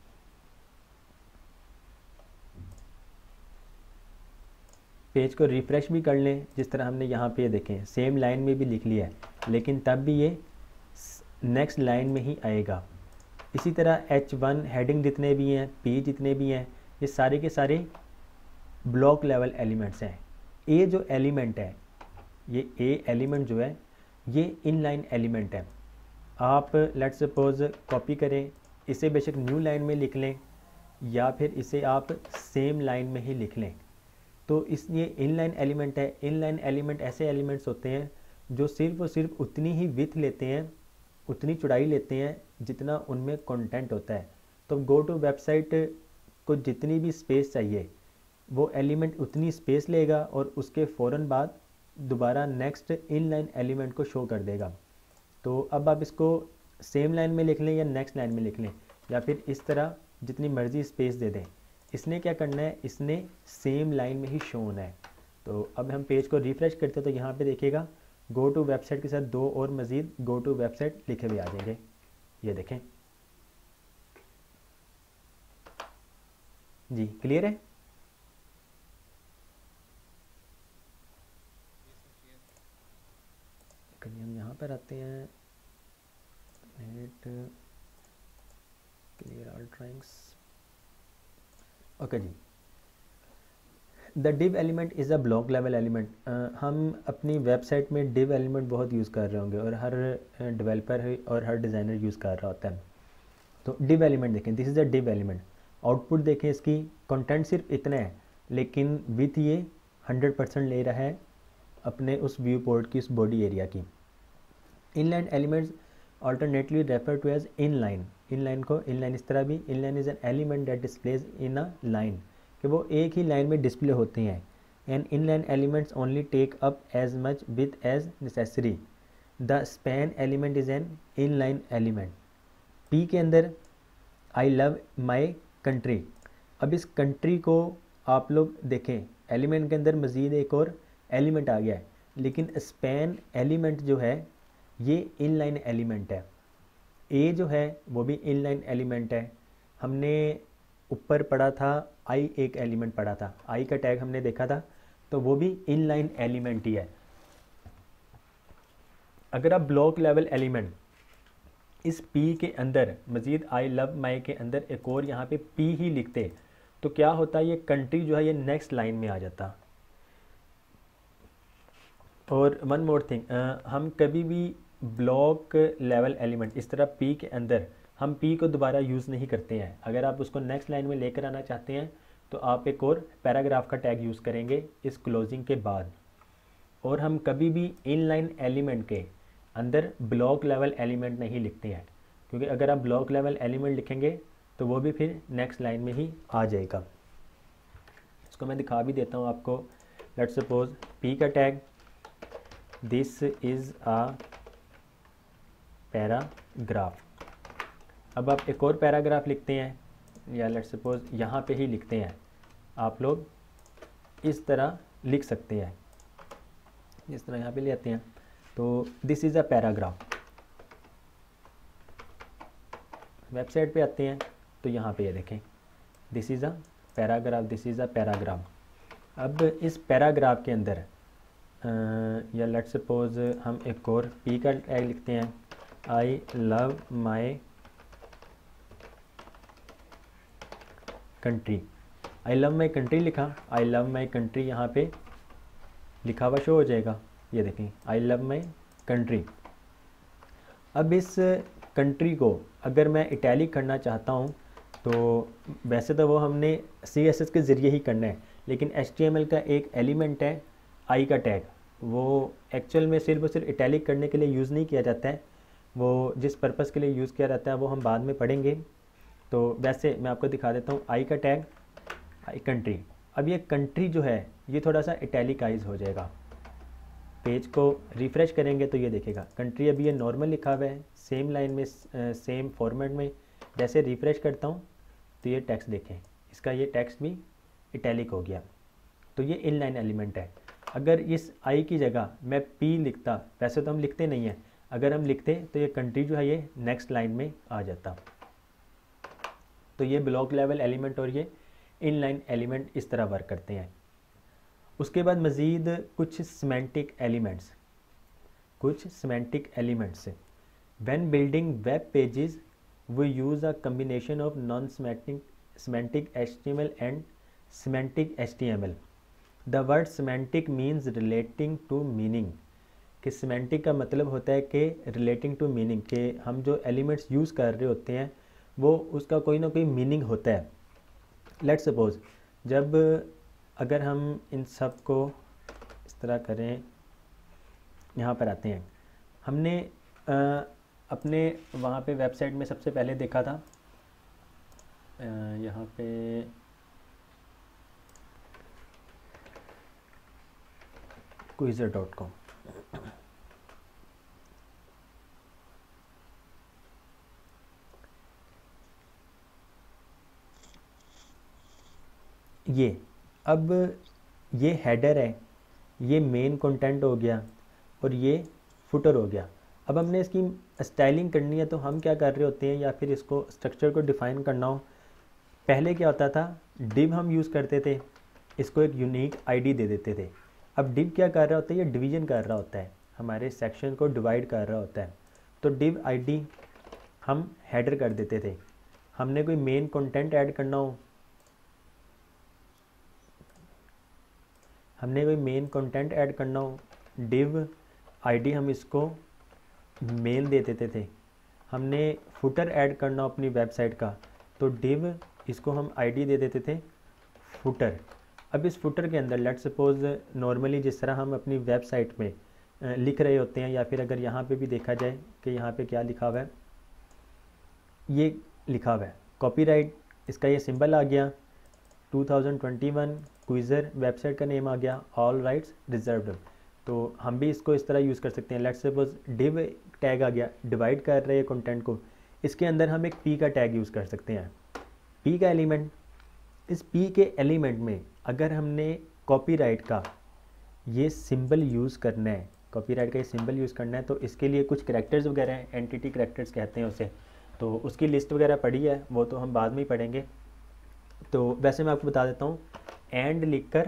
पेज को रिफ़्रेश भी कर लें, जिस तरह हमने यहाँ पे देखें सेम लाइन में भी लिख लिया है, लेकिन तब भी ये नेक्स्ट लाइन में ही आएगा। इसी तरह एच वन हेडिंग जितने भी हैं, पी जितने भी हैं, ये सारे के सारे ब्लॉक लेवल एलिमेंट्स हैं। ए जो एलिमेंट है, ये ए एलिमेंट जो है ये इनलाइन एलिमेंट है। आप लेट्स सपोज कॉपी करें, इसे बेशक न्यू लाइन में लिख लें या फिर इसे आप सेम लाइन में ही लिख लें। तो इस ये इनलाइन एलिमेंट है। इनलाइन एलिमेंट ऐसे एलिमेंट्स होते हैं जो सिर्फ और सिर्फ उतनी ही विथ लेते हैं, उतनी चौड़ाई लेते हैं जितना उनमें कंटेंट होता है। तो गो टू वेबसाइट को जितनी भी स्पेस चाहिए वो एलिमेंट उतनी स्पेस लेगा और उसके फ़ौरन बाद दोबारा नेक्स्ट इनलाइन एलिमेंट को शो कर देगा। तो अब आप इसको सेम लाइन में लिख लें या नेक्स्ट लाइन में लिख लें या फिर इस तरह जितनी मर्ज़ी स्पेस दे दें, इसने क्या करना है, इसने सेम लाइन में ही शो होना है। तो अब हम पेज को रिफ़्रेश करते हैं तो यहाँ पे देखिएगा गो टू वेबसाइट के साथ दो और मज़ीद गो टू वेबसाइट लिखे हुए आ जाएंगे। ये देखें जी, क्लियर है? हम यहाँ पर आते हैं, net clear all drawings. Okay जी, the div element is a block level element. हम अपनी वेबसाइट में डिव एलिमेंट बहुत यूज़ कर रहे होंगे और हर डेवलपर और हर डिज़ाइनर यूज़ कर रहा होता है। तो डिव एलिमेंट देखें, this is a div element. Output देखें, इसकी कंटेंट सिर्फ इतना है, लेकिन विथ ये हंड्रेड परसेंट ले रहा है अपने उस व्यू पोर्ट की, उस बॉडी एरिया की। Inline elements alternately refer to as inline. Inline को इनलाइन इस तरह भी, inline is an element that displays in a line, कि वो एक ही लाइन में डिस्प्ले होते हैं। And inline elements only take up as much width as necessary. The span element is an inline element. P के अंदर आई लव माई कंट्री। अब इस कंट्री को आप लोग देखें, एलिमेंट के अंदर मज़ीद एक और एलिमेंट आ गया है, लेकिन स्पैन एलिमेंट जो है ये इनलाइन एलिमेंट है। ए जो है वो भी इनलाइन एलिमेंट है। हमने ऊपर पढ़ा था आई, एक एलिमेंट पढ़ा था, आई का टैग हमने देखा था, तो वो भी इनलाइन एलिमेंट ही है। अगर आप ब्लॉक लेवल एलिमेंट इस पी के अंदर मज़ीद आई लव माई के अंदर एक और यहाँ पे पी ही लिखते, तो क्या होता है, ये कंट्री जो है ये नेक्स्ट लाइन में आ जाता। और वन मोर थिंग, हम कभी भी ब्लॉक लेवल एलिमेंट इस तरह पी के अंदर हम पी को दोबारा यूज़ नहीं करते हैं। अगर आप उसको नेक्स्ट लाइन में लेकर आना चाहते हैं तो आप एक और पैराग्राफ का टैग यूज़ करेंगे इस क्लोजिंग के बाद। और हम कभी भी इनलाइन एलिमेंट के अंदर ब्लॉक लेवल एलिमेंट नहीं लिखते हैं, क्योंकि अगर आप ब्लॉक लेवल एलिमेंट लिखेंगे तो वो भी फिर नेक्स्ट लाइन में ही आ जाएगा। इसको मैं दिखा भी देता हूँ आपको। लेट्स सपोज पी का tag, this is a paragraph. अब आप एक और पैराग्राफ लिखते हैं, या लेट्स सपोज यहाँ पे ही लिखते हैं, आप लोग इस तरह लिख सकते हैं, इस तरह यहाँ पे ले आते हैं, तो this is a paragraph. Website पे आते हैं तो यहाँ पे ये देखें, this is a paragraph, this is a paragraph. अब इस पैराग्राफ के अंदर आ, या लेट्स सपोज हम एक और पी का टैग लिखते हैं, I love my country. I love my country लिखा, आई लव माई कंट्री यहाँ पे लिखा हुआ शो हो जाएगा, ये देखें आई लव माई कंट्री। अब इस कंट्री को अगर मैं इटैलिक करना चाहता हूँ तो वैसे तो वो हमने सी एस एस के ज़रिए ही करना है, लेकिन एच टी एम एल का एक एलिमेंट है आई का टैग, वो एक्चुअल में सिर्फ और सिर्फ इटैलिक करने के लिए यूज़ नहीं किया जाता है, वो जिस पर्पज़ के लिए यूज़ किया जाता है वो हम बाद में पढ़ेंगे। तो वैसे मैं आपको दिखा देता हूँ आई का टैग, आई कंट्री। अब ये कंट्री जो है ये थोड़ा सा इटैलिकाइज हो जाएगा। पेज को रिफ़्रेश करेंगे तो ये देखेगा कंट्री अभी ये नॉर्मल लिखा हुआ है, सेम लाइन में, सेम फॉर्मेट में। जैसे रिफ़्रेश करता हूँ तो ये टेक्स्ट देखें, इसका ये टेक्स्ट भी इटैलिक हो गया। तो ये इनलाइन एलिमेंट है। अगर इस आई की जगह मैं पी लिखता, वैसे तो हम लिखते नहीं हैं, अगर हम लिखते तो ये कंट्री जो है ये नेक्स्ट लाइन में आ जाता। तो ये ब्लॉक लेवल एलिमेंट और ये इनलाइन एलिमेंट इस तरह वर्क करते हैं। उसके बाद मज़ीद कुछ सिमेंटिक एलिमेंट्स, कुछ semantic elements when building web pages we use a combination of non semantic semantic H T M L and semantic H T M L. The word semantic means relating to meaning, कि semantic का मतलब होता है कि relating to meaning, कि हम जो elements use कर रहे होते हैं वो उसका कोई ना कोई मीनिंग होता है। लेट्स सपोज जब अगर हम इन सब को इस तरह करें, यहाँ पर आते हैं, हमने आ, अपने वहाँ पे वेबसाइट में सबसे पहले देखा था, आ, यहाँ पे क्विज़र डॉट कॉम, ये अब ये हेडर है, ये मेन कंटेंट हो गया और ये फुटर हो गया। अब हमने इसकी स्टाइलिंग करनी है तो हम क्या कर रहे होते हैं, या फिर इसको स्ट्रक्चर को डिफ़ाइन करना हो, पहले क्या होता था, डिव हम यूज़ करते थे, इसको एक यूनिक आईडी दे देते थे। अब डिव क्या कर रहा होता है, ये डिवीज़न कर रहा होता है, हमारे सेक्शन को डिवाइड कर रहा होता है। तो डिव आईडी हम हेडर कर देते थे। हमने कोई मेन कंटेंट ऐड करना हो हमने कोई मेन कंटेंट ऐड करना हो, डिव आईडी हम इसको मेल दे देते थे। हमने फुटर ऐड करना हो अपनी वेबसाइट का, तो डिव इसको हम आईडी दे देते थे फुटर। अब इस फुटर के अंदर लेट्स सपोज नॉर्मली जिस तरह हम अपनी वेबसाइट में लिख रहे होते हैं, या फिर अगर यहाँ पे भी देखा जाए कि यहाँ पे क्या लिखा हुआ है, ये लिखा हुआ है कॉपीराइट, इसका ये सिंबल आ गया, two thousand twenty one quizzer website का नेम आ गया, ऑल राइट्स रिजर्व्ड। तो हम भी इसको इस तरह यूज़ कर सकते हैं। लेट्स सपोज डिव टैग आ गया, डिवाइड कर रहे हैं कंटेंट को, इसके अंदर हम एक पी का टैग यूज़ कर सकते हैं, पी का एलिमेंट। इस पी के एलिमेंट में अगर हमने कॉपीराइट का ये सिंबल यूज़ करना है, कॉपीराइट का ये सिंबल यूज़ करना है, तो इसके लिए कुछ करैक्टर्स वगैरह हैं, एंटिटी करैक्टर्स कहते हैं उसे, तो उसकी लिस्ट वगैरह पड़ी है, वो तो हम बाद में ही पढ़ेंगे। तो वैसे मैं आपको बता देता हूँ, एंड लिख कर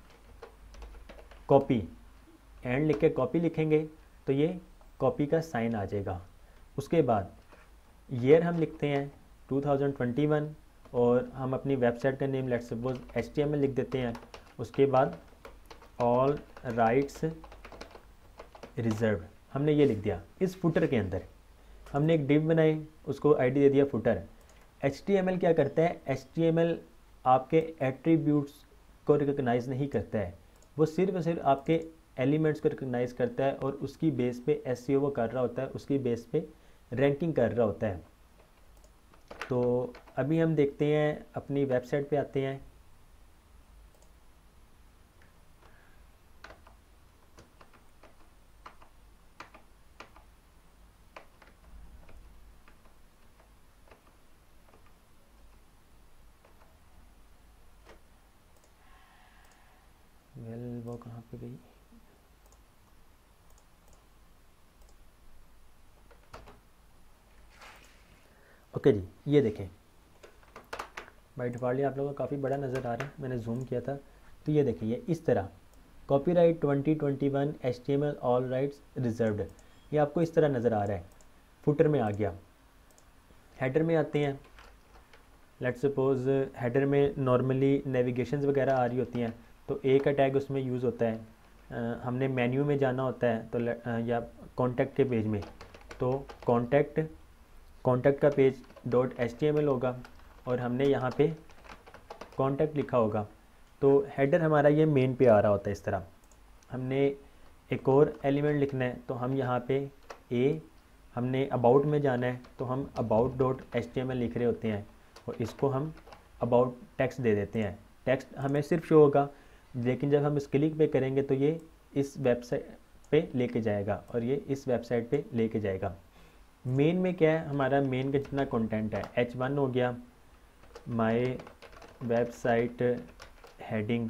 कॉपी, एंड लिख के कॉपी लिखेंगे तो ये कॉपी का साइन आ जाएगा। उसके बाद ईयर हम लिखते हैं टू थाउजेंड ट्वेंटी वन, और हम अपनी वेबसाइट का name let's suppose H T M L लिख देते हैं। उसके बाद ऑल राइट्स रिजर्व हमने ये लिख दिया। इस फुटर के अंदर हमने एक डिव बनाई, उसको आईडी दे दिया footer. H T M L क्या करता है, एच टी एम एल आपके एट्रीब्यूट्स को रिकॉग्नाइज नहीं करता है, वो सिर्फ और सिर्फ आपके एलिमेंट्स को रिकॉग्नाइज करता है, और उसकी बेस पे एस ई ओ वो कर रहा होता है, उसकी बेस पे रैंकिंग कर रहा होता है। तो अभी हम देखते हैं, अपनी वेबसाइट पे आते हैं। वेल वो कहाँ पे गई, ओके जी, ये देखें बाई डिफ़ॉल्ट आप लोगों को काफ़ी बड़ा नज़र आ रहा है, मैंने जूम किया था। तो ये देखिए, ये इस तरह copyright twenty twenty one H T M L all rights reserved, ये आपको इस तरह नज़र आ रहा है। फुटर में आ गया, हेडर में आते हैं। लेट्स सपोज हेडर में नॉर्मली नेविगेशंस वगैरह आ रही होती हैं, तो ए का टैग उसमें यूज़ होता है। आ, हमने मेन्यू में जाना होता है, तो आ, या कॉन्टैक्ट के पेज में, तो कॉन्टैक्ट कॉन्टैक्ट का page dot H T M L होगा, और हमने यहाँ पे कॉन्टैक्ट लिखा होगा। तो हेडर हमारा ये मेन पे आ रहा होता है इस तरह। हमने एक और एलिमेंट लिखना है, तो हम यहाँ पे ए, हमने अबाउट में जाना है, तो हम about dot H T M L लिख रहे होते हैं, और इसको हम अबाउट टेक्स्ट दे देते हैं। टेक्स्ट हमें सिर्फ शो होगा, लेकिन जब हम इस क्लिक पे करेंगे तो ये इस वेबसाइट पे लेके जाएगा, और ये इस वेबसाइट पे लेके जाएगा। मेन में क्या है, हमारा मेन का जितना कंटेंट है, एच वन हो गया my website heading,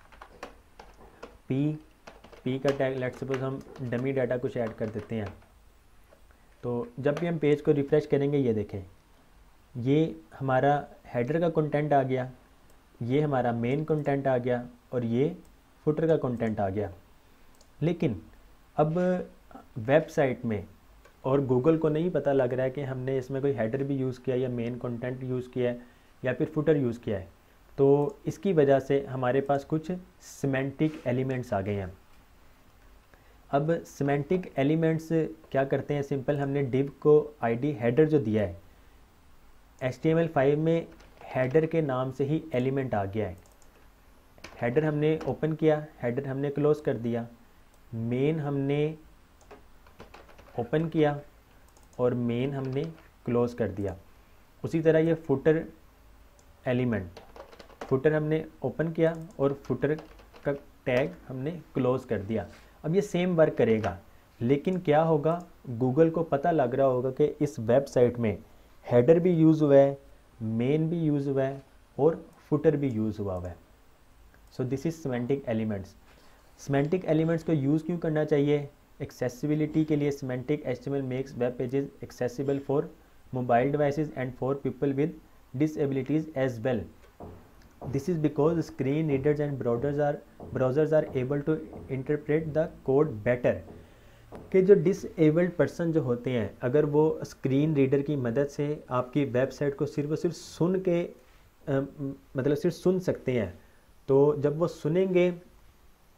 P P का टैग लेट्स सपोज हम डमी डाटा कुछ ऐड कर देते हैं। तो जब भी हम पेज को रिफ्रेश करेंगे, ये देखें, ये हमारा हेडर का कंटेंट आ गया, ये हमारा मेन कंटेंट आ गया, और ये फुटर का कंटेंट आ गया। लेकिन अब वेबसाइट में और गूगल को नहीं पता लग रहा है कि हमने इसमें कोई हेडर भी यूज़ किया, या मेन कंटेंट यूज़ किया है, या फिर फुटर यूज़ किया है। तो इसकी वजह से हमारे पास कुछ सिमेंटिक एलिमेंट्स आ गए हैं। अब सिमेंटिक एलिमेंट्स क्या करते हैं, सिंपल, हमने डिव को आईडी हेडर जो दिया है, H T M L five में हेडर के नाम से ही एलिमेंट आ गया है। हेडर हमने ओपन किया, हेडर हमने क्लोज कर दिया, मेन हमने ओपन किया, और मेन हमने क्लोज कर दिया। उसी तरह ये फुटर एलिमेंट, फुटर हमने ओपन किया और फुटर का टैग हमने क्लोज कर दिया। अब ये सेम वर्क करेगा, लेकिन क्या होगा, गूगल को पता लग रहा होगा कि इस वेबसाइट में हेडर भी यूज़ हुआ है, मेन भी यूज़ हुआ है, और फुटर भी यूज़ हुआ हुआ है। So this is semantic elements. Semantic elements को यूज़ क्यों करना चाहिए? एक्सेसिबिलिटी के लिए semantic H T M L makes web pages accessible for mobile devices and for people with disabilities as well. This is because screen readers and browsers are browsers are able to interpret the code better. कि जो disabled person जो होते हैं, अगर वो screen reader की मदद से आपकी वेबसाइट को सिर्फ और सिर्फ सुन के आ, मतलब सिर्फ सुन सकते हैं, तो जब वो सुनेंगे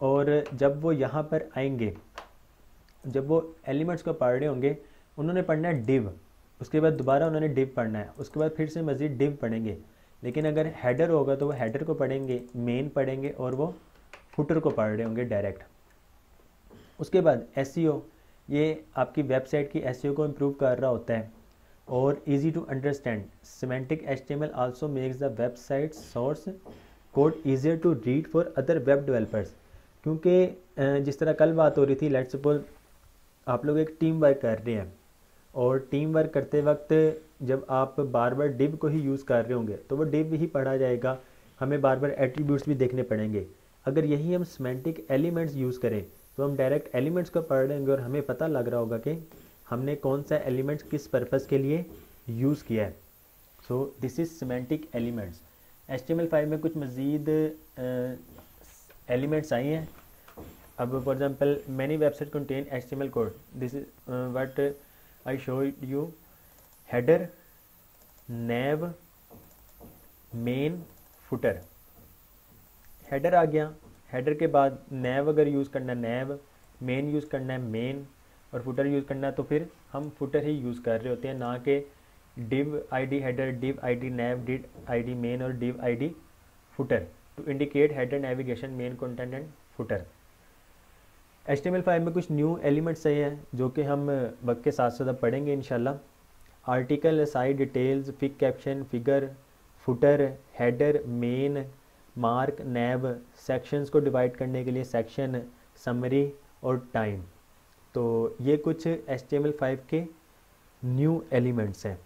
और जब वो यहाँ पर आएंगे, जब वो एलिमेंट्स को पढ़ रहे होंगे, उन्होंने पढ़ना है डिव, उसके बाद दोबारा उन्होंने डिव पढ़ना है, उसके बाद फिर से मज़ीद डिव पढ़ेंगे। लेकिन अगर हेडर होगा तो वो हेडर को पढ़ेंगे, मेन पढ़ेंगे, और वो फुटर को पढ़ रहे होंगे डायरेक्ट। उसके बाद एसईओ, ये आपकी वेबसाइट की एसईओ को इम्प्रूव कर रहा होता है। और easy to understand, semantic HTML also makes the website source code easier to read for other web developers. क्योंकि जिस तरह कल बात हो रही थी, लेट्स सपोज आप लोग एक टीम वर्क कर रहे हैं, और टीम वर्क करते वक्त जब आप बार बार डिव को ही यूज़ कर रहे होंगे तो वो डिव ही पढ़ा जाएगा, हमें बार बार एट्रीब्यूट्स भी देखने पड़ेंगे। अगर यही हम सिमेंटिक एलिमेंट्स यूज़ करें तो हम डायरेक्ट एलिमेंट्स को पढ़ लेंगे और हमें पता लग रहा होगा कि हमने कौन सा एलिमेंट्स किस पर्पज़ के लिए यूज़ किया है। So this is semantic elements. H T M L five में कुछ मज़ीद एलिमेंट्स आए हैं। अब for example many website contain H T M L code, this is what I show you. Header, nav, main, footer. Header आ गया, header के बाद नेव अगर यूज़ करना है नेव, मेन यूज़ करना है मेन, और फुटर यूज़ करना है तो फिर हम फुटर ही यूज़ कर रहे होते हैं, ना कि div ID header, div ID nav, div ID main और div ID footer to indicate header, navigation, main content and footer. H T M L five में कुछ न्यू एलिमेंट्स आए हैं जो कि हम वक्त के साथ साथ अब पढ़ेंगे इंशाल्लाह। Article, side details, fig caption, figure, footer, header, main, mark, nav, sections को डिवाइड करने के लिए सेक्शन, समरी और टाइम। तो ये कुछ H T M L five के न्यू एलिमेंट्स हैं।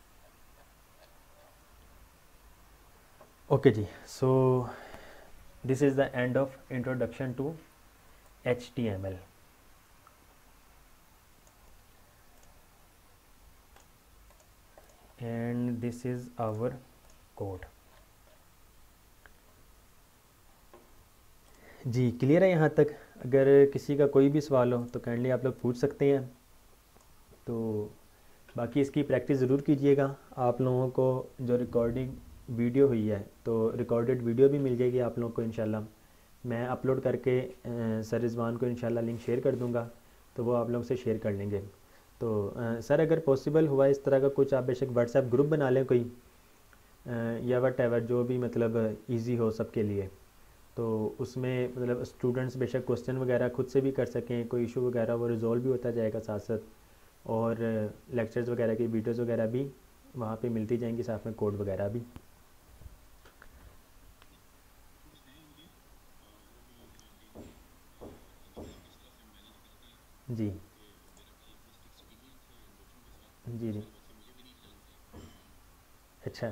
ओके जी, so this is the end of introduction to H T M L. And this is our code. जी क्लियर है यहाँ तक? अगर किसी का कोई भी सवाल हो तो काइंडली आप लोग पूछ सकते हैं। तो बाकी इसकी प्रैक्टिस ज़रूर कीजिएगा। आप लोगों को जो रिकॉर्डिंग वीडियो हुई है तो रिकॉर्डेड वीडियो भी मिल जाएगी आप लोगों को इंशाल्लाह। मैं अपलोड करके सर रिजवान को इंशाल्लाह लिंक शेयर कर दूंगा, तो वो आप लोग से शेयर कर लेंगे। तो आ, सर अगर पॉसिबल हुआ इस तरह का कुछ, आप बेशक व्हाट्सएप ग्रुप बना लें कोई, आ, या वट एवर जो भी मतलब ईजी हो सबके लिए। तो उसमें मतलब स्टूडेंट्स बेशक क्वेश्चन वगैरह खुद से भी कर सकें, कोई इशू वगैरह वो रिजॉल्व भी होता जाएगा साथ साथ, और लेक्चर्स वगैरह की वीडियोज़ वगैरह भी वहाँ पे मिलती जाएंगी, साथ में कोड वगैरह भी। जी जी जी अच्छा,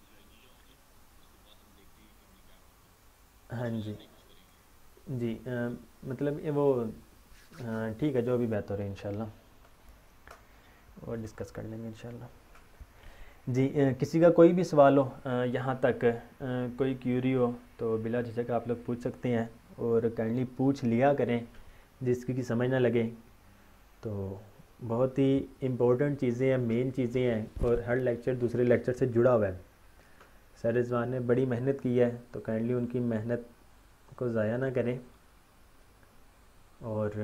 हाँ जी जी, अ, मतलब ये वो अ, ठीक है, जो भी बेहतर है इंशाल्लाह और डिस्कस कर लेंगे इंशाल्लाह। जी अ, किसी का कोई भी सवाल हो अ, यहाँ तक अ, कोई क्यूरी हो तो बिला झिझक आप लोग पूछ सकते हैं, और काइंडली पूछ लिया करें जिसकी की समझ ना लगे। तो बहुत ही इम्पोर्टेंट चीज़ें हैं, मेन चीज़ें हैं, और हर लेक्चर दूसरे लेक्चर से जुड़ा हुआ है। सर रिजवान ने बड़ी मेहनत की है, तो काइंडली उनकी मेहनत को ज़ाया ना करें। और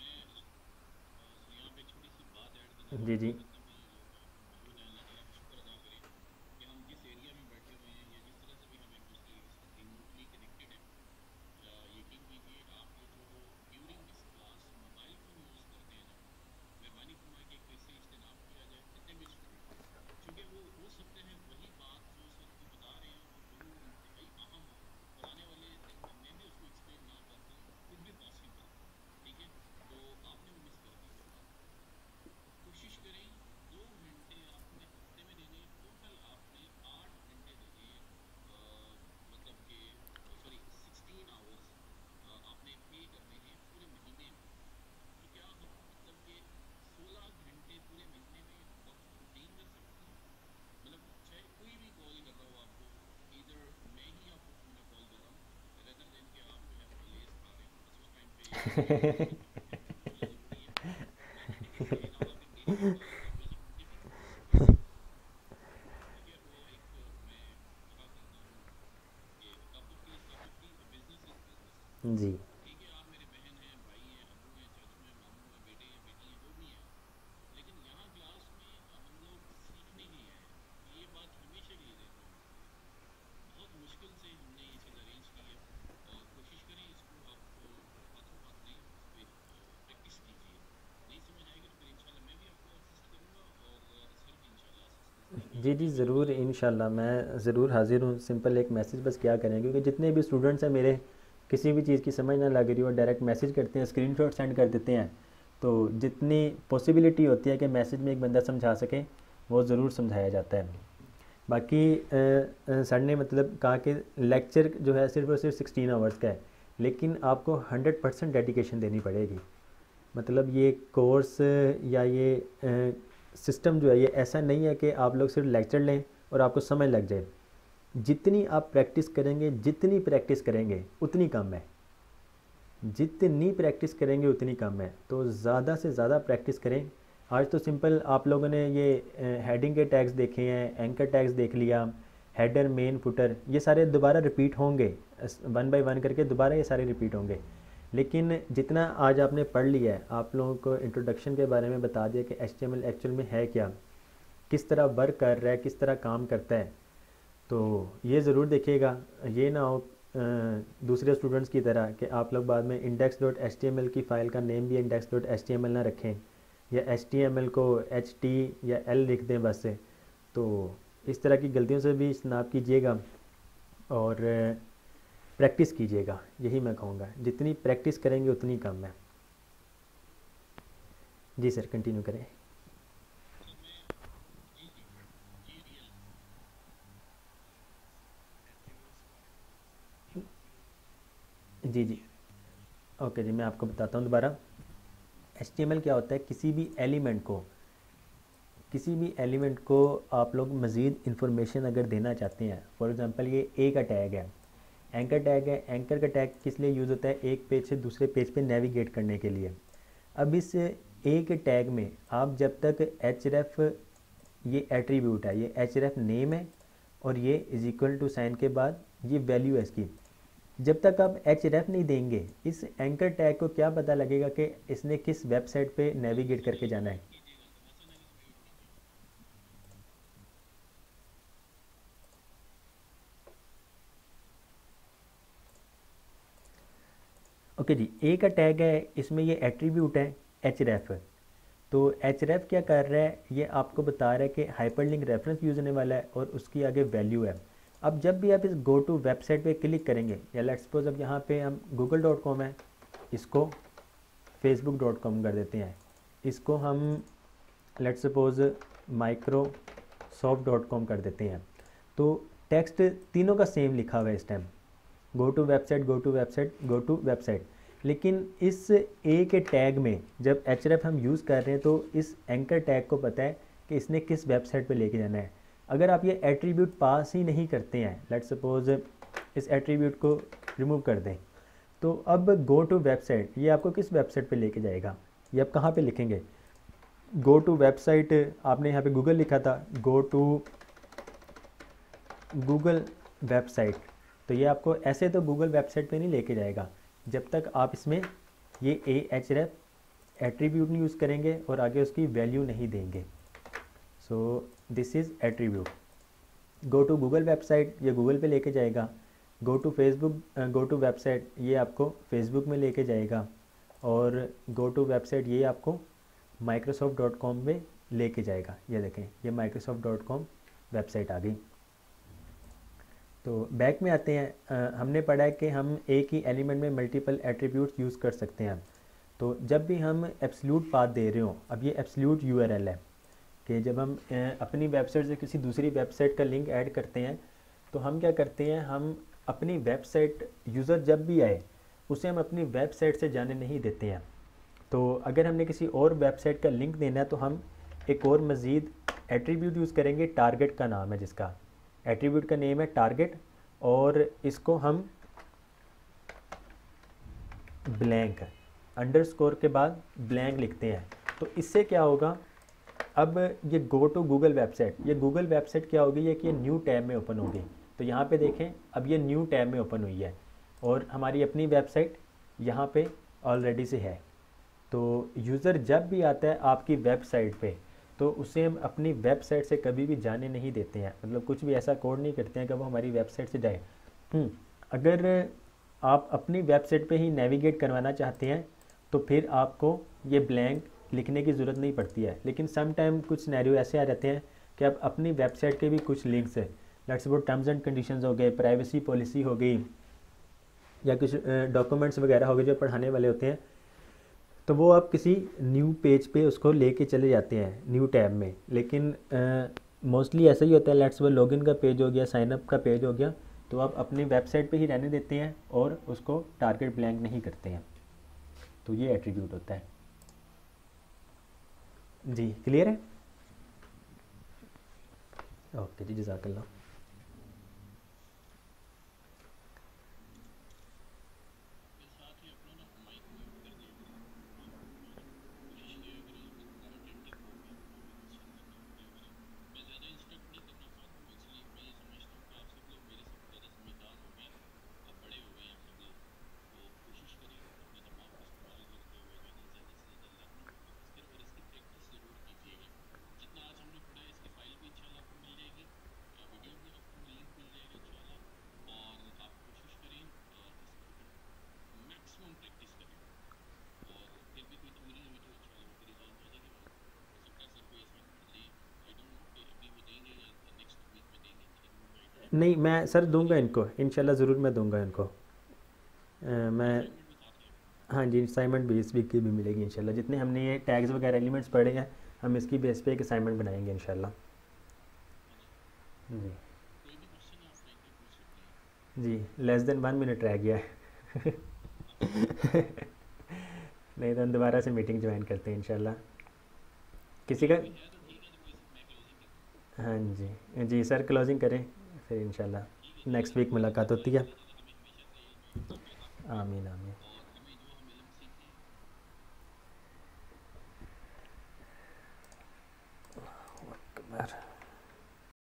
जी जी जी जी जी ज़रूर, इंशाल्लाह मैं ज़रूर हाज़िर हूँ। सिंपल एक मैसेज बस क्या करें, क्योंकि जितने भी स्टूडेंट्स हैं मेरे, किसी भी चीज़ की समझ ना लग रही हो डायरेक्ट मैसेज करते हैं, स्क्रीनशॉट सेंड कर देते हैं। तो जितनी पॉसिबिलिटी होती है कि मैसेज में एक बंदा समझा सके, वो ज़रूर समझाया जाता है। बाकी अ, अ, सर ने मतलब कहा कि लेक्चर जो है सिर्फ और सिर्फ सिक्सटीन आवर्स का है, लेकिन आपको हंड्रेड परसेंट डेडिकेशन देनी पड़ेगी। मतलब ये कोर्स या ये सिस्टम जो है ये ऐसा नहीं है कि आप लोग सिर्फ लेक्चर लें और आपको समझ लग जाए। जितनी आप प्रैक्टिस करेंगे, जितनी प्रैक्टिस करेंगे उतनी कम है, जितनी प्रैक्टिस करेंगे उतनी कम है। तो ज़्यादा से ज़्यादा प्रैक्टिस करें। आज तो सिंपल आप लोगों ने ये हेडिंग के टैग्स देखे हैं, एंकर टैग्स देख लिया, हेडर, मेन, फुटर, ये सारे दोबारा रिपीट होंगे, वन बाय वन करके दोबारा ये सारे रिपीट होंगे। लेकिन जितना आज आपने पढ़ लिया है, आप लोगों को इंट्रोडक्शन के बारे में बता दिया कि H T M L actual में है क्या, किस तरह वर्क कर रहा है, किस तरह काम करता है। तो ये ज़रूर देखिएगा, ये ना हो अ, दूसरे स्टूडेंट्स की तरह कि आप लोग बाद में index dot H T M L की फ़ाइल का नेम भी index dot H T M L ना रखें, या एच टी एम एल को एच टी या एल लिख दें बस से। तो इस तरह की गलतियों से भी इज्तनाब कीजिएगा और प्रैक्टिस कीजिएगा, यही मैं कहूँगा। जितनी प्रैक्टिस करेंगे उतनी कम है। जी सर, कंटिन्यू करें। जी जी, ओके जी, मैं आपको बताता हूँ दोबारा। एच टी एम एल क्या होता है, किसी भी एलिमेंट को किसी भी एलिमेंट को आप लोग मज़ीद इंफॉर्मेशन अगर देना चाहते हैं, फॉर एग्ज़ाम्पल ये ए का टैग है, एंकर टैग है। एंकर का टैग किस लिए यूज़ होता है, एक पेज से दूसरे पेज पे नेविगेट करने के लिए। अब इस ए के टैग में आप जब तक एच रेफ, ये एट्रीब्यूट है, ये एच रेफ नेम है और ये इज इक्वल टू साइन के बाद ये वैल्यू है इसकी, जब तक आप एच रेफ नहीं देंगे, इस एंकर टैग को क्या पता लगेगा कि इसने किस वेबसाइट पे नेविगेट करके जाना है। ओके जी, ए का टैग है, इसमें ये एट्रीब्यूट है एच रेफ। तो एच रेफ क्या कर रहा है, ये आपको बता रहा है कि हाइपरलिंक रेफरेंस यूज़ होने वाला है और उसकी आगे वैल्यू है। अब जब भी आप इस गो टू वेबसाइट पे क्लिक करेंगे, या लेट्स सपोज अब यहाँ पे हम गूगल डॉट कॉम है, इसको फेसबुक डॉट कॉम कर देते हैं, इसको हम let's suppose Microsoft dot com कर देते हैं। तो टेक्स्ट तीनों का सेम लिखा हुआ है इस time, go to website, go to website, go to website. लेकिन इस ए के टैग में जब एच रेफ हम यूज़ कर रहे हैं तो इस एंकर टैग को पता है कि इसने किस वेबसाइट पे लेके जाना है। अगर आप ये एट्रीब्यूट पास ही नहीं करते हैं, लेट्स सपोज इस एट्रीब्यूट को रिमूव कर दें, तो अब गो टू वेबसाइट ये आपको किस वेबसाइट पे लेके जाएगा, ये आप कहाँ पे लिखेंगे। गो टू वेबसाइट आपने यहाँ पे गूगल लिखा था, गो टू गूगल वेबसाइट, तो ये आपको ऐसे तो गूगल वेबसाइट पे नहीं लेके जाएगा जब तक आप इसमें ये ए एच रेफ एट्रीब्यूट नहीं यूज़ करेंगे और आगे उसकी वैल्यू नहीं देंगे। So this is attribute. Go to Google website ये गूगल पे लेके जाएगा, go to Facebook, go to website ये आपको फेसबुक में लेके जाएगा, और गो टू वेबसाइट ये आपको माइक्रोसॉफ्ट डॉट कॉम में लेके जाएगा। ये देखें, ये माइक्रोसॉफ्ट डॉट कॉम वेबसाइट आ गई। तो बैक में आते हैं, आ, हमने पढ़ा है कि हम एक ही एलिमेंट में मल्टीपल एट्रीब्यूट्स यूज़ कर सकते हैं। तो जब भी हम एब्सोल्यूट पाथ दे रहे हो, अब ये एब्सोल्यूट यूआरएल है कि जब हम आ, अपनी वेबसाइट से किसी दूसरी वेबसाइट का लिंक ऐड करते हैं, तो हम क्या करते हैं, हम अपनी वेबसाइट, यूज़र जब भी आए उसे हम अपनी वेबसाइट से जाने नहीं देते हैं। तो अगर हमने किसी और वेबसाइट का लिंक देना है तो हम एक और मज़ीद एट्रीब्यूट यूज़ करेंगे, टारगेट का नाम है जिसका, एट्रीब्यूट का नेम है टारगेट, और इसको हम ब्लैंक अंडरस्कोर के बाद ब्लैंक लिखते हैं। तो इससे क्या होगा, अब ये गो टू गूगल वेबसाइट, ये गूगल वेबसाइट क्या होगी, ये कि ये न्यू टैब में ओपन होगी। तो यहाँ पे देखें, अब ये न्यू टैब में ओपन हुई है और हमारी अपनी वेबसाइट यहाँ पे ऑलरेडी से है। तो यूज़र जब भी आता है आपकी वेबसाइट पे, तो उसे हम अपनी वेबसाइट से कभी भी जाने नहीं देते हैं, मतलब कुछ भी ऐसा कोड नहीं करते हैं कि वो हमारी वेबसाइट से जाए। अगर आप अपनी वेबसाइट पे ही नेविगेट करवाना चाहते हैं तो फिर आपको ये ब्लैंक लिखने की ज़रूरत नहीं पड़ती है। लेकिन सम टाइम कुछ सिनेरियो ऐसे आ जाते हैं कि आप अपनी वेबसाइट के भी कुछ लिंक्स है, let's suppose terms and conditions हो गए, प्राइवेसी पॉलिसी हो गई, या कुछ डॉक्यूमेंट्स वगैरह हो गए जो पढ़ाने वाले होते हैं, तो वो आप किसी न्यू पेज पे उसको लेके चले जाते हैं न्यू टैब में। लेकिन मोस्टली ऐसा ही होता है, लेट्स वो लॉगिन का पेज हो गया, साइनअप का पेज हो गया, तो आप अपनी वेबसाइट पे ही रहने देते हैं और उसको टारगेट ब्लैंक नहीं करते हैं। तो ये एट्रीब्यूट होता है। जी क्लियर है? ओके जी, जज़ाकल्लाह। नहीं मैं सर दूंगा इनको, इंशाल्लाह ज़रूर मैं दूंगा इनको। अ, मैं हाँ जी, असाइनमेंट भी इस वीक की भी मिलेगी इंशाल्लाह। जितने हमने ये टैग्स वगैरह एलिमेंट्स पढ़े हैं, हम इसकी बेस पे एक असाइनमेंट बनाएंगे इंशाल्लाह। जी जी, लेस देन वन मिनट रह गया है। नहीं तो हम दोबारा से मीटिंग ज्वाइन करते हैं इंशाल्लाह। किसी का हाँ जी जी सर, क्लोजिंग करें फिर इंशाल्लाह नेक्स्ट वीक मुलाकात होती है। आमीन आमीन। अकबर।